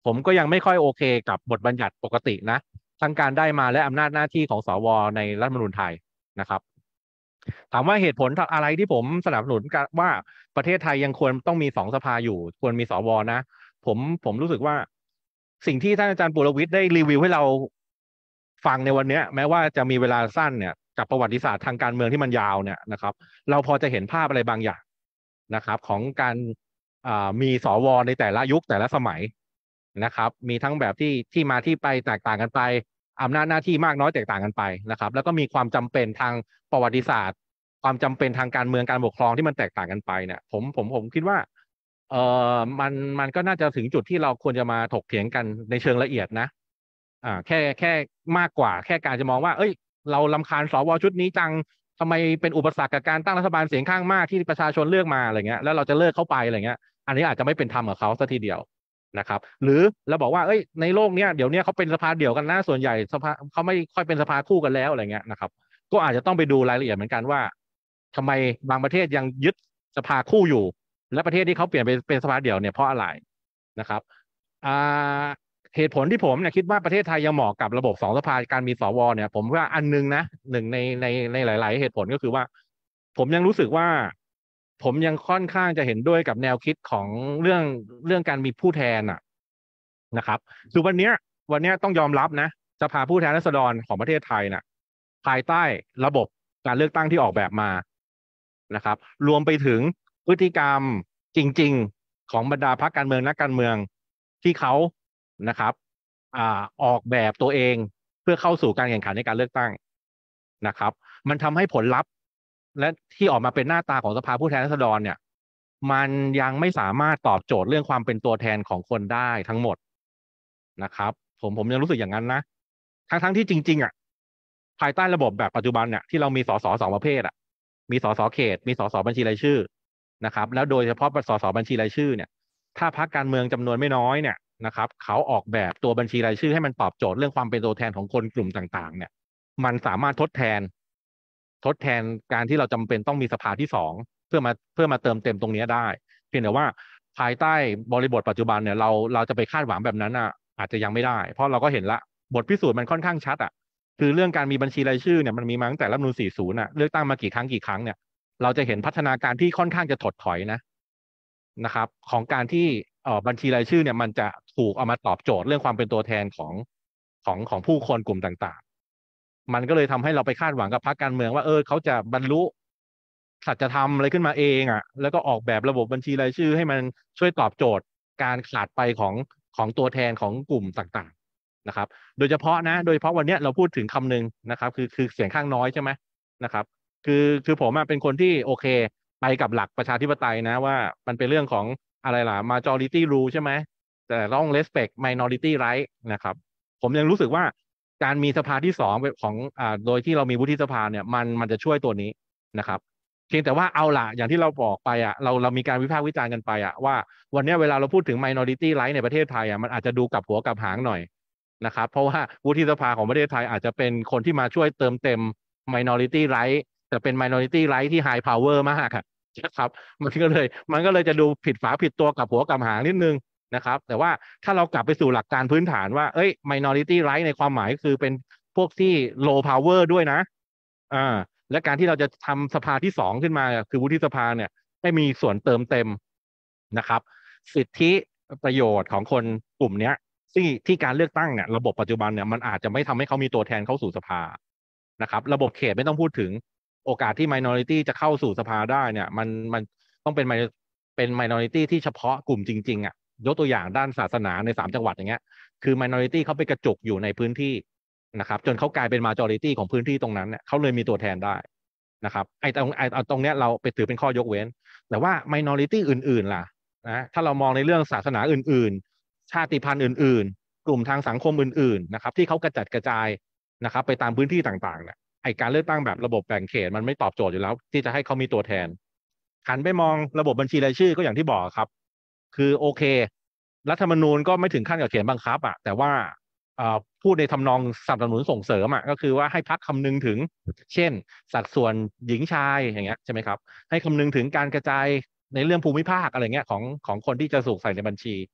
ผมก็ยังไม่ค่อยโอเคกับบทบัญญัติปกตินะทั้งการได้มาและอำนาจหน้าที่ของสวในรัฐธรรมนูญไทยนะครับถามว่าเหตุผลอะไรที่ผมสนับสนุนว่าประเทศไทยยังควรต้องมี2 สภาอยู่ควรมีสวนะผมรู้สึกว่าสิ่งที่ท่านอาจารย์ปุรวิทย์ได้รีวิวให้เราฟังในวันนี้แม้ว่าจะมีเวลาสั้นเนี่ยกับประวัติศาสตร์ทางการเมืองที่มันยาวเนี่ยนะครับเราพอจะเห็นภาพอะไรบางอย่างนะครับของการมีสวในแต่ละยุคแต่ละสมัยนะครับมีทั้งแบบที่มาที่ไปแตกต่างกันไปอำนาจหน้าที่มากน้อยแตกต่างกันไปนะครับแล้วก็มีความจำเป็นทางประวัติศาสตร์ความจำเป็นทางการเมืองการปกครองที่มันแตกต่างกันไปเนี่ยผมคิดว่ามันก็น่าจะถึงจุดที่เราควรจะมาถกเถียงกันในเชิงละเอียดนะแค่มากกว่าแค่การจะมองว่าเอ้ยเรารำคาญสวชุดนี้จังทำไมเป็นอุปสรรคกับการตั้งรัฐบาลเสียงข้างมากที่ประชาชนเลือกมาอะไรเงี้ยแล้วเราจะเลิกเข้าไปอะไรเงี้ยอันนี้อาจจะไม่เป็นธรรมกับเขาซะทีเดียวนะครับหรือเราบอกว่าเอ้ยในโลกเนี้ยเดี๋ยวนี้เขาเป็นสภาเดี่ยวกันนะส่วนใหญ่สภาเขาไม่ค่อยเป็นสภาคู่กันแล้วอะไรเงี้ยนะครับก็อาจจะต้องไปดูรายละเอียดเหมือนกันว่าทำไมบางประเทศยังยึดสภาคู่อยู่และประเทศที่เขาเปลี่ยนเป็นสภาเดี่ยวเนี่ยเพราะอะไรนะครับเหตุผลที่ผมเนี่ยคิดว่าประเทศไทยยังเหมาะกับระบบ2 สภาการมีสวเนี่ยผมว่าอันนึงนะหนึ่งในหลายๆเหตุผลก็คือว่าผมยังรู้สึกว่าผมยังค่อนข้างจะเห็นด้วยกับแนวคิดของเรื่องการมีผู้แทนนะครับคือวันนี้ต้องยอมรับนะสภาผู้แทนราษฎรของประเทศไทยน่ะภายใต้ระบบการเลือกตั้งที่ออกแบบมานะครับรวมไปถึงพฤติกรรมจริงๆของบรรดาพรรคการเมืองนักการเมืองที่เขานะครับออกแบบตัวเองเพื่อเข้าสู่การแข่งขันในการเลือกตั้งนะครับมันทำให้ผลลัพธ์และที่ออกมาเป็นหน้าตาของสภาผู้แทนราษฎรเนี่ยมันยังไม่สามารถตอบโจทย์เรื่องความเป็นตัวแทนของคนได้ทั้งหมดนะครับผมยังรู้สึกอย่างนั้นนะทั้งที่จริงๆภายใต้ระบบแบบปัจจุบันเนี่ยที่เรามีสส2 ประเภทมีสสเขตมีสสบัญชีรายชื่อนะครับแล้วโดยเฉพาะสสบัญชีรายชื่อเนี่ยถ้าพรรคการเมืองจำนวนไม่น้อยเนี่ยนะครับเขาออกแบบตัวบัญชีรายชื่อให้มันตอบโจทย์เรื่องความเป็นตัวแทนของคนกลุ่มต่างๆเนี่ยมันสามารถทดแทนการที่เราจำเป็นต้องมีสภาที่2เพื่อมาเติมเต็มตรงนี้ได้เพียงแต่ว่าภายใต้บริบทปัจจุบันเนี่ยเราจะไปคาดหวังแบบนั้นอาจจะยังไม่ได้เพราะเราก็เห็นละบทพิสูจน์มันค่อนข้างชัดคือเรื่องการมีบัญชีรายชื่อเนี่ยมันมีมาตั้งแต่รัฐธรรมนูญ40เลือกตั้งมากี่ครั้งเนี่ยเราจะเห็นพัฒนาการที่ค่อนข้างจะถดถอยนะครับของการที่บัญชีรายชื่อเนี่ยมันจะถูกเอามาตอบโจทย์เรื่องความเป็นตัวแทนของผู้คนกลุ่มต่างๆมันก็เลยทำให้เราไปคาดหวังกับพรรคการเมืองว่าเขาจะบรรลุสัจธรรมอะไรขึ้นมาเองแล้วก็ออกแบบระบบบัญชีรายชื่อให้มันช่วยตอบโจทย์การขาดไปของตัวแทนของกลุ่มต่างๆนะครับโดยเฉพาะวันนี้เราพูดถึงคำหนึ่งนะครับคือเสียงข้างน้อยใช่ไหมนะครับคือผมเป็นคนที่โอเคไปกับหลักประชาธิปไตยนะว่ามันเป็นเรื่องของอะไรล่ะ majority rule ใช่ไหมแต่ต้อง respect minority right นะครับผมยังรู้สึกว่าการมีสภาที่2ของโดยที่เรามีวุฒิสภาเนี่ยมันจะช่วยตัวนี้นะครับเพียงแต่ว่าเอาล่ะอย่างที่เราบอกไปเรามีการวิพากษ์วิจารณ์กันไปว่าวันนี้เวลาเราพูดถึง minority right ในประเทศไทยมันอาจจะดูกลับหัวกลับหางหน่อยนะครับเพราะว่าวุฒิสภาของประเทศไทยอาจจะเป็นคนที่มาช่วยเติมเต็ม minority right แต่เป็น minority right ที่ high power มากครับมันก็เลยจะดูผิดฝาผิดตัวกับหัวกับหางนิดนึงนะครับแต่ว่าถ้าเรากลับไปสู่หลักการพื้นฐานว่าminority right ในความหมายคือเป็นพวกที่ low power ด้วยนะและการที่เราจะทำสภาที่2ขึ้นมาคือวุฒิสภาเนี่ยให้มีส่วนเติมเต็มนะครับสิทธิประโยชน์ของคนกลุ่มนี้ที่การเลือกตั้งเนี่ยระบบปัจจุบันเนี่ยมันอาจจะไม่ทำให้เขามีตัวแทนเข้าสู่สภานะครับระบบเขตไม่ต้องพูดถึงโอกาสที่ minority จะเข้าสู่สภาได้เนี่ยมันต้องเป็น minority ที่เฉพาะกลุ่มจริงๆยกตัวอย่างด้านศาสนาใน3 จังหวัดอย่างเงี้ยคือ minority เขาไปกระจุกอยู่ในพื้นที่นะครับจนเขากลายเป็น majority ของพื้นที่ตรงนั้นเนี่ยเขาเลยมีตัวแทนได้นะครับตรงเนี้ยเราไปถือเป็นข้อยกเว้นแต่ว่า minority อื่นๆล่ะนะถ้าเรามองในเรื่องศาสนาอื่นๆชาติพันธุ์อื่นๆกลุ่มทางสังคมอื่นๆนะครับที่เขากระจัดกระจายนะครับไปตามพื้นที่ต่างๆเนี่ยการเลือกตั้งแบบระบบแบ่งเขตมันไม่ตอบโจทย์อยู่แล้วที่จะให้เขามีตัวแทนหันไปมองระบบบัญชีรายชื่อก็อย่างที่บอกครับคือโอเครัฐธรรมนูญก็ไม่ถึงขั้นกับเขียนบังคับแต่ว่าพูดในทำนองสนับสนุนส่งเสริมก็คือว่าให้พรรคคำนึงถึงเช่นสัดส่วนหญิงชายอย่างเงี้ยใช่ไหมครับให้คำนึงถึงการกระจายในเรื่องภูมิภาคอะไรเงี้ยของคนที่จะถูกใส่ในบัญชี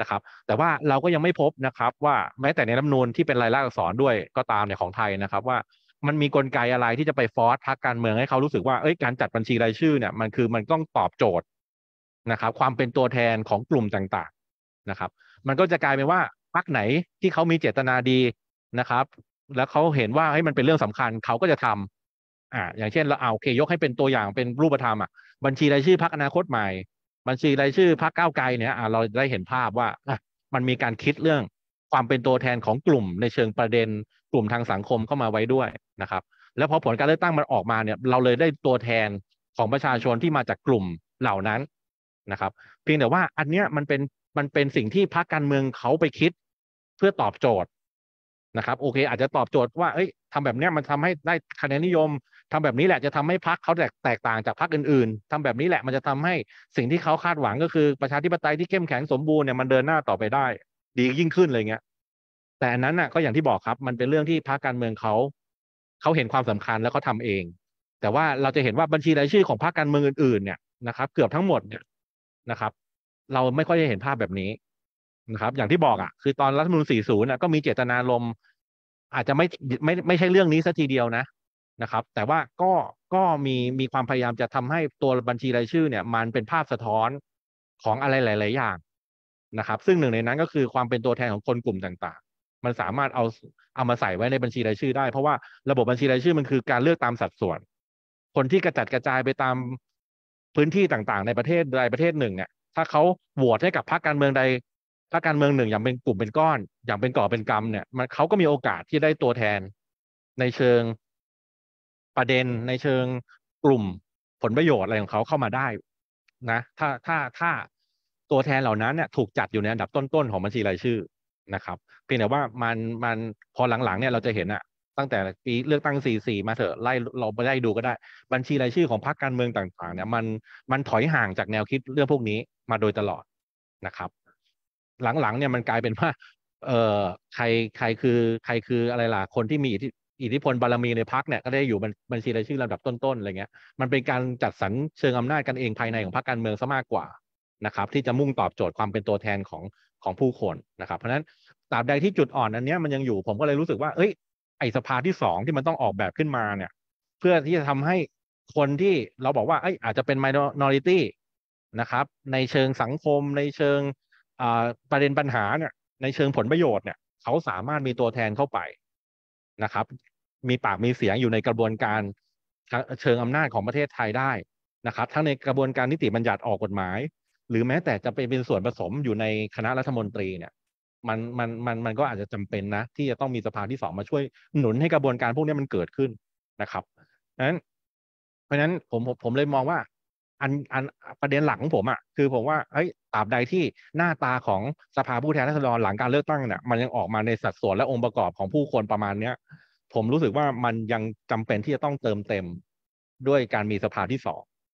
นะครับแต่ว่าเราก็ยังไม่พบนะครับว่าแม้แต่ในรัฐธรรมนูญที่เป็นลายลักษณ์อักษรด้วยก็ตามในของไทยนะครับว่ามันมีกลไกอะไรที่จะไปฟอร์สพรรคการเมืองให้เขารู้สึกว่าการจัดบัญชีรายชื่อเนี่ยมันต้องตอบโจทย์นะครับความเป็นตัวแทนของกลุ่มต่างๆนะครับมันก็จะกลายเป็นว่าพรรคไหนที่เขามีเจตนาดีนะครับแล้วเขาเห็นว่ามันเป็นเรื่องสำคัญเขาก็จะทำอย่างเช่นเราโอเคยกให้เป็นตัวอย่างเป็นรูปธรรมบัญชีรายชื่อพรรคอนาคตใหม่บัญชีรายชื่อพรรคก้าวไกลเนี่ยเราได้เห็นภาพว่ามันมีการคิดเรื่องความเป็นตัวแทนของกลุ่มในเชิงประเด็นกลุ่มทางสังคมเข้ามาไว้ด้วยนะครับแล้วพอผลการเลือกตั้งมันออกมาเนี่ยเราเลยได้ตัวแทนของประชาชนที่มาจากกลุ่มเหล่านั้นนะครับเพียงแต่ว่าอันเนี้ยมันเป็นสิ่งที่พรรคการเมืองเขาไปคิดเพื่อตอบโจทย์นะครับโอเคอาจจะตอบโจทย์ว่าทำแบบนี้มันทำให้ได้คะแนนนิยมทำแบบนี้แหละจะทำให้พรรคเขาแตกต่างจากพรรคอื่นๆทำแบบนี้แหละมันจะทำให้สิ่งที่เขาคาดหวังก็คือประชาธิปไตยที่เข้มแข็งสมบูรณ์เนี่ยมันเดินหน้าต่อไปได้ดียิ่งขึ้นเลยเงี้ยแต่อันนั้นก็อย่างที่บอกครับมันเป็นเรื่องที่พรรคการเมืองเขาเห็นความสำคัญแล้วเขาทำเองแต่ว่าเราจะเห็นว่าบัญชีรายชื่อของพรรคการเมืองอื่นๆเนี่ยนะครับเกือบทั้งหมดเนี่ยนะครับเราไม่ค่อยได้เห็นภาพแบบนี้นะครับอย่างที่บอกคือตอนรัฐธรรมนูญ40ก็มีเจตนารมณ์อาจจะไม่ใช่เรื่องนี้ซะทีเดียวนะครับแต่ว่าก็มีความพยายามจะทำให้ตัวบัญชีรายชื่อเนี่ยมันเป็นภาพสะท้อนของอะไรหลายๆอย่างนะครับซึ่งหนึ่งในนั้นก็คือความเป็นตัวแทนของคนกลุ่มต่างๆมันสามารถเอามาใส่ไว้ในบัญชีรายชื่อได้เพราะว่าระบบบัญชีรายชื่อมันคือการเลือกตามสัดส่วนคนที่กระจัดกระจายไปตามพื้นที่ต่างๆในประเทศใดประเทศหนึ่งเนี่ยถ้าเขาโหวตให้กับพรรคการเมืองใดพรรคการเมืองหนึ่งอย่างเป็นกลุ่มเป็นก้อนอย่างเป็นก่อเป็นกำเนี่ยเขาก็มีโอกาสที่ได้ตัวแทนในเชิงประเด็นในเชิงกลุ่มผลประโยชน์อะไรของเขาเข้ามาได้นะถ้าตัวแทนเหล่านั้นเนี่ยถูกจัดอยู่ในอันดับต้นๆของบัญชีรายชื่อนะครับเพียงแต่ว่ามันพอหลังๆเนี่ยเราจะเห็นตั้งแต่ปีเลือกตั้ง44มาเถอะเราไปไล่ดูก็ได้บัญชีรายชื่อของพรรคการเมืองต่างๆเนี่ยมันถอยห่างจากแนวคิดเรื่องพวกนี้มาโดยตลอดนะครับหลังๆเนี่ยมันกลายเป็นว่าใครคืออะไรล่ะคนที่มีอิทธิพลบารมีในพรรคเนี่ยก็ได้อยู่บัญชีรายชื่อลำดับต้นๆอะไรเงี้ยมันเป็นการจัดสรรเชิงอำนาจกันเองภายในของพรรคการเมืองซะมากกว่านะครับที่จะมุ่งตอบโจทย์ความเป็นตัวแทนของผู้คนนะครับเพราะฉะนั้นตราบใดที่จุดอ่อนอันนี้มันยังอยู่ผมก็เลยรู้สึกว่าไอ้สภาที่2ที่มันต้องออกแบบขึ้นมาเนี่ยเพื่อที่จะทำให้คนที่เราบอกว่าอาจจะเป็น minority นะครับในเชิงสังคมในเชิงประเด็นปัญหาเนี่ยในเชิงผลประโยชน์เนี่ยเขาสามารถมีตัวแทนเข้าไปนะครับมีปากมีเสียงอยู่ในกระบวนการเชิงอำนาจของประเทศไทยได้นะครับทั้งในกระบวนการนิติบัญญัติออกกฎหมายหรือแม้แต่จะเป็นส่วนผสมอยู่ในคณะรัฐมนตรีเนี่ยมันก็อาจจะจำเป็นนะที่จะต้องมีสภาที่2มาช่วยหนุนให้กระบวนการพวกนี้มันเกิดขึ้นนะครับเพราะฉะนั้นผมเลยมองว่าอันประเด็นหลักของผมคือผมว่าตราบใดที่หน้าตาของสภาผู้แทนราษฎรหลังการเลือกตั้งเนี่ยมันยังออกมาในสัดส่วนและองค์ประกอบของผู้คนประมาณเนี้ยผมรู้สึกว่ามันยังจำเป็นที่จะต้องเติมเต็มด้วยการมีสภาที่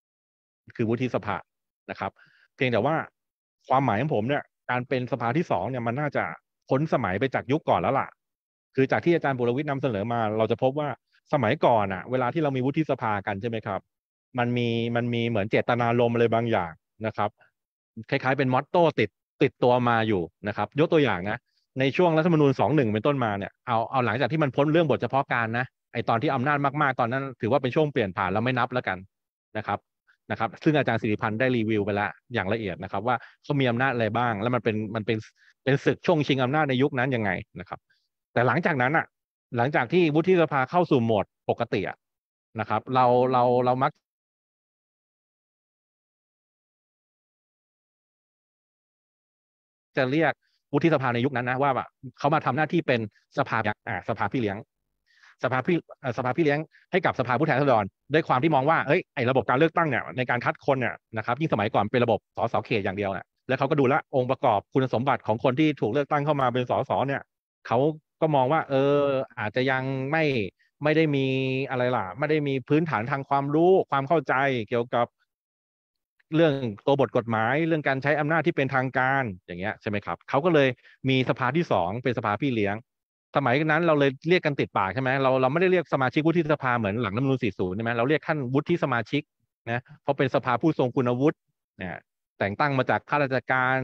2คือวุฒิสภานะครับเพียงแต่ว่าความหมายของผมเนี่ยการเป็นสภาที่2เนี่ยมันน่าจะพ้นสมัยไปจากยุคก่อนแล้วล่ะคือจากที่อาจารย์บุรวิทย์นำเสนอมาเราจะพบว่าสมัยก่อนเวลาที่เรามีวุฒิสภากันใช่ไหมครับมันมีเหมือนเจตนารมณ์อะไรบางอย่างนะครับคล้ายๆเป็นมอตโต้ติดตัวมาอยู่นะครับยกตัวอย่างนะในช่วงรัฐธรรมนูญ21เป็นต้นมาเนี่ยเอาหลังจากที่มันพ้นเรื่องบทเฉพาะการนะไอตอนที่อำนาจมากๆตอนนั้นถือว่าเป็นช่วงเปลี่ยนผ่านแล้วไม่นับแล้วกันนะครับซึ่งอาจารย์สิริพันธ์ได้รีวิวไปแล้วอย่างละเอียดนะครับว่าเขามีอำนาจอะไรบ้างแล้วมันเป็นศึกช่วงชิงอำนาจในยุคนั้นยังไงนะครับแต่หลังจากนั้นหลังจากที่วุฒิสภาเข้าสู่โหมดปกตินะครับเรามักจะเรียกวุฒิสภาในยุคนั้นนะว่าเขามาทำหน้าที่เป็นสภาพี่เลี้ยงสภาพี่เลี้ยงให้กับสภาผู้แทนราษฎรด้วยความที่มองว่าไอ้ระบบการเลือกตั้งเนี่ยในการคัดคนเนี่ยนะครับยิ่งสมัยก่อนเป็นระบบสสเขตอย่างเดียวเนี่ยแล้วเขาก็ดูแลองค์ประกอบคุณสมบัติของคนที่ถูกเลือกตั้งเข้ามาเป็นสสเนี่ยเขาก็มองว่าอาจจะยังไม่ได้มีอะไรล่ะไม่ได้มีพื้นฐานทางความรู้ความเข้าใจเกี่ยวกับเรื่องตัวบทกฎหมายเรื่องการใช้อำนาจที่เป็นทางการอย่างเงี้ยใช่ไหมครับเขาก็เลยมีสภาที่2เป็นสภาพี่เลี้ยงสมัยนั้นเราเลยเรียกกันติดปากใช่ไหมเราไม่ได้เรียกสมาชิกวุฒิสภาเหมือนหลังรัฐธรรมนูญ40ใช่ไหมเราเรียกท่านวุฒิสมาชิกนะเพราะเป็นสภาผู้ทรงคุณวุฒิเนี่ยแต่งตั้งมาจากข้าราชการ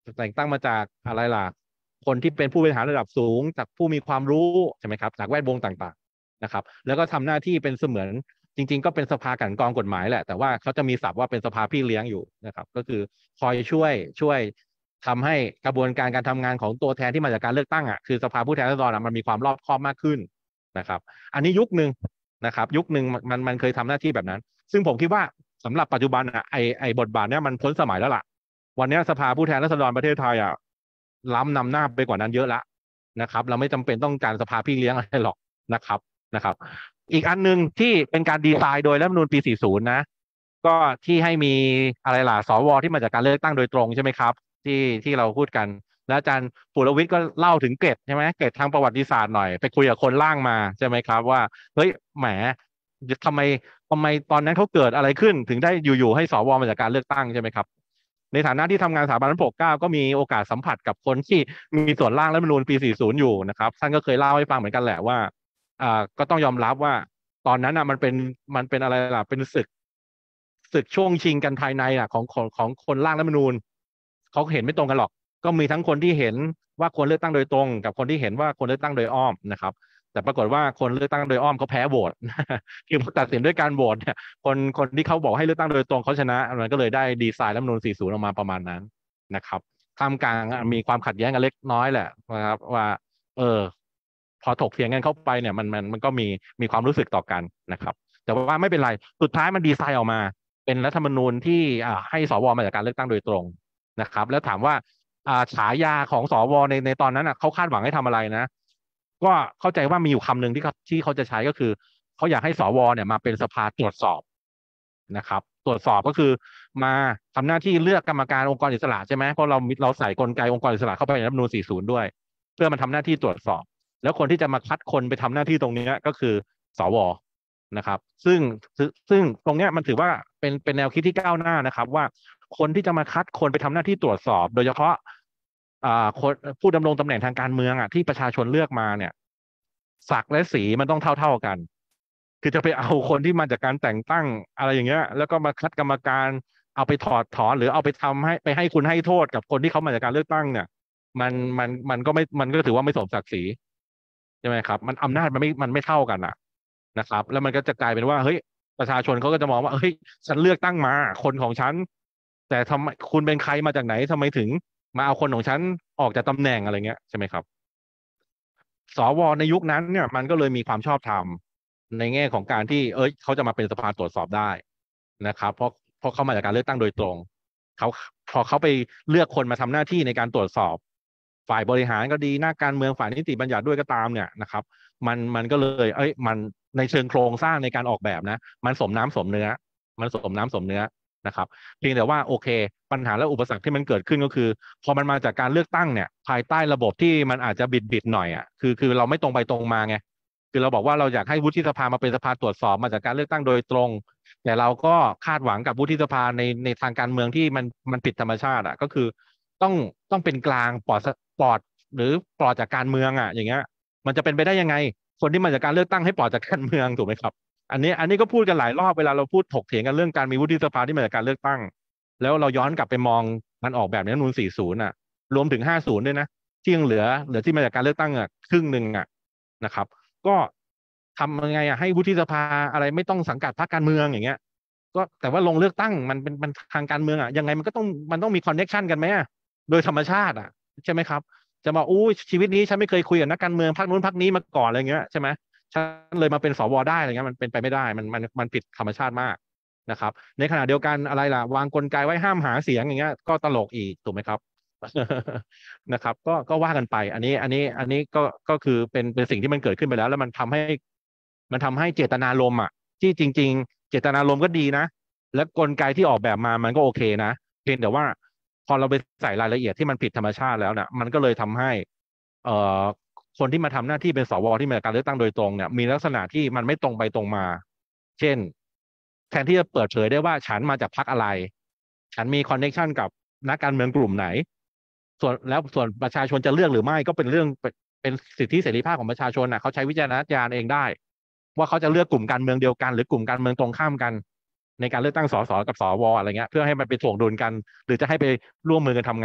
แต่งตั้งมาจากอะไรล่ะคนที่เป็นผู้บริหารระดับสูงจากผู้มีความรู้ใช่ไหมครับจากแวดวงต่างๆนะครับแล้วก็ทำหน้าที่เป็นเสมือนจริงๆก็เป็นสภากลั่นกรองกฎหมายแหละแต่ว่าเขาจะมีศัพท์ว่าเป็นสภาพี่เลี้ยงอยู่นะครับก็คือคอยช่วยทำให้กระบวนการทำงานของตัวแทนที่มาจากการเลือกตั้งอ่ะคือสภาผู้แทนราษฎรมันมีความรอบคอบมากขึ้นนะครับอันนี้ยุคหนึ่งนะครับยุคหนึ่งมันเคยทำหน้าที่แบบนั้นซึ่งผมคิดว่าสำหรับปัจจุบันอ่ะไอบทบาทเนี้ยมันพ้นสมัยแล้วล่ะวันนี้สภาผู้แทนราษฎรประเทศไทยอ่ะล้ำนำหน้าไปกว่านั้นเยอะละนะครับเราไม่จำเป็นต้องการสภาพี่เลี้ยงอะไรหรอกนะครับอีกอันหนึ่งที่เป็นการดีไซน์โดยรัฐธรรมนูญปี 40 นะก็ที่ให้มีอะไรล่ะสวที่มาจากการเลือกตั้งโดยตรงใช่ไหมครับที่เราพูดกันแล้วอาจารย์ปุรวิทย์ก็เล่าถึงเกร็ดใช่ไหมเกร็ดทางประวัติศาสตร์หน่อยไปคุยกับคนล่างมาใช่ไหมครับว่าเฮ้ยแหมทำไมตอนนั้นเขาเกิดอะไรขึ้นถึงได้อยู่ๆให้สวมาจากการเลือกตั้งใช่ไหมครับในฐานะที่ทำงานสถาบันพระปกเกล้าก็มีโอกาสสัมผัสกับคนที่มีส่วนร่างรัฐธรรมนูญปี 40 อยู่นะครับท่านก็เคยเล่าให้ฟังเหมือนกันแหละว่าก็ต้องยอมรับว่าตอนนั้นมันเป็นอะไรล่ะเป็นศึกช่วงชิงกันภายในของคนร่างรัฐธรรมนูญเขาเห็นไม่ตรงกันหรอกก็มีทั้งคนที่เห็นว่าควรเลือกตั้งโดยตรงกับคนที่เห็นว่าควรเลือกตั้งโดยอ้อมนะครับแต่ปรากฏว่าคนเลือกตั้งโดยอ้อมเขาแพ้โหวต คือตัดสินด้วยการโหวตเนี่ยคนที่เขาบอกให้เลือกตั้งโดยตรงเขาชนะมันก็เลยได้ดีไซน์รัฐธรรมนูญ 40 ออกมาประมาณนั้นนะครับท่ามกลางมีความขัดแย้งกันเล็กน้อยแหละนะครับว่าพอถกเถียงกันเข้าไปเนี่ยมันก็มีความรู้สึกต่อกันนะครับแต่ว่าไม่เป็นไรสุดท้ายมันดีไซน์ออกมาเป็นรัฐธรรมนูญที่ให้สวมาจากการเลือกตั้งโดยตรงนะครับแล้วถามว่าฉายาของสวในตอนนั้นเขาคาดหวังให้ทำอะไรนะก็เข้าใจว่ามีอยู่คำหนึ่งที่เขาจะใช้ก็คือเขาอยากให้สวเนี่ยมาเป็นสภาตรวจสอบนะครับตรวจสอบก็คือมาทำหน้าที่เลือกกรรมการองค์กรอิสระใช่ไหมเพราะเราใส่กลไกองค์กรอิสระเข้าไปในรัฐธรรมนูญ 40 ด้วยเพื่อมันทำหน้าที่ตรวจสอบแล้วคนที่จะมาคัดคนไปทำหน้าที่ตรงนี้ก็คือสวนะครับซึ่งตรงนี้มันถือว่าเป็นแนวคิดที่ก้าวหน้านะครับว่าคนที่จะมาคัดคนไปทำหน้าที่ตรวจสอบโดยเฉพาะคนผู้ดำรงตำแหน่งทางการเมืองที่ประชาชนเลือกมาเนี่ยศักดิ์และสีมันต้องเท่ากันคือจะไปเอาคนที่มาจากการแต่งตั้งอะไรอย่างเงี้ยแล้วก็มาคัดกรรมการเอาไปถอดถอนหรือเอาไปทำให้คุณให้โทษกับคนที่เขามาจากการเลือกตั้งเนี่ยมันก็ไม่มันก็ถือว่าไม่สมศักดิ์ศรีใช่ไหมครับมันอำนาจมันไม่เท่ากันนะครับแล้วมันก็จะกลายเป็นว่าเฮ้ยประชาชนเขาก็จะมองว่าเฮ้ยฉันเลือกตั้งมาคนของฉันแต่ทำไมคุณเป็นใครมาจากไหนทำไมถึงมาเอาคนของฉันออกจากตำแหน่งอะไรเงี้ยใช่ไหมครับสวในยุคนั้นเนี่ยมันก็เลยมีความชอบธรรมในแง่ของการที่เขาจะมาเป็นสภาตรวจสอบได้นะครับเพราะเขามาจากการเลือกตั้งโดยตรงเขาพอเขาไปเลือกคนมาทำหน้าที่ในการตรวจสอบฝ่ายบริหารก็ดีนักการเมืองฝ่ายนิติบัญญัติด้วยก็ตามเนี่ยนะครับมันก็เลยมันในเชิงโครงสร้างในการออกแบบนะมันสมน้ำสมเนื้อนะครับเพียงแต่ว่าโอเคปัญหาและอุปสรรคที่มันเกิดขึ้นก็คือพอมันมาจากการเลือกตั้งเนี่ยภายใต้ระบบที่มันอาจจะบิดหน่อยคือเราไม่ตรงไปตรงมาไงคือเราบอกว่าเราอยากให้วุฒิสภามาเป็นสภาตรวจสอบมาจากการเลือกตั้งโดยตรงแต่เราก็คาดหวังกับวุฒิสภาในทางการเมืองที่มันผิดธรรมชาติก็คือต้องเป็นกลางปลอดหรือปลอดจากการเมืองอย่างเงี้ยมันจะเป็นไปได้ยังไงคนที่มาจากการเลือกตั้งให้ปลอดจากการเมืองถูกไหมครับอันนี้ก็พูดกันหลายรอบเวลาเราพูดถกเถียงกันเรื่องการมีวุฒิสภาที่มาจากการเลือกตั้งแล้วเราย้อนกลับไปมองมันออกแบบในรัฐธรรมนูญ 40 รวมถึง 50 ด้วยนะที่ยังเหลือที่มาจากการเลือกตั้งครึ่งหนึ่งนะครับก็ทำยังไงให้วุฒิสภาอะไรไม่ต้องสังกัดพรรคการเมืองอย่างเงี้ยก็แต่ว่าลงเลือกตั้งมันทางการเมืองยังไงมันต้องมีคอนเนคชันกันไหมโดยธรรมชาติใช่ไหมครับจะมาชีวิตนี้ฉันไม่เคยคุยกับนักการเมืองพรรคนู้นพรรคนี้มาก่อนอะไรเงี้ยใช่ไหมฉันเลยมาเป็นสวได้อะไรเงี้ยมันเป็นไปไม่ได้มันผิดธรรมชาติมากนะครับในขณะเดียวกันอะไรล่ะวางกลไกไว้ห้ามหาเสียงอย่างเงี้ยก็ตลกอีกถูกไหมครับ นะครับก็ว่ากันไปอันนี้ก็คือเป็นสิ่งที่มันเกิดขึ้นไปแล้วมันทำให้เจตนารมณ์ที่จริงๆเจตนารมณ์ก็ดีนะและกลไกที่ออกแบบมามันก็โอเคนะเพียงแต่ว่าพอเราไปใส่รายละเอียดที่มันผิดธรรมชาติแล้วเนี่ยมันก็เลยทำให้คนที่มาทำหน้าที่เป็นสวที่มาจากการเลือกตั้งโดยตรงเนี่ยมีลักษณะที่มันไม่ตรงไปตรงมาเช่นแทนที่จะเปิดเผยได้ว่าฉันมาจากพรรคอะไรฉันมีคอนเนคชันกับนักการเมืองกลุ่มไหนส่วนประชาชนจะเลือกหรือไม่ก็เป็นเรื่องเป็นสิทธิเสรีภาพของประชาชนเขาใช้วิจารณญาณเองได้ว่าเขาจะเลือกกลุ่มการเมืองเดียวกันหรือกลุ่มการเมืองตรงข้ามกันในการเลือกตั้งสสกับสวอะไรเงี้ยเพื่อให้มันไปถ่วงดุลกันหรือจะให้ไปร่วมมือกันทำงาน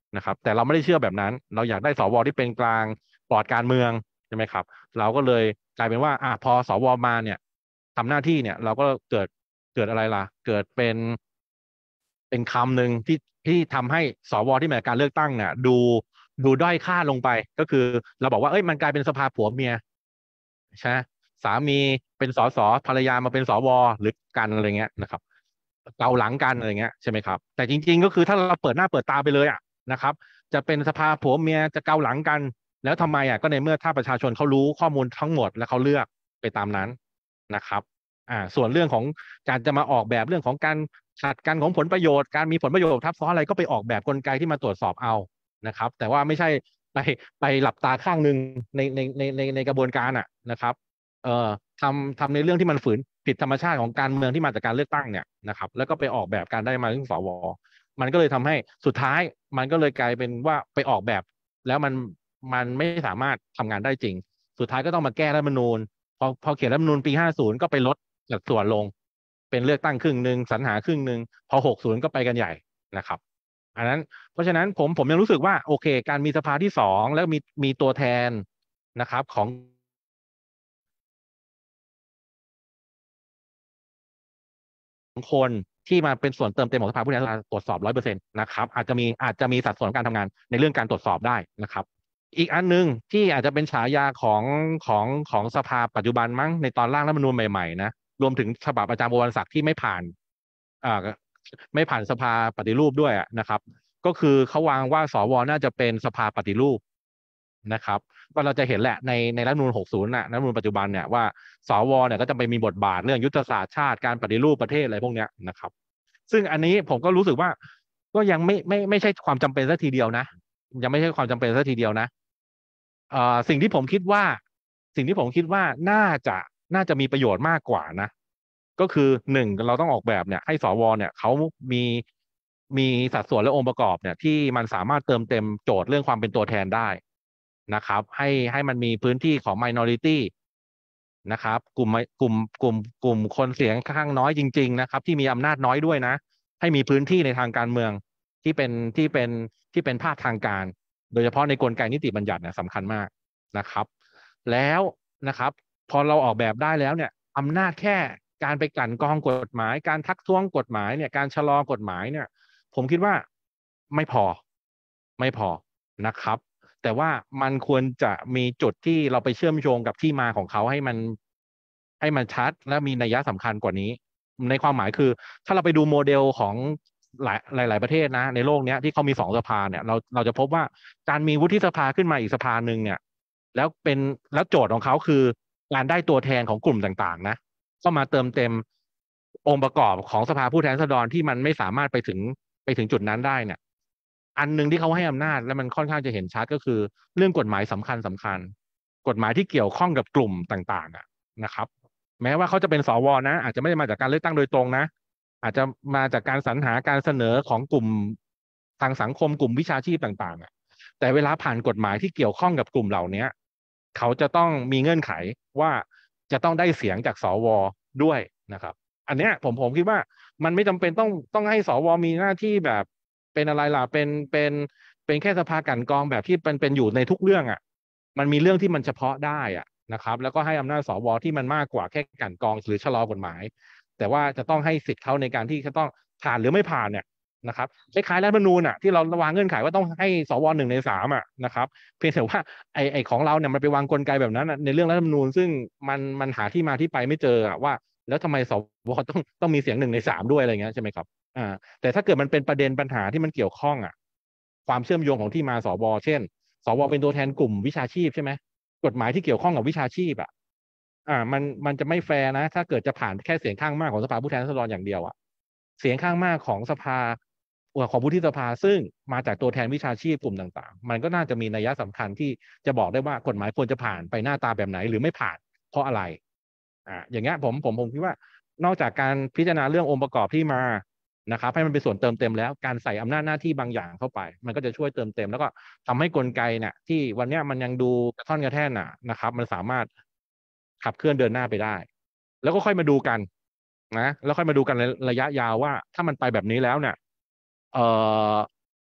นะครับ แต่เราไม่ได้เชื่อแบบนั้น เราอยากได้สวที่เป็นกลางปลอดการเมืองใช่ไหมครับเราก็เลยกลายเป็นว่าพอสวมาเนี่ยทำหน้าที่เนี่ยเราก็เกิดอะไรล่ะเกิดเป็นคำหนึ่งที่ทำให้สวที่มาจากการเลือกตั้งเนี่ยดูด้อยค่าลงไปก็คือเราบอกว่าเอ้ยมันกลายเป็นสภาผัวเมียใช่ไหมสามีเป็นสสภรรยามาเป็นสวหรือกันอะไรเงี้ยนะครับเกาหลังกันอะไรเงี้ยใช่ไหมครับแต่จริงๆก็คือถ้าเราเปิดหน้าเปิดตาไปเลยนะครับจะเป็นสภาผัวเมียจะเกาหลังกันแล้วทำไมก็ในเมื่อถ้าประชาชนเขารู้ข้อมูลทั้งหมดแล้วเขาเลือกไปตามนั้นนะครับส่วนเรื่องของการจะมาออกแบบเรื่องของการขัดกันของผลประโยชน์การมีผลประโยชน์ทับซ้อนอะไรก็ไปออกแบบกลไกที่มาตรวจสอบเอานะครับแต่ว่าไม่ใช่ไปหลับตาข้างหนึ่งในกระบวนการนะครับทำในเรื่องที่มันฝืนผิดธรรมชาติของการเมืองที่มาจากการเลือกตั้งเนี่ยนะครับแล้วก็ไปออกแบบการได้มาถึงสวมันก็เลยทำให้สุดท้ายมันก็เลยกลายเป็นว่าไปออกแบบแล้วมันไม่สามารถทำงานได้จริงสุดท้ายก็ต้องมาแก้รัฐธรรมนูญพอเขียนรัฐธรรมนูญปี50ก็ไปลดสัดส่วนลงเป็นเลือกตั้งครึ่งหนึ่งสรรหาครึ่งหนึ่งพอ60ก็ไปกันใหญ่นะครับอันนั้นเพราะฉะนั้นผมยังรู้สึกว่าโอเคการมีสภาที่2แล้วมีตัวแทนนะครับของคนที่มาเป็นส่วนเติมเต็มของสภาผู้แทนราษฎรตรวจสอบ 100% นะครับอาจจะมีสัดส่วนการทำงานในเรื่องการตรวจสอบได้นะครับอีกอันนึงที่อาจจะเป็นฉายาของสภาปัจจุบันมั้งในตอนร่างรัฐธรรมนูญใหม่ๆนะรวมถึงฉบับอาจารย์บวรศักดิ์ที่ไม่ผ่านสภาปฏิรูปด้วยนะครับก็คือเขาวางว่าสวน่าจะเป็นสภาปฏิรูปนะครับก็เราจะเห็นแหละในรัฐธรรมนูญ60รัฐธรรมนูญปัจจุบันเนี่ยว่าสวเนี่ยก็จะไปมีบทบาทเรื่องยุทธศาสตร์ชาติการปฏิรูปประเทศอะไรพวกเนี้ยนะครับซึ่งอันนี้ผมก็รู้สึกว่าก็ยังไม่ใช่ความจำเป็นซะทีเดียวนะยังไม่ใช่ความจำเป็นซะทีเดียวนะสิ่งที่ผมคิดว่าน่าจะมีประโยชน์มากกว่านะก็คือ1เราต้องออกแบบเนี่ยให้สวเนี่ยเขามีสัดส่วนและองค์ประกอบเนี่ยที่มันสามารถเติมเต็มโจทย์เรื่องความเป็นตัวแทนได้นะครับให้มันมีพื้นที่ของ minority นะครับกลุ่มคนเสียงข้างน้อยจริงๆนะครับที่มีอำนาจน้อยด้วยนะให้มีพื้นที่ในทางการเมืองที่เป็นภาคทางการโดยเฉพาะในกลไกนิติบัญญัติเนี่ยสำคัญมากนะครับแล้วนะครับพอเราออกแบบได้แล้วเนี่ยอำนาจแค่การไปกลั่นกรองกฎหมายการทักท้วงกฎหมายเนี่ยการชะลอกฎหมายเนี่ยผมคิดว่าไม่พอนะครับแต่ว่ามันควรจะมีจุดที่เราไปเชื่อมโยงกับที่มาของเขาให้มันชัดและมีนัยสำคัญกว่านี้ในความหมายคือถ้าเราไปดูโมเดลของหลายประเทศนะในโลกนี้ที่เขามี2 สภาเนี่ยเราจะพบว่าการมีวุฒิสภาขึ้นมาอีกสภาหนึ่งเนี่ยแล้วโจทย์ของเขาคือการได้ตัวแทนของกลุ่มต่างๆนะเข้ามาเติมเต็มองค์ประกอบของสภาผู้แทนราษฎรที่มันไม่สามารถไปถึงจุดนั้นได้เนี่ยอันหนึ่งที่เขาให้อำนาจและมันค่อนข้างจะเห็นชัดก็คือเรื่องกฎหมายสำคัญกฎหมายที่เกี่ยวข้องกับกลุ่มต่างๆนะครับแม้ว่าเขาจะเป็นสวนะอาจจะไม่ได้มาจากการเลือกตั้งโดยตรงนะอาจจะมาจากการสรรหาการเสนอของกลุ่มทางสังคมกลุ่มวิชาชีพต่างๆแต่เวลาผ่านกฎหมายที่เกี่ยวข้องกับกลุ่มเหล่านี้เขาจะต้องมีเงื่อนไขว่าจะต้องได้เสียงจากสวด้วยนะครับอันเนี้ยผมคิดว่ามันไม่จำเป็นต้องให้สวมีหน้าที่แบบเป็นอะไรล่ะเป็นแค่สภากลั่นกรองแบบที่เป็นอยู่ในทุกเรื่องมันมีเรื่องที่มันเฉพาะได้นะครับแล้วก็ให้อำนาจสวที่มันมากกว่าแค่กลั่นกรองหรือชะลอกฎหมายแต่ว่าจะต้องให้สิทธิ์เขาในการที่จะต้องผ่านหรือไม่ผ่านเนี่ยนะครับคล้ายๆรัฐธรรมนูญที่เราวางเงื่อนไขว่าต้องให้สว1 ใน 3นะครับเพียงแต่ว่าไอ้ของเราเนี่ยมันไปวางกลไกแบบนั้นในเรื่องรัฐธรรมนูญซึ่งมันหาที่มาที่ไปไม่เจอว่าแล้วทำไมสวต้องมีเสียง1 ใน 3ด้วยอะไรเงี้ยใช่ไหมครับแต่ถ้าเกิดมันเป็นประเด็นปัญหาที่มันเกี่ยวข้องความเชื่อมโยงของที่มาสวเช่นสวเป็นตัวแทนกลุ่มวิชาชีพใช่ไหมกฎหมายที่เกี่ยวข้องกับวิชาชีพมันจะไม่แฟร์นะถ้าเกิดจะผ่านแค่เสียงข้างมากของสภาผู้แทนราษฎรอย่างเดียวเสียงข้างมากของสภาของวุฒิสภาซึ่งมาจากตัวแทนวิชาชีพกลุ่มต่างๆมันก็น่าจะมีนัยสำคัญที่จะบอกได้ว่ากฎหมายควรจะผ่านไปหน้าตาแบบไหนหรือไม่ผ่านเพราะอะไรอย่างเงี้ยผมคิดว่านอกจากการพิจารณาเรื่ององค์ประกอบที่มานะครับให้มันเป็นส่วนเติมเต็มแล้วการใส่อำนาจหน้าที่บางอย่างเข้าไปมันก็จะช่วยเติมเต็มแล้วก็ทำให้กลไกเนี่ยที่วันนี้มันยังดูกระท่อนกระแท่นนะครับมันสามารถขับเคลื่อนเดินหน้าไปได้แล้วก็ค่อยมาดูกันนะแล้วค่อยมาดูกันในระยะยาวว่าถ้ามันไปแบบนี้แล้วเนี่ย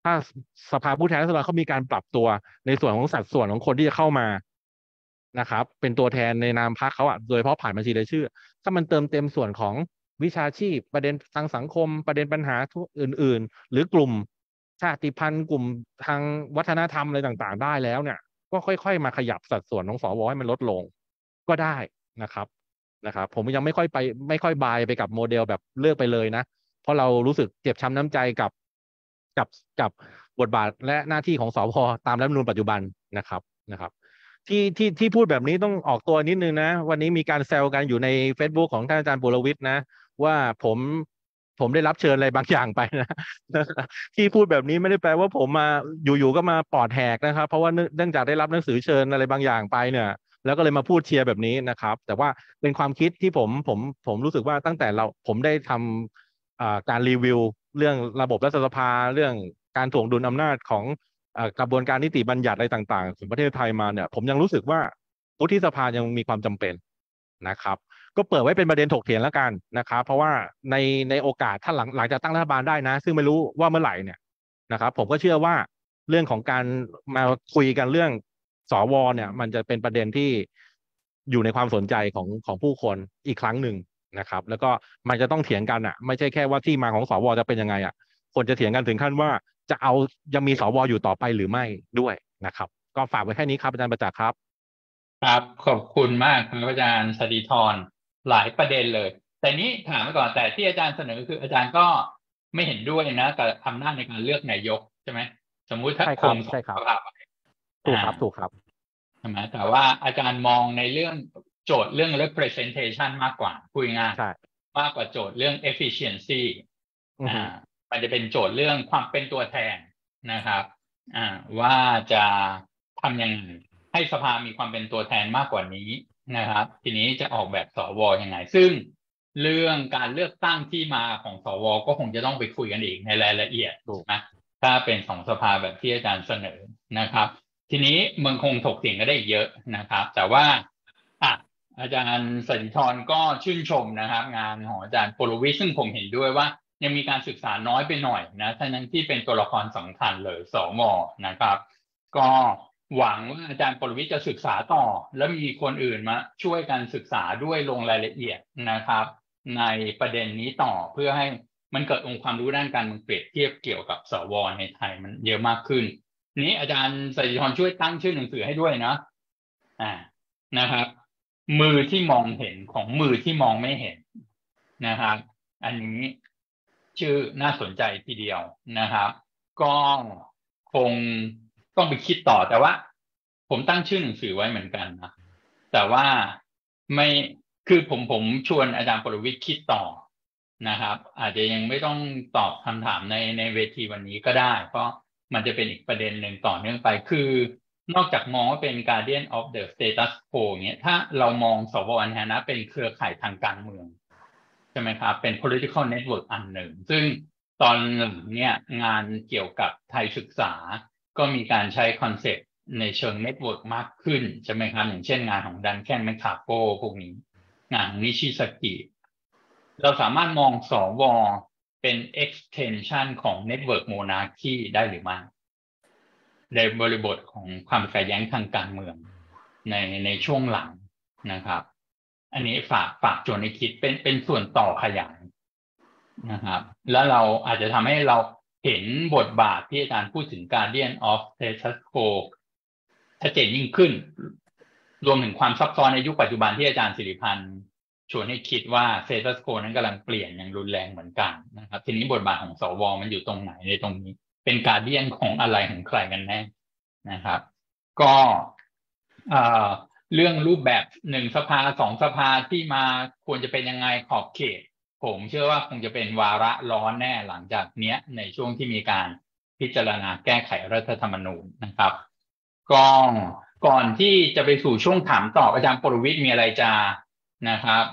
ถ้าสภาผู้แทนราษฎรเขามีการปรับตัวในส่วนของสัดส่วนของคนที่จะเข้ามานะครับเป็นตัวแทนในนามพรรคเขาโดยเฉพาะผ่านบัญชีรายชื่อถ้ามันเติมเต็มส่วนของวิชาชีพประเด็นทางสังคมประเด็นปัญหาอื่นๆหรือกลุ่มชาติพันธุ์กลุ่มทางวัฒนธรรมอะไรต่างๆได้แล้วเนี่ยก็ค่อยๆมาขยับสัดส่วนของสวให้มันลดลงก็ได้นะครับผมยังไม่ค่อยบายไปกับโมเดลแบบเลือกไปเลยนะเพราะเรารู้สึกเจ็บช้ำน้ำใจกับบทบาทและหน้าที่ของสวตามรัฐธรรมนูญปัจจุบันนะครับที่พูดแบบนี้ต้องออกตัวนิดนึงนะวันนี้มีการแซวกันอยู่ใน Facebook ของท่านอาจารย์ปุรวิทย์นะว่าผมได้รับเชิญอะไรบางอย่างไปนะที่พูดแบบนี้ไม่ได้แปลว่าผมมาอยู่ๆก็มาปอดแหกนะครับเพราะว่าเนื่องจากได้รับหนังสือเชิญอะไรบางอย่างไปเนี่ยแล้วก็เลยมาพูดเชียร์แบบนี้นะครับแต่ว่าเป็นความคิดที่ผมรู้สึกว่าตั้งแต่ผมได้ทำการรีวิวเรื่องระบบรัฐสภาเรื่องการถ่วงดุลอำนาจของกระบวนการนิติบัญญัติอะไรต่างๆของประเทศไทยมาเนี่ยผมยังรู้สึกว่าวุฒิสภายังมีความจำเป็นนะครับก็เปิดไว้เป็นประเด็นถกเถียงแล้วกันนะครับเพราะว่าในโอกาสถ้าหลังจากตั้งรัฐบาลได้นะซึ่งไม่รู้ว่าเมื่อไหร่เนี่ยนะครับผมก็เชื่อว่าเรื่องของการมาคุยกันเรื่องสวเนี่ยมันจะเป็นประเด็นที่อยู่ในความสนใจของผู้คนอีกครั้งหนึ่งนะครับแล้วก็มันจะต้องเถียงกันไม่ใช่แค่ว่าที่มาของสวจะเป็นยังไงคนจะเถียงกันถึงขั้นว่าจะมีสวอยู่ต่อไปหรือไม่ด้วยนะครับก็ฝากไว้แค่นี้ครับอาจารย์ประจักษ์ครับครับขอบคุณมากครับอาจารย์สศิธรหลายประเด็นเลยแต่นี้ถามไปก่อนแต่ที่อาจารย์เสนอคืออาจารย์ก็ไม่เห็นด้วยนะกับอำนาจในการเลือกนายกใช่ไหมสมมุติถ้าคงสภาพถูกครับใช่ไหมแต่ว่าอาจารย์มองในเรื่องโจทย์เรื่อง representation มากกว่าพูดง่ายมากกว่าโจทย์เรื่อง efficiency มันจะเป็นโจทย์เรื่องความเป็นตัวแทนนะครับว่าจะทำยังไงให้สภามีความเป็นตัวแทนมากกว่านี้นะครับทีนี้จะออกแบบสวยังไงซึ่งเรื่องการเลือกตั้งที่มาของสวก็คงจะต้องไปคุยกันอีกในรายละเอียดถูกไหมถ้าเป็นสองสภาแบบที่อาจารย์เสนอนะครับทีนี้มันคงถกเถียงกันได้เยอะนะครับแต่ว่าอาจารย์สศิธรก็ชื่นชมนะครับงานของอาจารย์ปุรวิทย์ซึ่งผมเห็นด้วยว่ายังมีการศึกษาน้อยไปหน่อยนะทั้งที่เป็นตัวละครสำคัญเลยสวนะครับก็หวังว่าอาจารย์ปุรวิทย์จะศึกษาต่อแล้วมีคนอื่นมาช่วยกันศึกษาด้วยลงรายละเอียดนะครับในประเด็นนี้ต่อเพื่อให้มันเกิดองค์ความรู้ด้านการเมืองเปรียบเทียบเกี่ยวกับสวในไทยมันเยอะมากขึ้นนี้อาจารย์สศิธรช่วยตั้งชื่อหนังสือให้ด้วยนะนะครับมือที่มองเห็นของมือที่มองไม่เห็นนะครับอันนี้ชื่อน่าสนใจทีเดียวนะครับก็คงต้องไปคิดต่อแต่ว่าผมตั้งชื่อหนังสือไว้เหมือนกันนะแต่ว่าไม่คือผมชวนอาจารย์ปรวิทย์คิดต่อนะครับอาจจะยังไม่ต้องตอบคำถามในเวทีวันนี้ก็ได้เพราะมันจะเป็นอีกประเด็นหนึ่งต่อเนื่องไปคือนอกจากมองว่าเป็น Guardian of the Status Quo เงี้ยถ้าเรามองสวในฐานะเป็นเครือข่ายทางการเมืองใช่ไหมครับเป็น political network อันหนึ่งซึ่งตอนหลังเนี่ยงานเกี่ยวกับไทยศึกษาก็มีการใช้คอนเซ็ปต์ในเชิงเน็ตเวิร์กมากขึ้นใช่ไหมครับอย่างเช่นงานของดันแคนแมคคาโกพวกนี้งานของนิชิสกิเราสามารถมองสวเป็น extension ของ network monarchy ได้หรือไม่ในบริบทของความขัดแย้งทางการเมืองในช่วงหลังนะครับอันนี้ฝากโจทย์ในคิดเป็นส่วนต่อขยายนะครับแล้วเราอาจจะทำให้เราเห็นบทบาทที่อาจารย์พูดถึง Guardian of Status Quo ชัดเจนยิ่งขึ้นรวมถึงความซับซ้อนในยุคปัจจุบันที่อาจารย์ศิริพันธ์ชวนให้คิดว่า Status Quo นั้นกำลังเปลี่ยนอย่างรุนแรงเหมือนกันนะครับทีนี้บทบาทของสวมันอยู่ตรงไหนในตรงนี้เป็น Guardian ของอะไรของใครกันแน่นะครับก็เรื่องรูปแบบ1 สภา 2 สภาที่มาควรจะเป็นยังไงขอบเขตผมเชื่อว่าคงจะเป็นวาระร้อนแน่หลังจากเนี้ยในช่วงที่มีการพิจารณาแก้ไขรัฐธรรมนูญนะครับก็ก่อนที่จะไปสู่ช่วงถามตอบอาจารย์ปรวิทย์มีอะไรจะนะครับ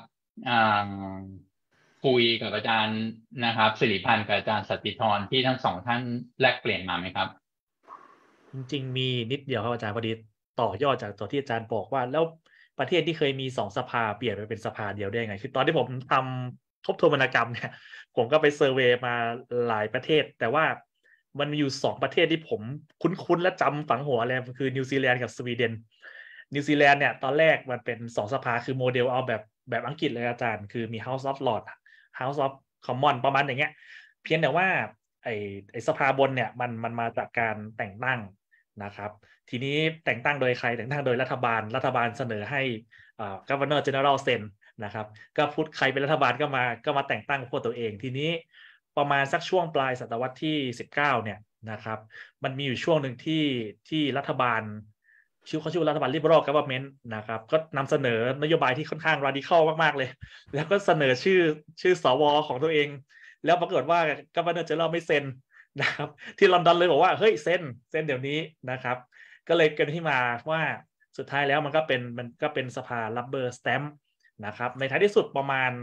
คุยกับอาจารย์นะครับศิริพันธ์กับอาจารย์สศิธรที่ทั้งสองท่านแลกเปลี่ยนมาไหมครับจริงๆมีนิดเดียวครับอาจารย์พอดีต่อยอดจากตัวที่อาจารย์บอกว่าแล้วประเทศที่เคยมี2 สภาเปลี่ยนไปเป็นสภาเดียวได้ยังไงคือตอนที่ผมทำทบทวนวรรณกรรมเนี่ยผมก็ไปเซอร์เวย์มาหลายประเทศแต่ว่ามันมีอยู่2ประเทศที่ผมคุ้นๆและจำฝังหัวเลยคือนิวซีแลนด์กับสวีเดนนิวซีแลนด์เนี่ยตอนแรกมันเป็น2สภาคือโมเดลเอาแบบอังกฤษเลยอาจารย์คือมี House of Lords House of Commons ประมาณอย่างเงี้ยเพียงแต่ว่าไอ้สภาบนเนี่ยมันมาจากการแต่งตั้งนะครับทีนี้แต่งตั้งโดยใครแต่งตั้งโดยรัฐบาลเสนอให้Governor General เซ็นนะครับก็พูดใครเป็นรัฐบาลก็มาแต่งตั้งพวกตัวเองทีนี้ประมาณสักช่วงปลายศตวรรษที่19เนี่ยนะครับมันมีอยู่ช่วงหนึ่งที่รัฐบาลเขาชื่อรัฐบาล Liberal Government นะครับก็นำเสนอนโยบายที่ค่อนข้าง radical มากๆเลยแล้วก็เสนอชื่อสวของตัวเองแล้วปรากฏว่า Governor General ไม่เซ็นนะครับที่ลอนดอนเลยบอกว่าเฮ้ยเซ็นเดี๋ยวนี้นะครับก็เลยเกิดที่มาว่าสุดท้ายแล้วมันก็เป็นสภา Rubber Stamp นะครับในท้ายที่สุดประมาณ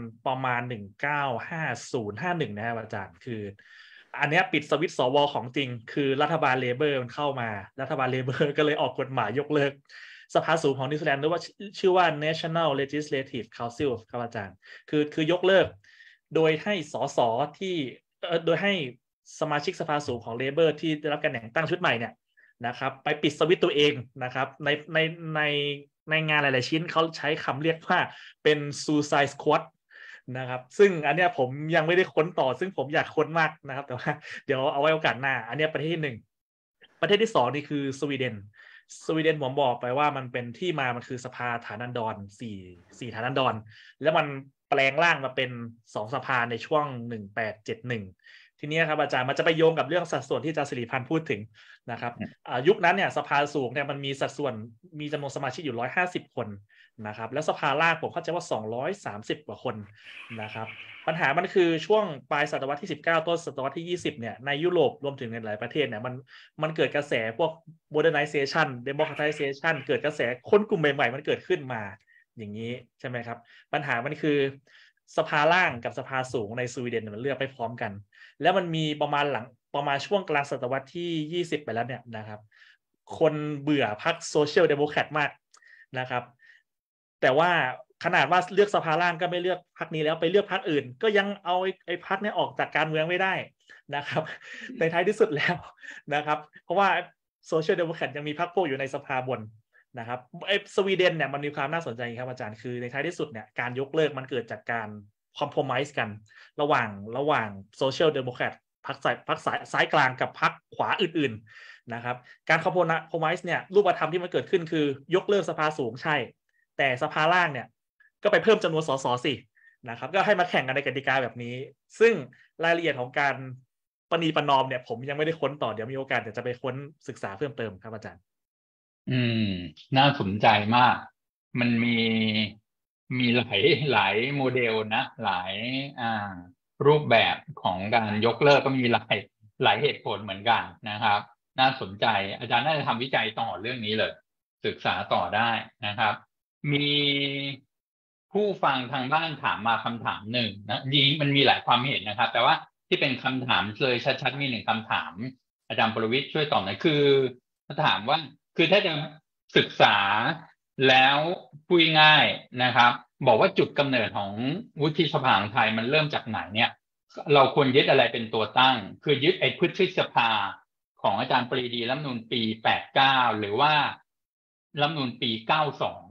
1950-51นะครับอาจารย์คืออันนี้ปิดสวิตช์สวของจริงคือรัฐบาลเลเบอร์มันเข้ามารัฐบาลเลเบอร์ก็เลยออกกฎหมายยกเลิกสภาสูงของนิวซีแลนด์หรือว่าชื่อว่า National Legislative Council ครับอาจารย์คือยกเลิกโดยให้สสที่โดยให้สมาชิกสภาสูงของเลเบอร์ที่ได้รับการแต่งตั้งชุดใหม่เนี่ยนะครับไปปิดสวิตช์ตัวเองนะครับในงานหลายๆชิ้นเขาใช้คำเรียกว่าเป็น Suicide Squad นะครับซึ่งอันเนี้ยผมยังไม่ได้ค้นต่อซึ่งผมอยากค้นมากนะครับแต่ว่าเดี๋ยวเอาไว้โอกาสหน้าอันเนี้ยประเทศที่1ประเทศที่2นี่คือสวีเดนผมบอกไปว่ามันเป็นที่มามันคือสภาฐานันดร4ฐานันดรแล้วมันแปลงร่างมาเป็น2สภาในช่วง1871ทีนี้ครับอาจารย์มันจะไปโยงกับเรื่องสัดส่วนที่อาจารย์สิริพันธ์พูดถึงนะครับยุคนั้นเนี่ยสภาสูงเนี่ยมันมีสัดส่วนมีจำนวนสมาชิกอยู่150คนนะครับแล้วสภาล่างผมเข้าใจว่า230กว่าคนนะครับปัญหามันคือช่วงปลายศตวรรษที่19ต้นศตวรรษที่20เนี่ยในยุโรปรวมถึงในหลายประเทศเนี่ยมันเกิดกระแสพวก modernization democratization เกิดกระแสคนกลุ่มใหม่ๆมันเกิดขึ้นมาอย่างนี้ใช่ไหมครับปัญหามันคือสภาล่างกับสภาสูงในสวีเดนมันเลือกไปพร้อมกันแล้วมันมีประมาณช่วงกลางศตวรรษที่20ไปแล้วเนี่ยนะครับคนเบื่อพรรคโซเชียลเดโมแครตมากนะครับแต่ว่าขนาดว่าเลือกสภาล่างก็ไม่เลือกพรรคนี้แล้วไปเลือกพรรคอื่นก็ยังเอาไอ้พรรคนี้ออกจากการเมืองไม่ได้นะครับในท้ายที่สุดแล้วนะครับเพราะว่าโซเชียลเดโมแครตยังมีพรรคพวกอยู่ในสภาบนนะครับไอ้สวีเดนเนี่ยมันมีความน่าสนใจครับอาจารย์คือในท้ายที่สุดเนี่ยการยกเลิกมันเกิดจากการคอมโพรไมซ์กันระหว่างโซเชียลเดโมแครตพรรคซ้ายกลางกับพรรคขวาอื่นๆนะครับการคอมโพรไมซ์เนี่ยรูปธรรมที่มันเกิดขึ้นคือยกเลิกสภาสูงใช่แต่สภาล่างเนี่ยก็ไปเพิ่มจำนวนสสสินะครับก็ให้มาแข่งกันในกติกาแบบนี้ซึ่งรายละเอียดของการประนีประนอมเนี่ยผมยังไม่ได้ค้นต่อเดี๋ยวมีโอกาสเดี๋ยวจะไปค้นศึกษาเพิ่มเติมครับอาจารย์น่าสนใจมากมันมีหลายโมเดลนะหลายรูปแบบของการยกเลิกก็มีหลายเหตุผลเหมือนกันนะครับน่าสนใจอาจารย์น่าจะทำวิจัยต่อเรื่องนี้เลยศึกษาต่อได้นะครับมีผู้ฟังทางบ้านถามมาคำถามหนึ่งนะจริงมันมีหลายความเห็นนะครับแต่ว่าที่เป็นคำถามเลยชัดๆมี1คำถามอาจารย์ปรวิทย์ช่วยตอบหน่อยคือถามว่าคือถ้าจะศึกษาแล้วพูดง่ายนะครับบอกว่าจุดกำเนิดของวุฒิสภาของไทยมันเริ่มจากไหนเนี่ยเราควรยึดอะไรเป็นตัวตั้งคือยึดไอ้วุฒิสภาของอาจารย์ปรีดีรัฐธรรมนูญปี89หรือว่ารัฐธรรมนูญปี92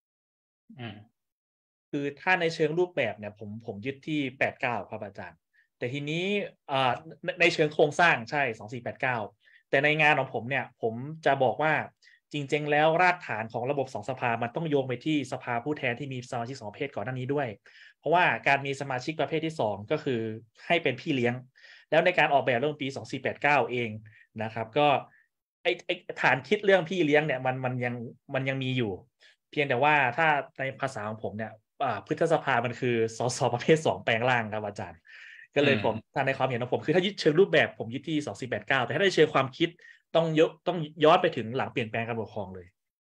คือถ้าในเชิงรูปแบบเนี่ยผมยึดที่89ครับอาจารย์แต่ทีนี้ในเชิงโครงสร้างใช่2489แต่ในงานของผมเนี่ยผมจะบอกว่าจริงๆแล้วรากฐานของระบบ2สภามันต้องโยงไปที่สภาผู้แทนที่มีสมาชิก2ประเภทก่อนหน้านี้ด้วยเพราะว่าการมีสมาชิกประเภทที่2ก็คือให้เป็นพี่เลี้ยงแล้วในการออกแบบเรื่องปี2489เองนะครับก็ไอ้ฐานคิดเรื่องพี่เลี้ยงเนี่ยมันยังมีอยู่เพียงแต่ว่าถ้าในภาษาของผมเนี่ยพฤษภามันคือสสประเภท2แปลงร่างครับอาจารย์ก็เลยผมถ้าในความเห็นของผมคือถ้ายึดเชิงรูปแบบผมยึดที่2489แต่ถ้าในเชิงความคิดต้องย้อนไปถึงหลังเปลี่ยนแปลงการปกครองเลย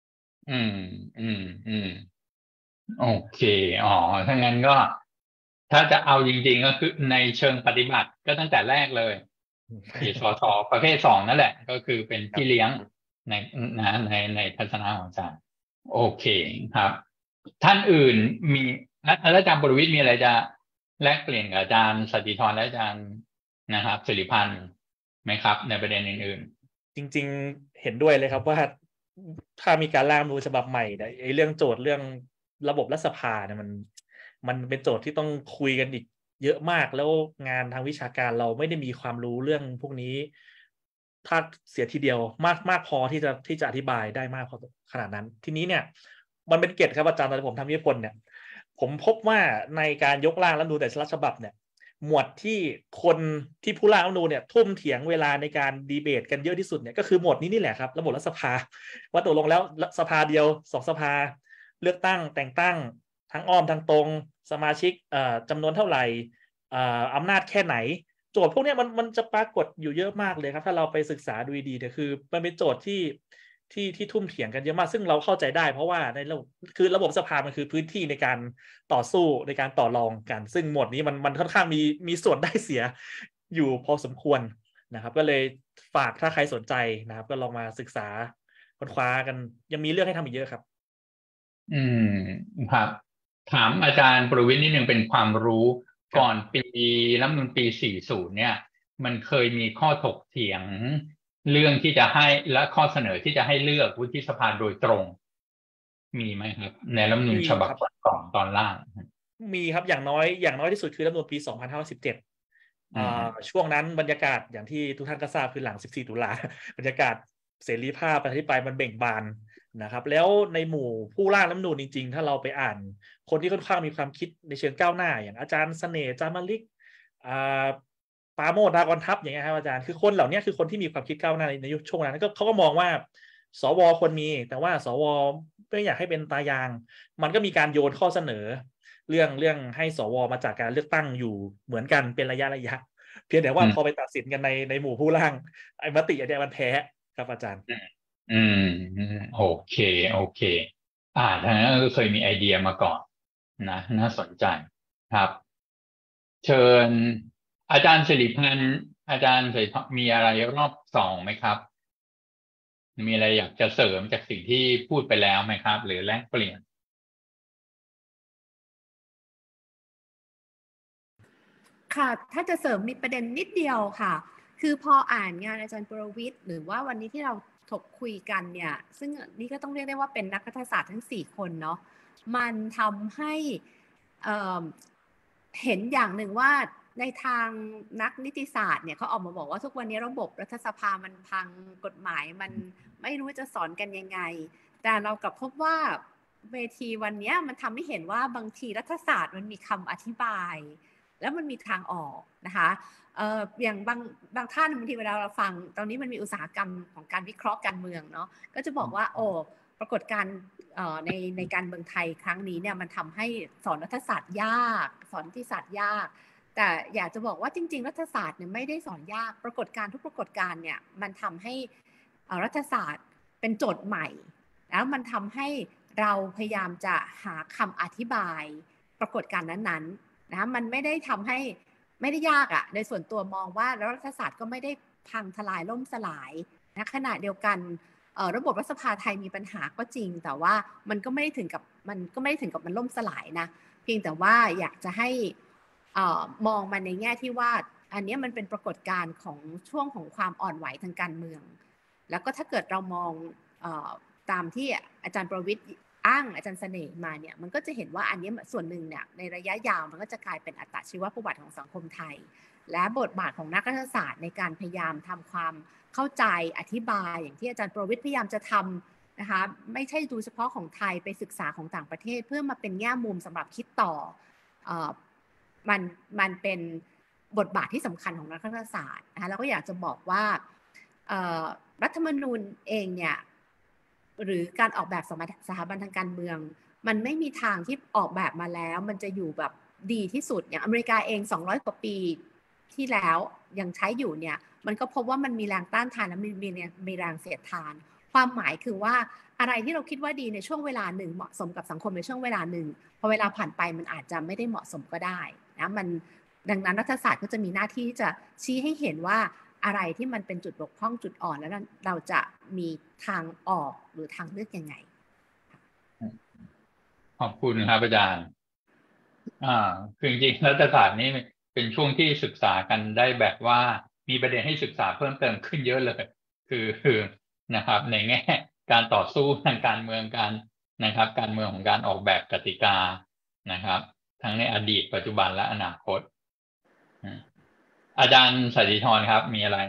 โอเคถ้างั้นก็ถ้าจะเอาจริงๆก็คือในเชิงปฏิบัติก็ตั้งแต่แรกเลยสสประเภท2นั่นแหละก็คือเป็นพี่เลี้ยงในทัศนะของอาจารย์โอเคครับท่านอื่นมีอาจารย์ปรวิทย์มีอะไรจะแลกเปลี่ยนกับอาจารย์สติธรและอาจารย์นะครับสิริพันธ์ไหมครับในประเด็นอื่นจริงๆเห็นด้วยเลยครับว่าถ้ามีการร่างรัฐธรรมนูญฉบับใหม่เนี่ยไอ้เรื่องโจทย์เรื่องระบบรัฐสภาเนี่ยมันเป็นโจทย์ที่ต้องคุยกันอีกเยอะมากแล้วงานทางวิชาการเราไม่ได้มีความรู้เรื่องพวกนี้ถ้าเสียทีเดียวมากพอที่จะอธิบายได้มากพอขนาดนั้นทีนี้เนี่ยมันเป็นเกร็ดครับอาจารย์ตอนผมทำวิทยาพลเนี่ยผมพบว่าในการยกร่างรัฐธรรมนูญแต่ละฉบับเนี่ยหมวดที่คนที่ผู้ร่างรัฐธรรมนูญเนี่ยทุ่มเถียงเวลาในการดีเบตกันเยอะที่สุดเนี่ยก็คือหมวดนี้นี่แหละครับระบบรัฐสภาว่าตกลงแล้วสภาเดียว2สภาเลือกตั้งแต่งตั้งทั้งอ้อมทั้งตรงสมาชิกจำนวนเท่าไหร่อำนาจแค่ไหนโจทย์พวกนี้มันจะปรากฏอยู่เยอะมากเลยครับถ้าเราไปศึกษาดูดีเนี่ยคือมันเป็นโจทย์ที่ทุ่มเถียงกันเยอะมากซึ่งเราเข้าใจได้เพราะว่าในระบบสภามันคือพื้นที่ในการต่อสู้ในการต่อรองกันซึ่งหมวดนี้มันค่อนข้างมีส่วนได้เสียอยู่พอสมควรนะครับก็เลยฝากถ้าใครสนใจนะครับก็ลองมาศึกษาค้นคว้ากันยังมีเรื่องให้ทำอีกเยอะครับครับถามอาจารย์ประวิตรนิดนึงเป็นความรู้ก่อนรัฐธรรมนูญปี 40 เนี่ยมันเคยมีข้อถกเถียงเรื่องที่จะให้และข้อเสนอที่จะให้เลือกวุฒิสภาโดยตรงมีไหมครับในรัฐธรรมนูญฉบับก่อนตอนล่างมีครับอย่างน้อยที่สุดคือรัฐธรรมนูญปี 2517ช่วงนั้นบรรยากาศอย่างที่ทุกท่านก็ทราบคือหลัง 14 ตุลาบรรยากาศเสรีภาพประชาธิปไตยมันเบ่งบานนะครับแล้วในหมู่ผู้ร่างรัฐธรรมนูญจริงๆถ้าเราไปอ่านคนที่ค่อนข้างมีความคิดในเชิงก้าวหน้าอย่างอาจารย์เสน่ห์อาจารย์มลิกปราโมช ดากรทัพอย่างเงี้ยครับอาจารย์คือคนเหล่านี้คือคนที่มีความคิดก้าวหน้าในยุคช่วงนั้นเขาก็มองว่าสวควรมีแต่ว่าสวไม่อยากให้เป็นตายางมันก็มีการโยนข้อเสนอเรื่องให้สวมาจากการเลือกตั้งอยู่เหมือนกันเป็นระยะเพียงแต่ว่าพอไปตัดสินกันในหมู่ผู้ร่างไอ้มติอันนี้มันแพ้ครับอาจารย์โอเคทั้งนั้นก็เคยมีไอเดียมาก่อนนะน่าสนใจครับเชิญอาจารย์สิริพันธ์อาจารย์มีอะไรรอบ2ไหมครับมีอะไรอยากจะเสริมจากสิ่งที่พูดไปแล้วไหมครับหรือแลกเปลี่ยนค่ะถ้าจะเสริมมีประเด็นนิดเดียวค่ะคือพออ่านงานอาจารย์ประวิตรหรือว่าวันนี้ที่เราถกคุยกันเนี่ยซึ่งนี่ก็ต้องเรียกได้ว่าเป็นนักรัฐศาสตร์ทั้ง4คนเนาะมันทำให้เห็นอย่างหนึ่งว่าในทางนักนิติศาสตร์เนี่ยเขาออกมาบอกว่าทุกวันนี้ระบบรัฐสภามันพังกฎหมายมันไม่รู้จะสอนกันยังไงแต่เรากลับพบว่าเวทีวันนี้มันทำให้เห็นว่าบางทีรัฐศาสตร์มันมีคำอธิบายแล้วมันมีทางออกนะคะอย่างบางท่านบางทีเวลาเราฟังตอนนี้มันมีอุตสาหกรรมของการวิเคราะห์การเมืองเนาะก็จะบอกว่าปรากฏการณ์ในการเมืองไทยครั้งนี้เนี่ยมันทำให้สอนรัฐศาสตร์ยากสอนนิติศาสตร์ยากแต่อยากจะบอกว่าจริงๆรัฐศาสตร์เนี่ยไม่ได้สอนยากปรากฏการณ์ทุกปรากฏการณ์เนี่ยมันทำให้รัฐศาสตร์เป็นโจทย์ใหม่แล้วมันทำให้เราพยายามจะหาคำอธิบายปรากฏการณ์นั้นๆนะมันไม่ได้ทำให้ไม่ได้ยากอ่ะในส่วนตัวมองว่ารัฐศาสตร์ก็ไม่ได้พังทลายล่มสลายนะขณะเดียวกันระบบรัฐสภาไทยมีปัญหาก็จริงแต่ว่ามันก็ไม่ได้ถึงกับมันล่มสลายนะเพียงแต่ว่าอยากจะให้มองมันในแง่ที่ว่าอันนี้มันเป็นปรากฏการณ์ของช่วงของความอ่อนไหวทางการเมืองแล้วก็ถ้าเกิดเรามองตามที่อาจารย์ประวิตรอ้างอาจารย์เสน่ห์มาเนี่ยมันก็จะเห็นว่าอันนี้ส่วนหนึ่งเนี่ยในระยะยาวมันก็จะกลายเป็นอัตชีวประวัติของสังคมไทยและบทบาทของนักรัฐศาสตร์ในการพยายามทำความเข้าใจอธิบายอย่างที่อาจารย์ประวิตรพยายามจะทำนะคะไม่ใช่ดูเฉพาะของไทยไปศึกษาของต่างประเทศเพื่อมาเป็นแง่มุมสำหรับคิดต่อมันเป็นบทบาทที่สำคัญของนักรัฐศาสตร์นะคะแล้วก็อยากจะบอกว่ารัฐธรรมนูญเองเนี่ยหรือการออกแบบสถาบันทางการเมืองมันไม่มีทางที่ออกแบบมาแล้วมันจะอยู่แบบดีที่สุดอย่างอเมริกาเอง200 กว่าปีที่แล้วยังใช้อยู่เนี่ยมันก็พบว่ามันมีแรงต้านทานและมีแรงเสียดทานความหมายคือว่าอะไรที่เราคิดว่าดีในช่วงเวลาหนึ่งเหมาะสมกับสังคมในช่วงเวลาหนึ่งพอเวลาผ่านไปมันอาจจะไม่ได้เหมาะสมก็ได้นะมันดังนั้นรัฐศาสตร์ก็จะมีหน้าที่ที่จะชี้ให้เห็นว่าอะไรที่มันเป็นจุดบกพร่องจุดอ่อนแล้วเราจะมีทางออกหรือทางเลือกยังไงขอบคุณครับอาจารย์คือจริงๆรัฐศาสตร์นี่เป็นช่วงที่ศึกษากันได้แบบว่ามีประเด็นให้ศึกษาเพิ่มเติมขึ้นเยอะเลยคือนะครับในแง่การต่อสู้ทางการเมืองการนะครับการเมืองของการออกแบบกติกานะครับทั้งในอดีตปัจจุบันและอนาคตอาจารย์สันติธรครับมีอะไร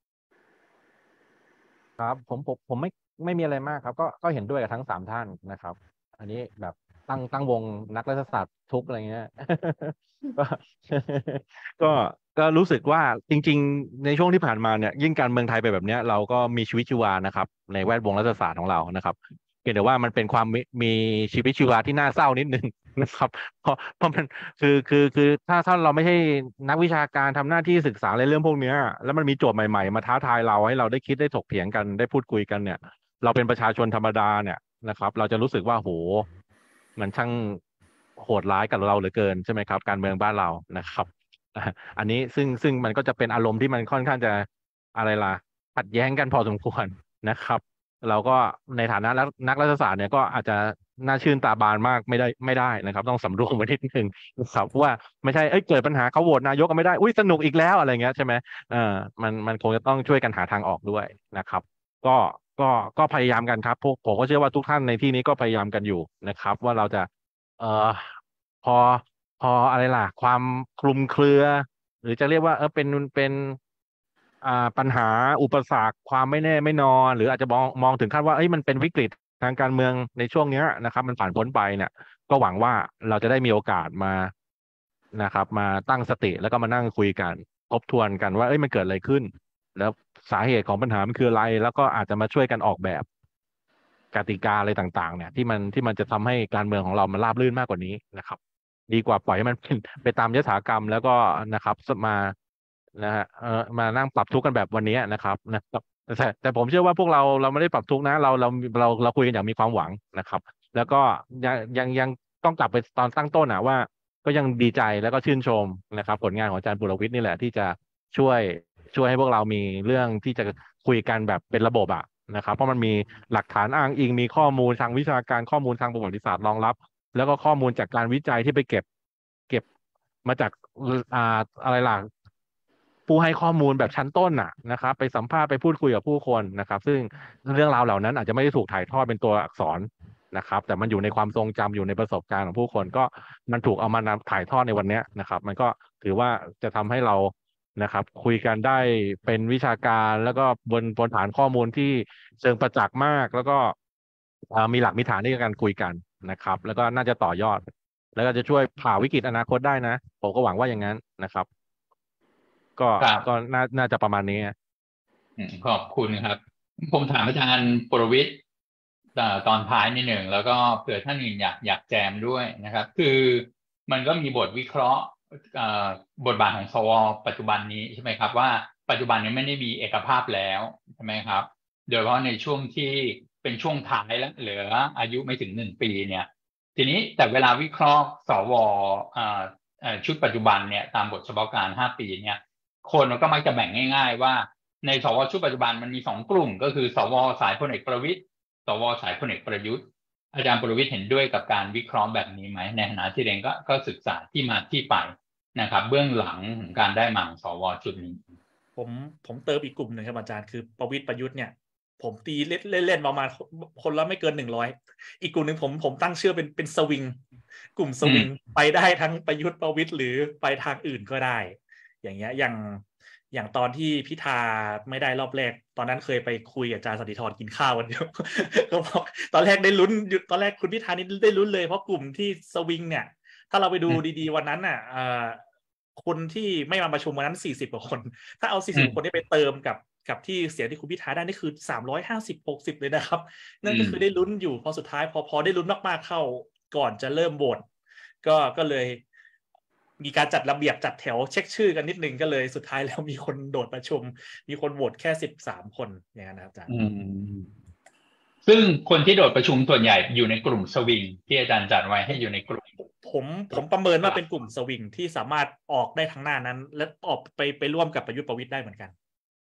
ครับผมไม่มีอะไรมากครับก็เห็นด้วยกับทั้ง3ท่านนะครับ อันนี้แบบตั้งวงนักรัฐศาสตร์ทุกอะไรเงี้ย ก็ก็ก็รู้สึกว่าจริงๆในช่วงที่ผ่านมาเนี่ยยิ่งการเมืองไทยไปแบบเนี้ยเราก็มีชีวิตชีวานะครับในแวดวงรัฐศาสตร์ของเรานะครับเพียงแต่ว่ามันเป็นความมีชีวิตชีวาที่น่าเศร้านิดนึงนะครับเพราะมันคือถ้าเราไม่ใช่นักวิชาการทำหน้าที่ศึกษาในเรื่องพวกเนี้ยแล้วมันมีโจทย์ใหม่ๆมาท้าทายเราให้เราได้คิดได้ถกเถียงกันได้พูดคุยกันเนี่ยเราเป็นประชาชนธรรมดาเนี่ยนะครับเราจะรู้สึกว่าโหมันช่างโหดร้ายกับเราเหลือเกินใช่ไหมครับการเมืองบ้านเรานะครับอันนี้ซึ่งมันก็จะเป็นอารมณ์ที่มันค่อนข้างจะอะไรล่ะขัดแย้งกันพอสมควรนะครับเราก็ในฐานะนักรัฐศาสตร์เนี่ยก็อาจจะน่าชื่นตาบานมากไม่ได้นะครับต้องสำรวมไว้นิดนึงนะครับว่าไม่ใช่เกิดปัญหาเขาโหวตนายกก็ไม่ได้อุ้ยสนุกอีกแล้วอะไรเงี้ยใช่ไหมมันคงจะต้องช่วยกันหาทางออกด้วยนะครับ ก็ก็พยายามกันครับพวกผมก็เชื่อว่าทุกท่านในที่นี้ก็พยายามกันอยู่นะครับว่าเราจะเอ่อพอพออะไรล่ะความคลุมเครือหรือจะเรียกว่าเป็นปัญหาอุปสรรคความไม่แน่ไม่นอนหรืออาจจะมองถึงขั้นว่าเอ้ยมันเป็นวิกฤตทางการเมืองในช่วงเนี้ยนะครับมันผ่านพ้นไปเนี่ยก็หวังว่าเราจะได้มีโอกาสมานะครับมาตั้งสติแล้วก็มานั่งคุยกันทบทวนกันว่าเอ้ยมันเกิดอะไรขึ้น แล้วสาเหตุของปัญหามันคืออะไร แล้วก็อาจจะมาช่วยกันออกแบบกติกาอะไรต่างๆเนี่ยที่มันจะทำให้การเมืองของเรามันราบรื่นมากกว่านี้นะครับดีกว่าปล่อยให้มันเป็นไปตามยถากรรมแล้วก็นะครับมานะฮะมานั่งปรับทุกข์กันแบบวันนี้นะครับแต่ผมเชื่อว่าพวกเราไม่ได้ปรับทุกข์นะเราคุยกันอย่างมีความหวังนะครับแล้วก็ยังต้องกลับไปตอนตั้งต้นอ่ะว่าก็ยังดีใจแล้วก็ชื่นชมนะครับผลงานของอาจารย์ปุรวิทย์นี่แหละที่จะช่วย ช่วยให้พวกเรามีเรื่องที่จะคุยกันแบบเป็นระบบอะนะครับเพราะมันมีหลักฐานอ้างอิงมีข้อมูลทางวิชาการข้อมูลทางประวัติศาสตร์รองรับแล้วก็ข้อมูลจากการวิจัยที่ไปเก็บมาจากอะไรล่ะผู้ให้ข้อมูลแบบชั้นต้นนะครับไปสัมภาษณ์ไปพูดคุยกับผู้คนนะครับซึ่งเรื่องราวเหล่านั้นอาจจะไม่ได้ถูกถ่ายทอดเป็นตัวอักษรนะครับแต่มันอยู่ในความทรงจำอยู่ในประสบการณ์ของผู้คนก็มันถูกเอามานำถ่ายทอดในวันนี้นะครับมันก็ถือว่าจะทำให้เรานะครับคุยกันได้เป็นวิชาการแล้วก็บนฐานข้อมูลที่เชิงประจักษ์มากแล้วก็มีหลักมีฐานในการคุยกันนะครับแล้วก็น่าจะต่อยอดแล้วก็จะช่วยผ่าวิกฤตอนาคตได้นะผมก็หวังว่าอย่างนั้นนะครับก็ก็น่าจะประมาณนี้ขอบคุณครับผมถามอาจารย์ปรวิทย์ตอนท้ายนิดหนึ่งแล้วก็เผื่อท่านอื่นอยากแจมด้วยนะครับคือมันก็มีบทวิเคราะห์บทบาทของสวปัจจุบันนี้ใช่ไหมครับว่าปัจจุบันนี้ไม่ได้มีเอกภาพแล้วใช่ไหมครับโดยเฉพาะในช่วงที่เป็นช่วงท้ายแล้วเหลืออายุไม่ถึง1 ปีเนี่ยทีนี้แต่เวลาวิเคราะห์สวชุดปัจจุบันเนี่ยตามบทเฉพาะการ5 ปีเนี่ยคนมันก็มักจะแบ่งง่ายๆว่าในสวชุดปัจจุบันมันมี2 กลุ่มก็คือสวสายพลเอกประวิตรสวสายพลเอกประยุทธ์อาจารย์ประวิตรเห็นด้วยกับการวิเคราะห์แบบนี้ไหมในฐานะที่เองก็ศึกษาที่มาที่ไปนะครับเบื้องหลังของการได้มาของสวชุดนี้ผมเติมอีกกลุ่มหนึ่งครับอาจารย์คือประวิตรประยุทธ์เนี่ยผมตีเล่นประมาณคนละไม่เกิน100อีกกลุ่มหนึ่งผมตั้งชื่อเป็นสวิงกลุ่มสวิงไปได้ทั้งประยุทธ์ประวิตรหรือไปทางอื่นก็ได้ อย่างเงี้ยอย่างตอนที่พิธาไม่ได้รอบแรกตอนนั้นเคยไปคุยกับอาจารย์สันติธรกินข้าววันเดียวก็บอกตอนแรกได้ลุ้นตอนแรกคุณพิธานี่ได้ลุ้นเลยเพราะกลุ่มที่สวิงเนี่ยถ้าเราไปดูดีๆวันนั้นน่ะคนที่ไม่มาประชุมวันนั้น40 กว่าคนถ้าเอา40 คนนี้ไปเติมกับที่เสียงที่คุณพิธาได้นี่คือ350-60เลยนะครับนั่นก็คือได้ลุ้นอยู่พอสุดท้ายพอได้ลุ้นมากๆเข้าก่อนจะเริ่มโหวตก็เลยมีการจัดระเบียบจัดแถวเช็คชื่อกันนิดนึงก็เลยสุดท้ายแล้วมีคนโดดประชุมมีคนโหวตแค่13 คนอย่างนั้นนะครับอาจารย์ซึ่งคนที่โดดประชุมส่วนใหญ่อยู่ในกลุ่มสวิงที่อาจารย์จัดไว้ให้อยู่ในกลุ่มผมประเมินว่าเป็นกลุ่มสวิงที่สามารถออกได้ทางหน้านั้นและออกไปร่วมกับประยุทธ์ประวิตรได้เหมือนกัน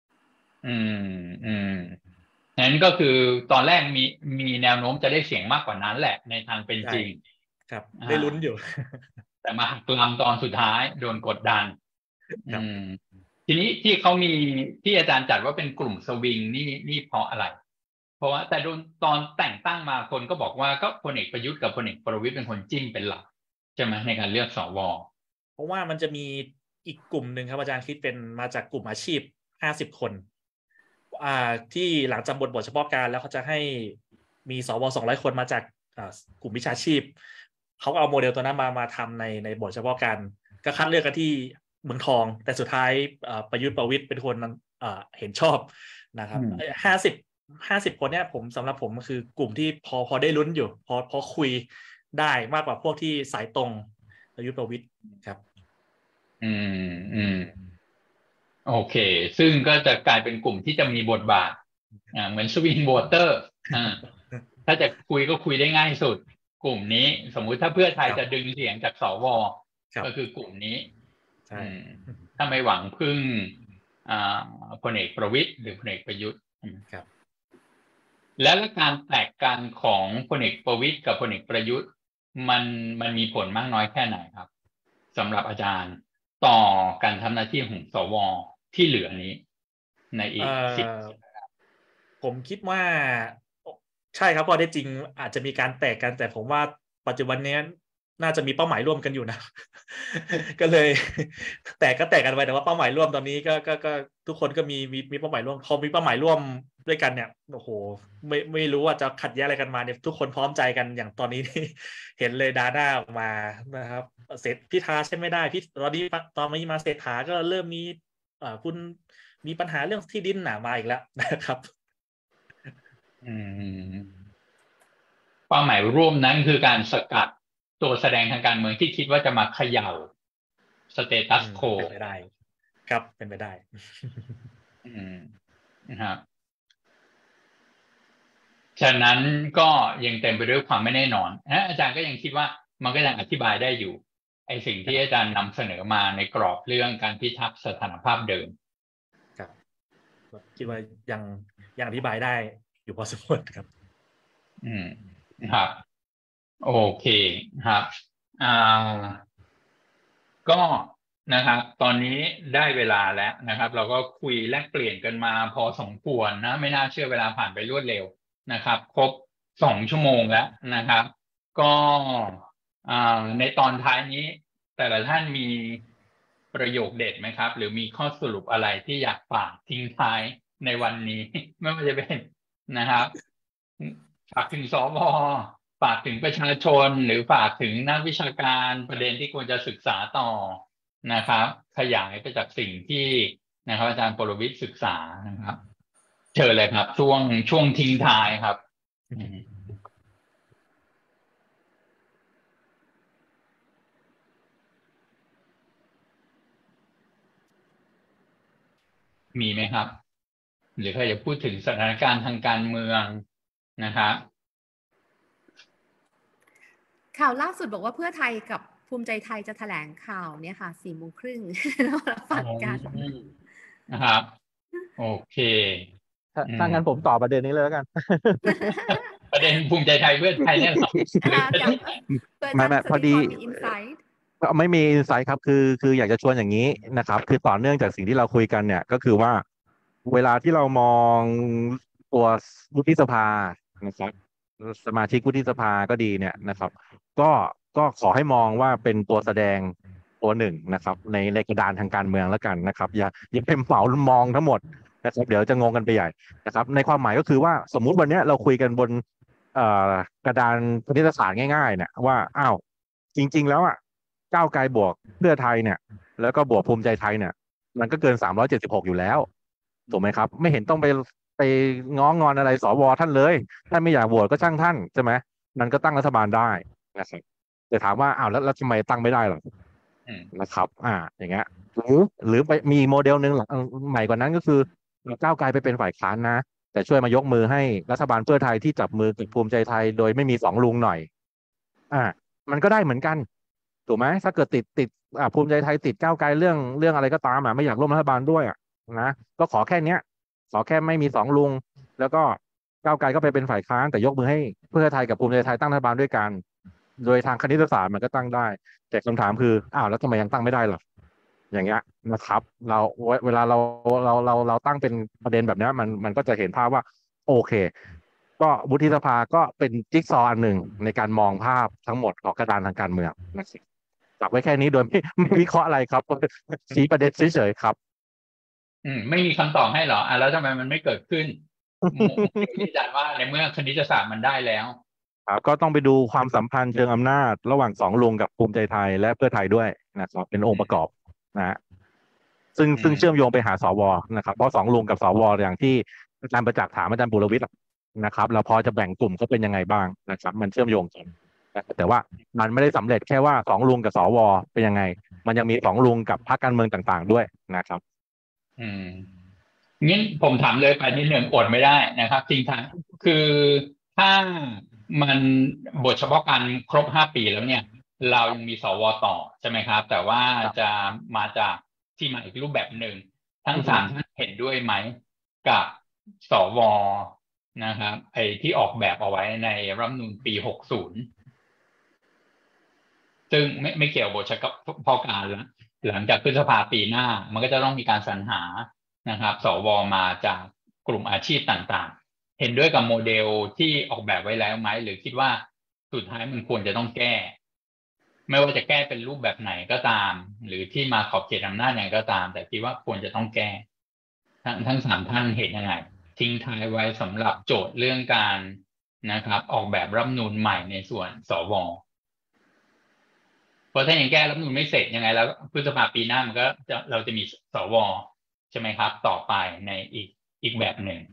นั้นก็คือตอนแรกมีแนวโน้มจะได้เสียงมากกว่านั้นแหละในทางเป็นจริงครับได้ลุ้นอยู่แต่มาหักลำตอนสุดท้ายโดนกดดันทีนี้ที่เขามีที่อาจารย์จัดว่าเป็นกลุ่มสวิงนี่เพราะอะไร เพราะว่าแต่ตอนแต่งตั้งมาคนก็บอกว่าก็พลเอกประยุทธ์กับพลเอกประวิตรเป็นคนจิ้มเป็นหลักใช่ไหมในการเลือกสว. เพราะว่ามันจะมีอีกกลุ่มหนึ่งครับอาจารย์คิดเป็นมาจากกลุ่มอาชีพ50 คนที่หลังจากบทเฉพาะการแล้วเขาจะให้มีสว200 คนมาจากกลุ่มวิชาชีพเขาก็เอาโมเดลตัวนั้นมาทำในบทเฉพาะการก็คัดเลือกกันที่เมืองทองแต่สุดท้ายประยุทธ์ประวิตรเป็นคนเห็นชอบนะครับ50 คนเนี่ยสำหรับผมคือกลุ่มที่พอได้ลุ้นอยู่พอคุยได้มากกว่าพวกที่สายตรงประยุทธ์ประวิตรครับโอเคซึ่งก็จะกลายเป็นกลุ่มที่จะมีบทบาทเหมือนสวิงโหวตเตอร์ถ้าจะคุยก็คุยได้ง่ายสุดกลุ่มนี้สมมุติถ้าเพื่อไทยจะดึงเสียงจากสวก็คือกลุ่มนี้ถ้าไม่หวังพึ่งพลเอกประวิตรหรือพลเอกประยุทธ์ครับและการแตกกันของพลเอกประวิตรกับพลเอกประยุทธ์มันมีผลมากน้อยแค่ไหนครับสำหรับอาจารย์ต่อการทำหน้าที่ของสวที่เหลือนี้ในอีกผมคิดว่าใช่ครับพอได้จริงอาจจะมีการแตกกันแต่ผมว่าปัจจุบันนี้น่าจะมีเป้าหมายร่วมกันอยู่นะ ก็เลยแตกกันไปแต่ว่าเป้าหมายร่วมตอนนี้ก็ทุกคนก็มีเป้าหมายร่วมพอมีเป้าหมายร่วมด้วยกันเนี่ยโอ้โหไม่รู้ว่าจะขัดแย้งอะไรกันมาเนี่ยทุกคนพร้อมใจกันอย่างตอนนี้ เห็นเลยดาด้าออกมานะครับเสร็จพิธาใช่ไม่ได้ตอนนี้มาเศรษฐาก็เริ่มมีคุณมีปัญหาเรื่องที่ดินมาอีกแล้วนะครับเป้าหมายร่วมนั้นคือการสกัดตัวแสดงทางการเมืองที่คิดว่าจะมาเขย่าสเตตัสโคเป็นไปได้ครับเป็นไปได้นะครับฉะนั้นก็ยังเต็มไปด้วยความไม่แน่นอนอาจารย์ก็ยังคิดว่ามันก็ยังอธิบายได้อยู่ไอ้สิ่งที่อาจารย์นำเสนอมาในกรอบเรื่องการพิทักษ์สถานภาพเดิมครับคิดว่ายังอธิบายได้อยู่พอสมควรครับครับโอเคครับก็นะครับตอนนี้ได้เวลาแล้วนะครับเราก็คุยแลกเปลี่ยนกันมาพอสมควรนะไม่น่าเชื่อเวลาผ่านไปรวดเร็วนะครับครบ2 ชั่วโมงแล้วนะครับก็ในตอนท้ายนี้แต่ละท่านมีประโยคเด็ดไหมครับหรือมีข้อสรุปอะไรที่อยากฝากทิ้งท้ายในวันนี้ไม่ว่าจะเป็นนะครับฝากถึงสว.ฝากถึงประชาชนหรือฝากถึงนักวิชาการประเด็นที่ควรจะศึกษาต่อนะครับขยายไปจากสิ่งที่นะครับอาจารย์ปรวิทย์ศึกษานะครับเชิญเลยครับช่วงทิ้งท้ายครับมีไหมครับหรือใครจะพูดถึงสถานการณ์ทางการเมืองนะครับข่าวล่าสุดบอกว่าเพื่อไทยกับภูมิใจไทยจะแถลงข่าวเนี่ยค่ะ 4:30 เราฟังกันนะครับโอเคถ้างั้นผมตอบประเด็นนี้เลยแล้วกันประเด็นภูมิใจไทยเพื่อไทยเนี่ยหรอไม่พอดีไม่มีอินไซต์ครับคืออยากจะชวนอย่างนี้นะครับคือต่อเนื่องจากสิ่งที่เราคุยกันเนี่ยก็คือว่าเวลาที่เรามองตัววุฒิสภานะครับสมาชิกวุฒิสภาก็ดีเนี่ยนะครับก็ขอให้มองว่าเป็นตัวแสดงตัวหนึ่งนะครับในกระดานทางการเมืองแล้วกันนะครับอย่าเป็นเหมามองทั้งหมดนะครับเดี๋ยวจะงงกันไปใหญ่นะครับในความหมายก็คือว่าสมมุติวันนี้เราคุยกันบนกระดานคณิตศาสตร์ง่ายๆเนี่ยว่าอ้าวจริงๆแล้วอ่ะก้าวไกลบวกเพื่อไทยเนี่ยแล้วก็บวกภูมิใจไทยเนี่ยมันก็เกิน376อยู่แล้วถูกไหมครับไม่เห็นต้องไปง้องอนอะไรสวท่านเลยท่านไม่อยากโหวตก็ช่างท่านใช่ไหมมันก็ตั้งรัฐบาลได้นะครับแต่ถามว่าอ้าวแล้วทำไมตั้งไม่ได้หรอนะครับอย่างเงี้ยหรือไปมีโมเดลหนึ่งใหม่กว่านั้นก็คือก้าวไกลไปเป็นฝ่ายค้านนะแต่ช่วยมายกมือให้รัฐบาลเพื่อไทยที่จับมือกับภูมิใจไทยโดยไม่มี2 ลุงหน่อยมันก็ได้เหมือนกันถูกไหมถ้าเกิดติดภูมิใจไทยติดก้าวไกลเรื่องอะไรก็ตามไม่อยากร่วมรัฐบาลด้วยนะก็ขอแค่เนี้ยขอแค่ไม่มี2 ลุงแล้วก็ก้าวไกลก็ไปเป็นฝ่ายค้านแต่ยกมือให้เพื่อไทยกับภูมิใจไทยตั้งรัฐบาลด้วยกันโดยทางคณิตศาสตร์มันก็ตั้งได้แต่คำถามคืออ้าวแล้วทำไมยังตั้งไม่ได้หรออย่างเงี้ยนะครับเวลาเราตั้งเป็นประเด็นแบบนี้มันก็จะเห็นภาพว่าโอเคก็วุฒิสภาก็เป็นจิ๊กซอว์อันหนึ่งในการมองภาพทั้งหมดของกระดานทางการเมืองนะครับจับไว้แค่นี้โดยไม่วิเคราะห์อะไรครับชี้ประเด็นเฉยๆครับไม่มีคำตอบให้เหรอแล้วทำไมมันไม่เกิดขึ้นที่อาจารย์ว่าในเมื่อคณิตศาสตร์มันได้แล้วครับก็ต้องไปดูความสัมพันธ์เชิงอำนาจระหว่างสองลุงกับภูมิใจไทยและเพื่อไทยด้วยนะครับเป็นองค์ประกอบนะฮะซึ่งเชื่อมโยงไปหาสวนะครับเพราะสองลุงกับสวอย่างที่อาจารย์ประจักษ์ถามอาจารย์บุรวิทย์นะครับเราพอจะแบ่งกลุ่มเขาเป็นยังไงบ้างนะครับมันเชื่อมโยงกันนะครับแต่ว่ามันไม่ได้สำเร็จแค่ว่าสองลุงกับสวเป็นยังไงมันยังมีสองลุงกับพรรคการเมืองต่างๆด้วยนะครับงั้นผมถามเลยไปนิดหนึ่งอดไม่ได้นะครับทิ้งท้ายคือถ้ามันบทเฉพาะการครบ5 ปีแล้วเนี่ยเรายังมีสวต่อใช่ไหมครับแต่ว่าจะมาจากที่มาอีกรูปแบบหนึ่งทั้ง3 ท่านเห็นด้วยไหมกับสวนะครับไอ้ที่ออกแบบเอาไว้ในรัฐธรรมนูญปี60ซึ่งไม่เกี่ยวบทเฉพาะการแล้วหลังจากพฤษภาปีหน้ามันก็จะต้องมีการสรรหานะครับสวมาจากกลุ่มอาชีพต่างๆเห็นด้วยกับโมเดลที่ออกแบบไว้แล้วไหมหรือคิดว่าสุดท้ายมันควรจะต้องแก้ไม่ว่าจะแก้เป็นรูปแบบไหนก็ตามหรือที่มาขอบเขตอำนาจอย่างก็ตามแต่คิดว่าควรจะต้องแก้ทั้ง3 ท่านเห็นยังไงทิ้งท้ายไว้สำหรับโจทย์เรื่องการนะครับออกแบบรัฐธรรมนูญใหม่ในส่วนสวเพราะถ้ายังแก้รัฐธรรมนูญไม่เสร็จยังไงแล้วพฤษภาปีหน้ามันก็เราจะมีสวใช่ไหมครับต่อไปในอีกแบบหนึ่ง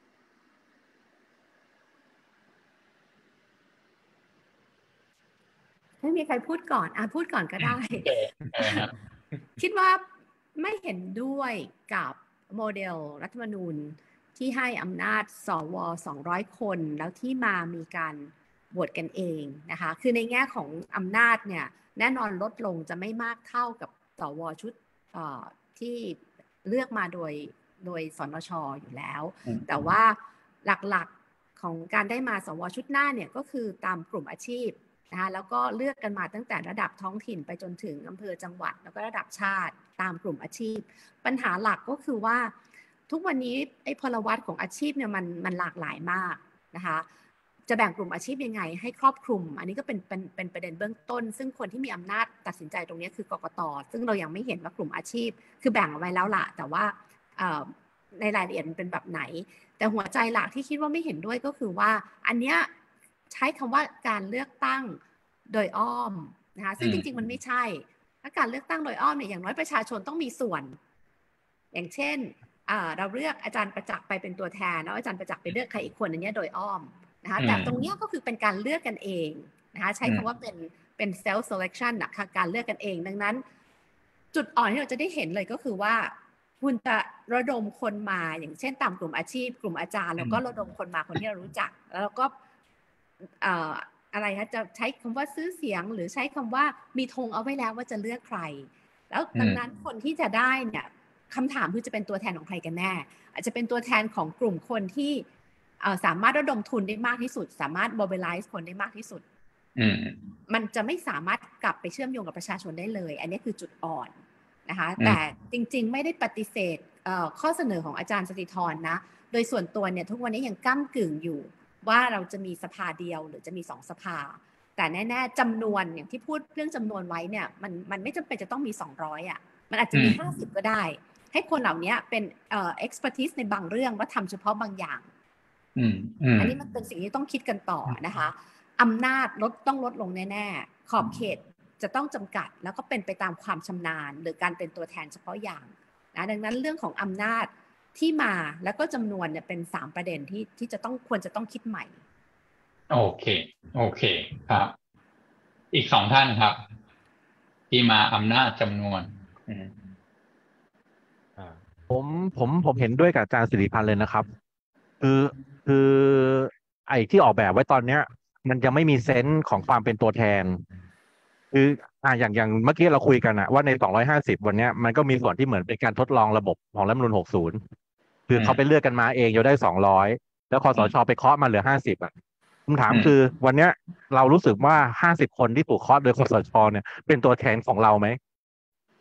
ไม่มีใครพูดก่อนพูดก่อนก็ได้ครับคิดว่าไม่เห็นด้วยกับโมเดลรัฐธรรมนูญที่ให้อำนาจสว200 คนแล้วที่มีการโหวตกันเองนะคะคือในแง่ของอำนาจเนี่ยแน่นอนลดลงจะไม่มากเท่ากับสวชุดที่เลือกมาโดยสนช.อยู่แล้วแต่ว่าหลักๆของการได้มาสวชุดหน้าเนี่ยก็คือตามกลุ่มอาชีพนะคะแล้วก็เลือกกันมาตั้งแต่ระดับท้องถิ่นไปจนถึงอำเภอจังหวัดแล้วก็ระดับชาติตามกลุ่มอาชีพปัญหาหลักก็คือว่าทุกวันนี้ไอ้พลวัตของอาชีพเนี่ยมันหลากหลายมากนะคะจะแบ่งกลุ่มอาชีพยังไงให้ครอบคลุมอันนี้ก็เป็นประเด็นเบื้องต้นซึ่งคนที่มีอำนาจตัดสินใจตรงนี้คือกกต.ซึ่งเรายังไม่เห็นว่ากลุ่มอาชีพคือแบ่งเอาไว้แล้วล่ะแต่ว่าในรายละเอียดมันเป็นแบบไหนแต่หัวใจหลักที่คิดว่าไม่เห็นด้วยก็คือว่าอันเนี้ยใช้คำว่าการเลือกตั้งโดยอ้อมนะคะซึ่งจริงๆมันไม่ใช่ถ้าการเลือกตั้งโดยอ้อมเนี่ยอย่างน้อยประชาชนต้องมีส่วนอย่างเช่นเราเลือกอาจารย์ประจักษ์ไปเป็นตัวแทนแล้วอาจารย์ประจักษ์ไปเลือกใครอีกคนอันนี้โดยอ้อมนะคะแต่ตรงนี้ก็คือเป็นการเลือกกันเองนะคะใช้คำว่าเป็น self selection นะคะการเลือกกันเองดังนั้นจุดอ่อนที่เราจะได้เห็นเลยก็คือว่าคุณจะระดมคนมาอย่างเช่นตามกลุ่มอาชีพกลุ่มอาจารย์แล้วก็ระดมคนมาคนที่เรารู้จักแล้วก็อะไรคะจะใช้คำว่าซื้อเสียงหรือใช้คำว่ามีธงเอาไว้แล้วว่าจะเลือกใครแล้วดังนั้นคนที่จะได้เนี่ยคำถามคือจะเป็นตัวแทนของใครกันแน่อาจจะเป็นตัวแทนของกลุ่มคนที่สามารถระดมทุนได้มากที่สุดสามารถ mobilize คนได้มากที่สุดมันจะไม่สามารถกลับไปเชื่อมโยงกับประชาชนได้เลยอันนี้คือจุดอ่อนนะคะแต่จริงๆไม่ได้ปฏิเสธข้อเสนอของอาจารย์สติธรนะโดยส่วนตัวเนี่ยทุกวันนี้ยังก้ำกึ่งอยู่ว่าเราจะมีสภาเดียวหรือจะมี2 สภาแต่แน่ๆจำนวนอย่างที่พูดเรื่องจำนวนไว้เนี่ยมันไม่จำเป็นจะต้องมี200อ่ะมันอาจจะมี50ก็ได้ให้คนเหล่านี้เป็นexpertise ในบางเรื่องว่าทำเฉพาะบางอย่างอันนี้มันเป็นสิ่งที่ต้องคิดกันต่อนะคะอำนาจต้องลดลงแน่ๆขอบเขตจะต้องจำกัดแล้วก็เป็นไปตามความชำนาญหรือการเป็นตัวแทนเฉพาะอย่างนะดังนั้นเรื่องของอำนาจที่มาแล้วก็จำนวนเนี่ยเป็น3 ประเด็นที่จะต้องควรจะต้องคิดใหม่โอเคครับอีก2 ท่านครับที่มาอำนาจจำนวนผมเห็นด้วยกับอาจารย์สิริพันธ์เลยนะครับคือไอ้ที่ออกแบบไว้ตอนเนี้ยมันยังไม่มีเซนส์ของความเป็นตัวแทนคืออย่างเมื่อกี้เราคุยกันอะว่าใน250วันเนี้ยมันก็มีส่วนที่เหมือนเป็นการทดลองระบบของรัฐธรรมนูญ60คือเขาไปเลือกกันมาเองจนได้200แล้วคสช.ไปเคาะมาเหลือ50อ่ะคำถามคือวันเนี้ยเรารู้สึกว่า50 คนที่ถูกเคาะโดยคสช.เนี่ยเป็นตัวแทนของเราไหม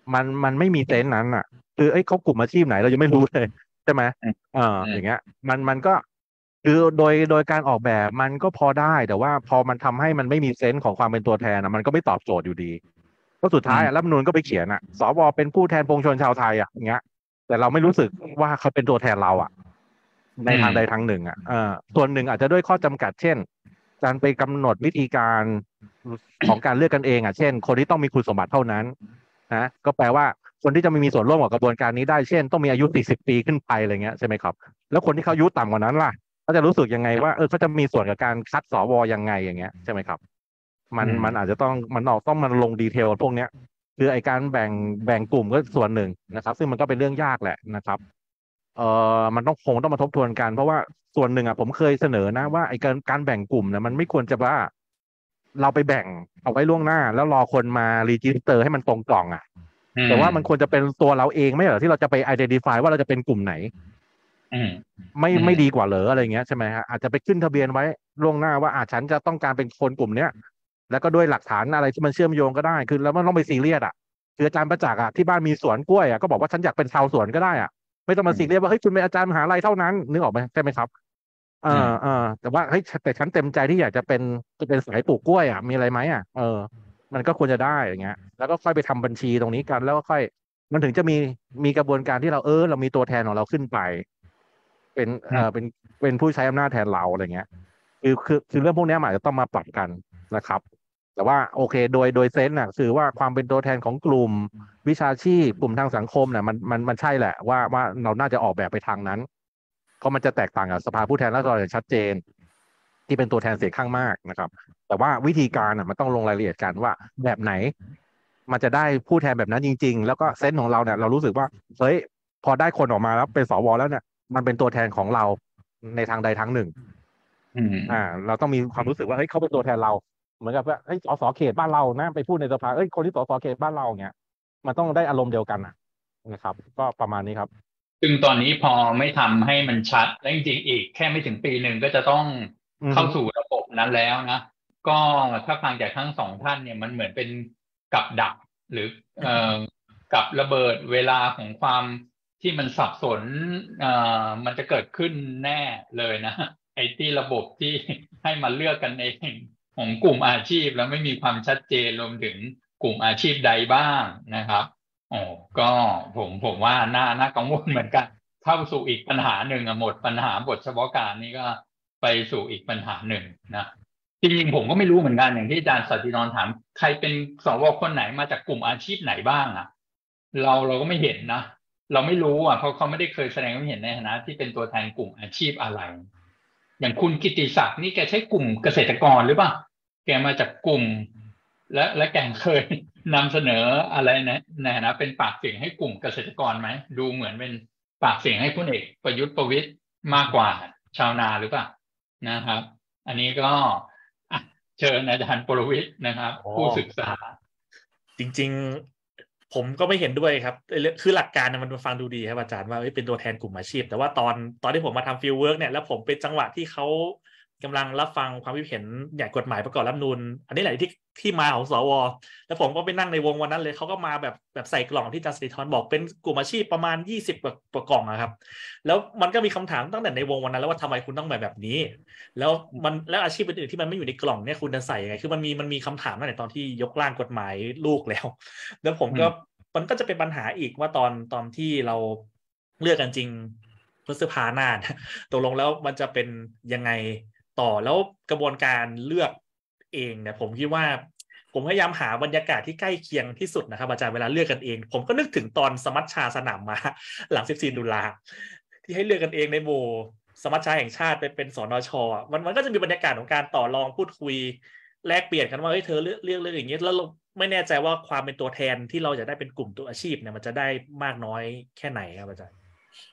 มันไม่มีเซนส์นั้นอ่ะคือเขากลุ่มอาชีพไหนเรายังไม่รู้เลยใช่ไหมอย่างเงี้ยมันก็คือโดยการออกแบบมันก็พอได้แต่ว่าพอมันทำให้มันไม่มีเซนส์ของความเป็นตัวแทนมันก็ไม่ตอบโจทย์อยู่ดีก็สุดท้ายรัฐธรรมนูญก็ไปเขียนสวเป็นผู้แทนปวงชนชาวไทยอย่างเงี้ยแต่เราไม่รู้สึกว่าเขาเป็นตัวแทนเราในทางใดทางหนึ่งส่วนหนึ่งอาจจะด้วยข้อจำกัดเช่นการไปกำหนดวิธีการของการเลือกกันเองเช่นคนที่ต้องมีคุณสมบัติเท่านั้นนะก็แปลว่าคนที่จะไม่มีส่วนร่วมกับกระบวนการนี้ได้เช่นต้องมีอายุ40 ปีขึ้นไปอะไรเงี้ยใช่ไหมครับแล้วคนที่เขาอายุต่ำกว่านั้นล่ะเขาจะรู้สึกยังไงว่าเขาจะมีส่วนกับการคัดสวยังไงอย่างเงี้ยใช่ไหมครับมันอาจจะต้องมันลงดีเทลพวกเนี้ยคือไอการแบ่งกลุ่มก็ส่วนหนึ่งนะครับซึ่งมันก็เป็นเรื่องยากแหละนะครับมันคงต้องมาทบทวนกันเพราะว่าส่วนหนึ่งผมเคยเสนอนะว่าไอการแบ่งกลุ่มเนี่ยมันไม่ควรจะว่าเราไปแบ่งเอาไว้ล่วงหน้าแล้วรอคนมารีจิสเตอร์ให้มันตรงกล่องแต่ว่ามันควรจะเป็นตัวเราเองไม่เหรอที่เราจะไป identify ว่าเราจะเป็นกลุ่มไหนไม่ดีกว่าเหรออะไรเงี้ยใช่ไหมฮะอาจจะไปขึ้นทะเบียนไว้ล่วงหน้าว่าฉันจะต้องการเป็นคนกลุ่มเนี้ยแล้วก็ด้วยหลักฐานอะไรที่มันเชื่อมโยงก็ได้คือแล้วมันต้องไปซีเรียสคืออาจารย์ประจักษ์ที่บ้านมีสวนกล้วยก็บอกว่าฉันอยากเป็นชาวสวนก็ได้ไม่ต้องมาซีเรียสว่าเฮ้ยคุณเป็นอาจารย์มหาลัยเท่านั้นนึกออกไหมใช่ไหมครับแต่ว่าเฮ้ยแต่ฉันเต็มใจที่อยากจะเป็นสายปลูกกล้วยมีอะไรไหมมันก็ควรจะได้อย่างเงี้ยแล้วก็ค่อยไปทำบัญชีตรงนี้กันแล้วก็ค่อยมันถึงจะมีกระบวนการที่เรามีตัวแทนของเราขึ้นไปเป็นเป็นผู้ใช้อำนาจแทนเราอะไรเงี้ยคือเรื่องพวกนี้มันอาจจะต้องมาปรับกันนะครับแต่ว่าโอเคโดยเซนส์คือว่าความเป็นตัวแทนของกลุ่มวิชาชีพกลุ่มทางสังคมมันใช่แหละว่าเราน่าจะออกแบบไปทางนั้นเพราะมันจะแตกต่างกับสภาผู้แทนราษฎรอย่างชัดเจนที่เป็นตัวแทนเสียงข้างมากนะครับแต่ว่าวิธีการมันต้องลงรายละเอียดกันว่าแบบไหนมันจะได้ผู้แทนแบบนั้นจริงๆแล้วก็เซนส์ของเราเนี่ยเรารู้สึกว่าเฮ้ยพอได้คนออกมาแล้วเป็นสวแล้วเนี่ยมันเป็นตัวแทนของเราในทางใดทางหนึ่งเราต้องมีความรู้สึกว่าเฮ้ยเขาเป็นตัวแทนเราเหมือนกับว่าเฮ้ยสสเขตบ้านเรานะไปพูดในสภาเอ้ยคนที่สสเขตบ้านเราเงี้ยมันต้องได้อารมณ์เดียวกันนะครับก็ประมาณนี้ครับซึ่งตอนนี้พอไม่ทำให้มันชัดและจริงๆอีกแค่ไม่ถึงปีหนึ่งก็จะต้องเข้าสู่ระบบนั้นแล้วนะก็ถ้าฟังจากทั้งสองท่านเนี่ยมันเหมือนเป็นกับดักหรือกับระเบิดเวลาของความที่มันสับสนมันจะเกิดขึ้นแน่เลยนะไอ้ที่ระบบที่ให้มาเลือกกันเองของกลุ่มอาชีพแล้วไม่มีความชัดเจนรวมถึงกลุ่มอาชีพใดบ้างนะครับอ๋อก็ผมว่าน่ากังวลเหมือนกันเข้าสู่อีกปัญหาหนึ่งหมดปัญหาบทเฉพาะการนี่ก็ไปสู่อีกปัญหาหนึ่งนะจริงๆผมก็ไม่รู้เหมือนกันอย่างที่อาจารย์สัตตินรถามใครเป็นสวคนไหนมาจากกลุ่มอาชีพไหนบ้างเราก็ไม่เห็นนะเราไม่รู้เพราะเขาไม่ได้เคยแสดงความเห็นในฐานะที่เป็นตัวแทนกลุ่มอาชีพอะไรอย่างคุณกิติศักดิ์นี่แกใช้กลุ่มเกษตรกรหรือเปล่าแกมาจากกลุ่มและแกเคยนำเสนออะไรในฐานะเป็นปากเสียงให้กลุ่มเกษตรกรไหมดูเหมือนเป็นปากเสียงให้พลเอกประยุทธ์ประวิตรมากกว่าชาวนาหรือเปล่านะครับอันนี้ก็เชิญอาจารย์ปรวิตรนะครับผู้ศึกษาจริงๆผมก็ไม่เห็นด้วยครับคือหลักการมันฟังดูดีครับอาจารย์ว่าเป็นตัวแทนกลุ่มอาชีพแต่ว่าตอนที่ผมมาทำฟิลด์เวิร์กเนี่ยแล้วผมเป็นจังหวะที่เขากำลังรับฟังความคิดเห็นอย่างกฎหมายประกอบรัฐธรรมนูญอันนี้แหละที่มาของสวแล้วผมก็ไปนั่งในวงวันนั้นเลยเขาก็มาแบบใส่กล่องที่อาจารย์สิริธรบอกเป็นกลุ่มอาชีพประมาณ20กว่ากล่องนะครับแล้วมันก็มีคำถามตั้งแต่ในวงวันนั้นแล้วว่าทำไมคุณต้องแบบนี้แล้วอาชีพอื่นๆที่มันไม่อยู่ในกล่องเนี่ยคุณจะใส่ยังไงคือมันมีคำถามตั้งแต่ตอนที่ยกร่างกฎหมายลูกแล้วผมก็มันก็จะเป็นปัญหาอีกว่าตอนที่เราเลือกกันจริงพฤษภาหน้าตกลงแล้วมันจะเป็นยังไงต่อแล้วกระบวนการเลือกเองเนี่ยผมคิดว่าผมพยายามหาบรรยากาศที่ใกล้เคียงที่สุดนะครับอาจารย์เวลาเลือกกันเองผมก็นึกถึงตอนสมัชชาสนามม้าหลัง14 ตุลาที่ให้เลือกกันเองในหมู่สมัชชาแห่งชาติเป็นสนช.มันก็จะมีบรรยากาศของการต่อรองพูดคุยแลกเปลี่ยนกันว่าเฮ้ยเธอเลือกอย่างนี้แล้วเราไม่แน่ใจว่าความเป็นตัวแทนที่เราจะได้เป็นกลุ่มตัวอาชีพเนี่ยมันจะได้มากน้อยแค่ไหนครับอาจารย์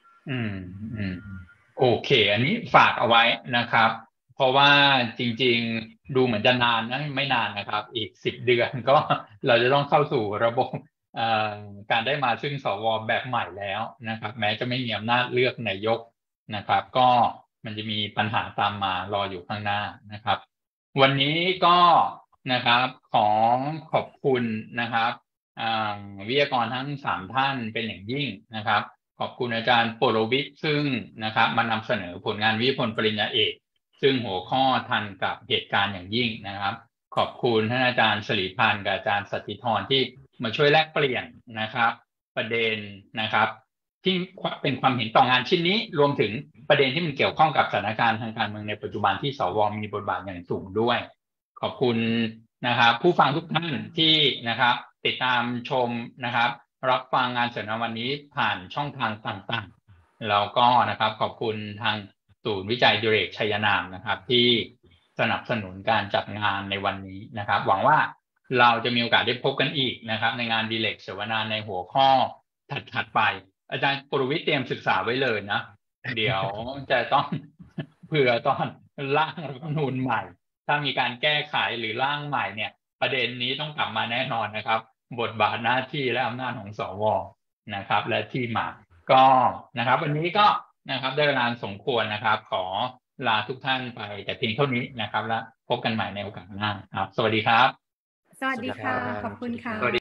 โอเคอันนี้ฝากเอาไว้นะครับเพราะว่าจริงๆดูเหมือนจะนานนะไม่นานนะครับอีก10 เดือนก็เราจะต้องเข้าสู่ระบบการได้มาซึ่งสวแบบใหม่แล้วนะครับแม้จะไม่มีอำนาจเลือกนายกนะครับก็มันจะมีปัญหาตามมารออยู่ข้างหน้านะครับวันนี้ก็นะครับขอบคุณนะครับวิทยากรทั้ง3ท่านเป็นอย่างยิ่งนะครับขอบคุณอาจารย์ปรวิทย์ซึ่งนะครับมานำเสนอผลงานวิทยาพลปริญญาเอกซึ่งหัวข้อทันกับเหตุการณ์อย่างยิ่งนะครับขอบคุณท่านอาจารย์สิริพันธ์กับอาจารย์สติธรที่มาช่วยแลกเปลี่ยนนะครับประเด็นนะครับที่เป็นความเห็นต่องานชิ้นนี้รวมถึงประเด็นที่มันเกี่ยวข้องกับสถานการณ์ทางการเมืองในปัจจุบันที่สวมีบทบาทอย่างสูงด้วยขอบคุณนะครับผู้ฟังทุกท่านที่นะครับติดตามชมนะครับรับฟังงานเสวนาวันนี้ผ่านช่องทางต่างๆแล้วก็นะครับขอบคุณทางศูนย์วิจัยดิเรกชัยนามนะครับที่สนับสนุนการจัดงานในวันนี้นะครับหวังว่าเราจะมีโอกาสได้พบกันอีกนะครับในงานดิเรกเสวนาในหัวข้อถัดไปอาจารย์ปรวิทย์เตรียมศึกษาไว้เลยนะเดี๋ยวจะต้องเผื่อตอนร่างรัฐธรรมนูญใหม่ถ้ามีการแก้ไขหรือร่างใหม่เนี่ยประเด็นนี้ต้องกลับมาแน่นอนนะครับบทบาทหน้าที่และอำนาจของสวนะครับและที่มาก็นะครับวันนี้ก็นะครับได้เวลาสมควรนะครับขอลาทุกท่านไปแต่เพียงเท่านี้นะครับแล้วพบกันใหม่ในโอกาสหน้าครับสวัสดีครับสวัสดีค่ะขอบคุณค่ะ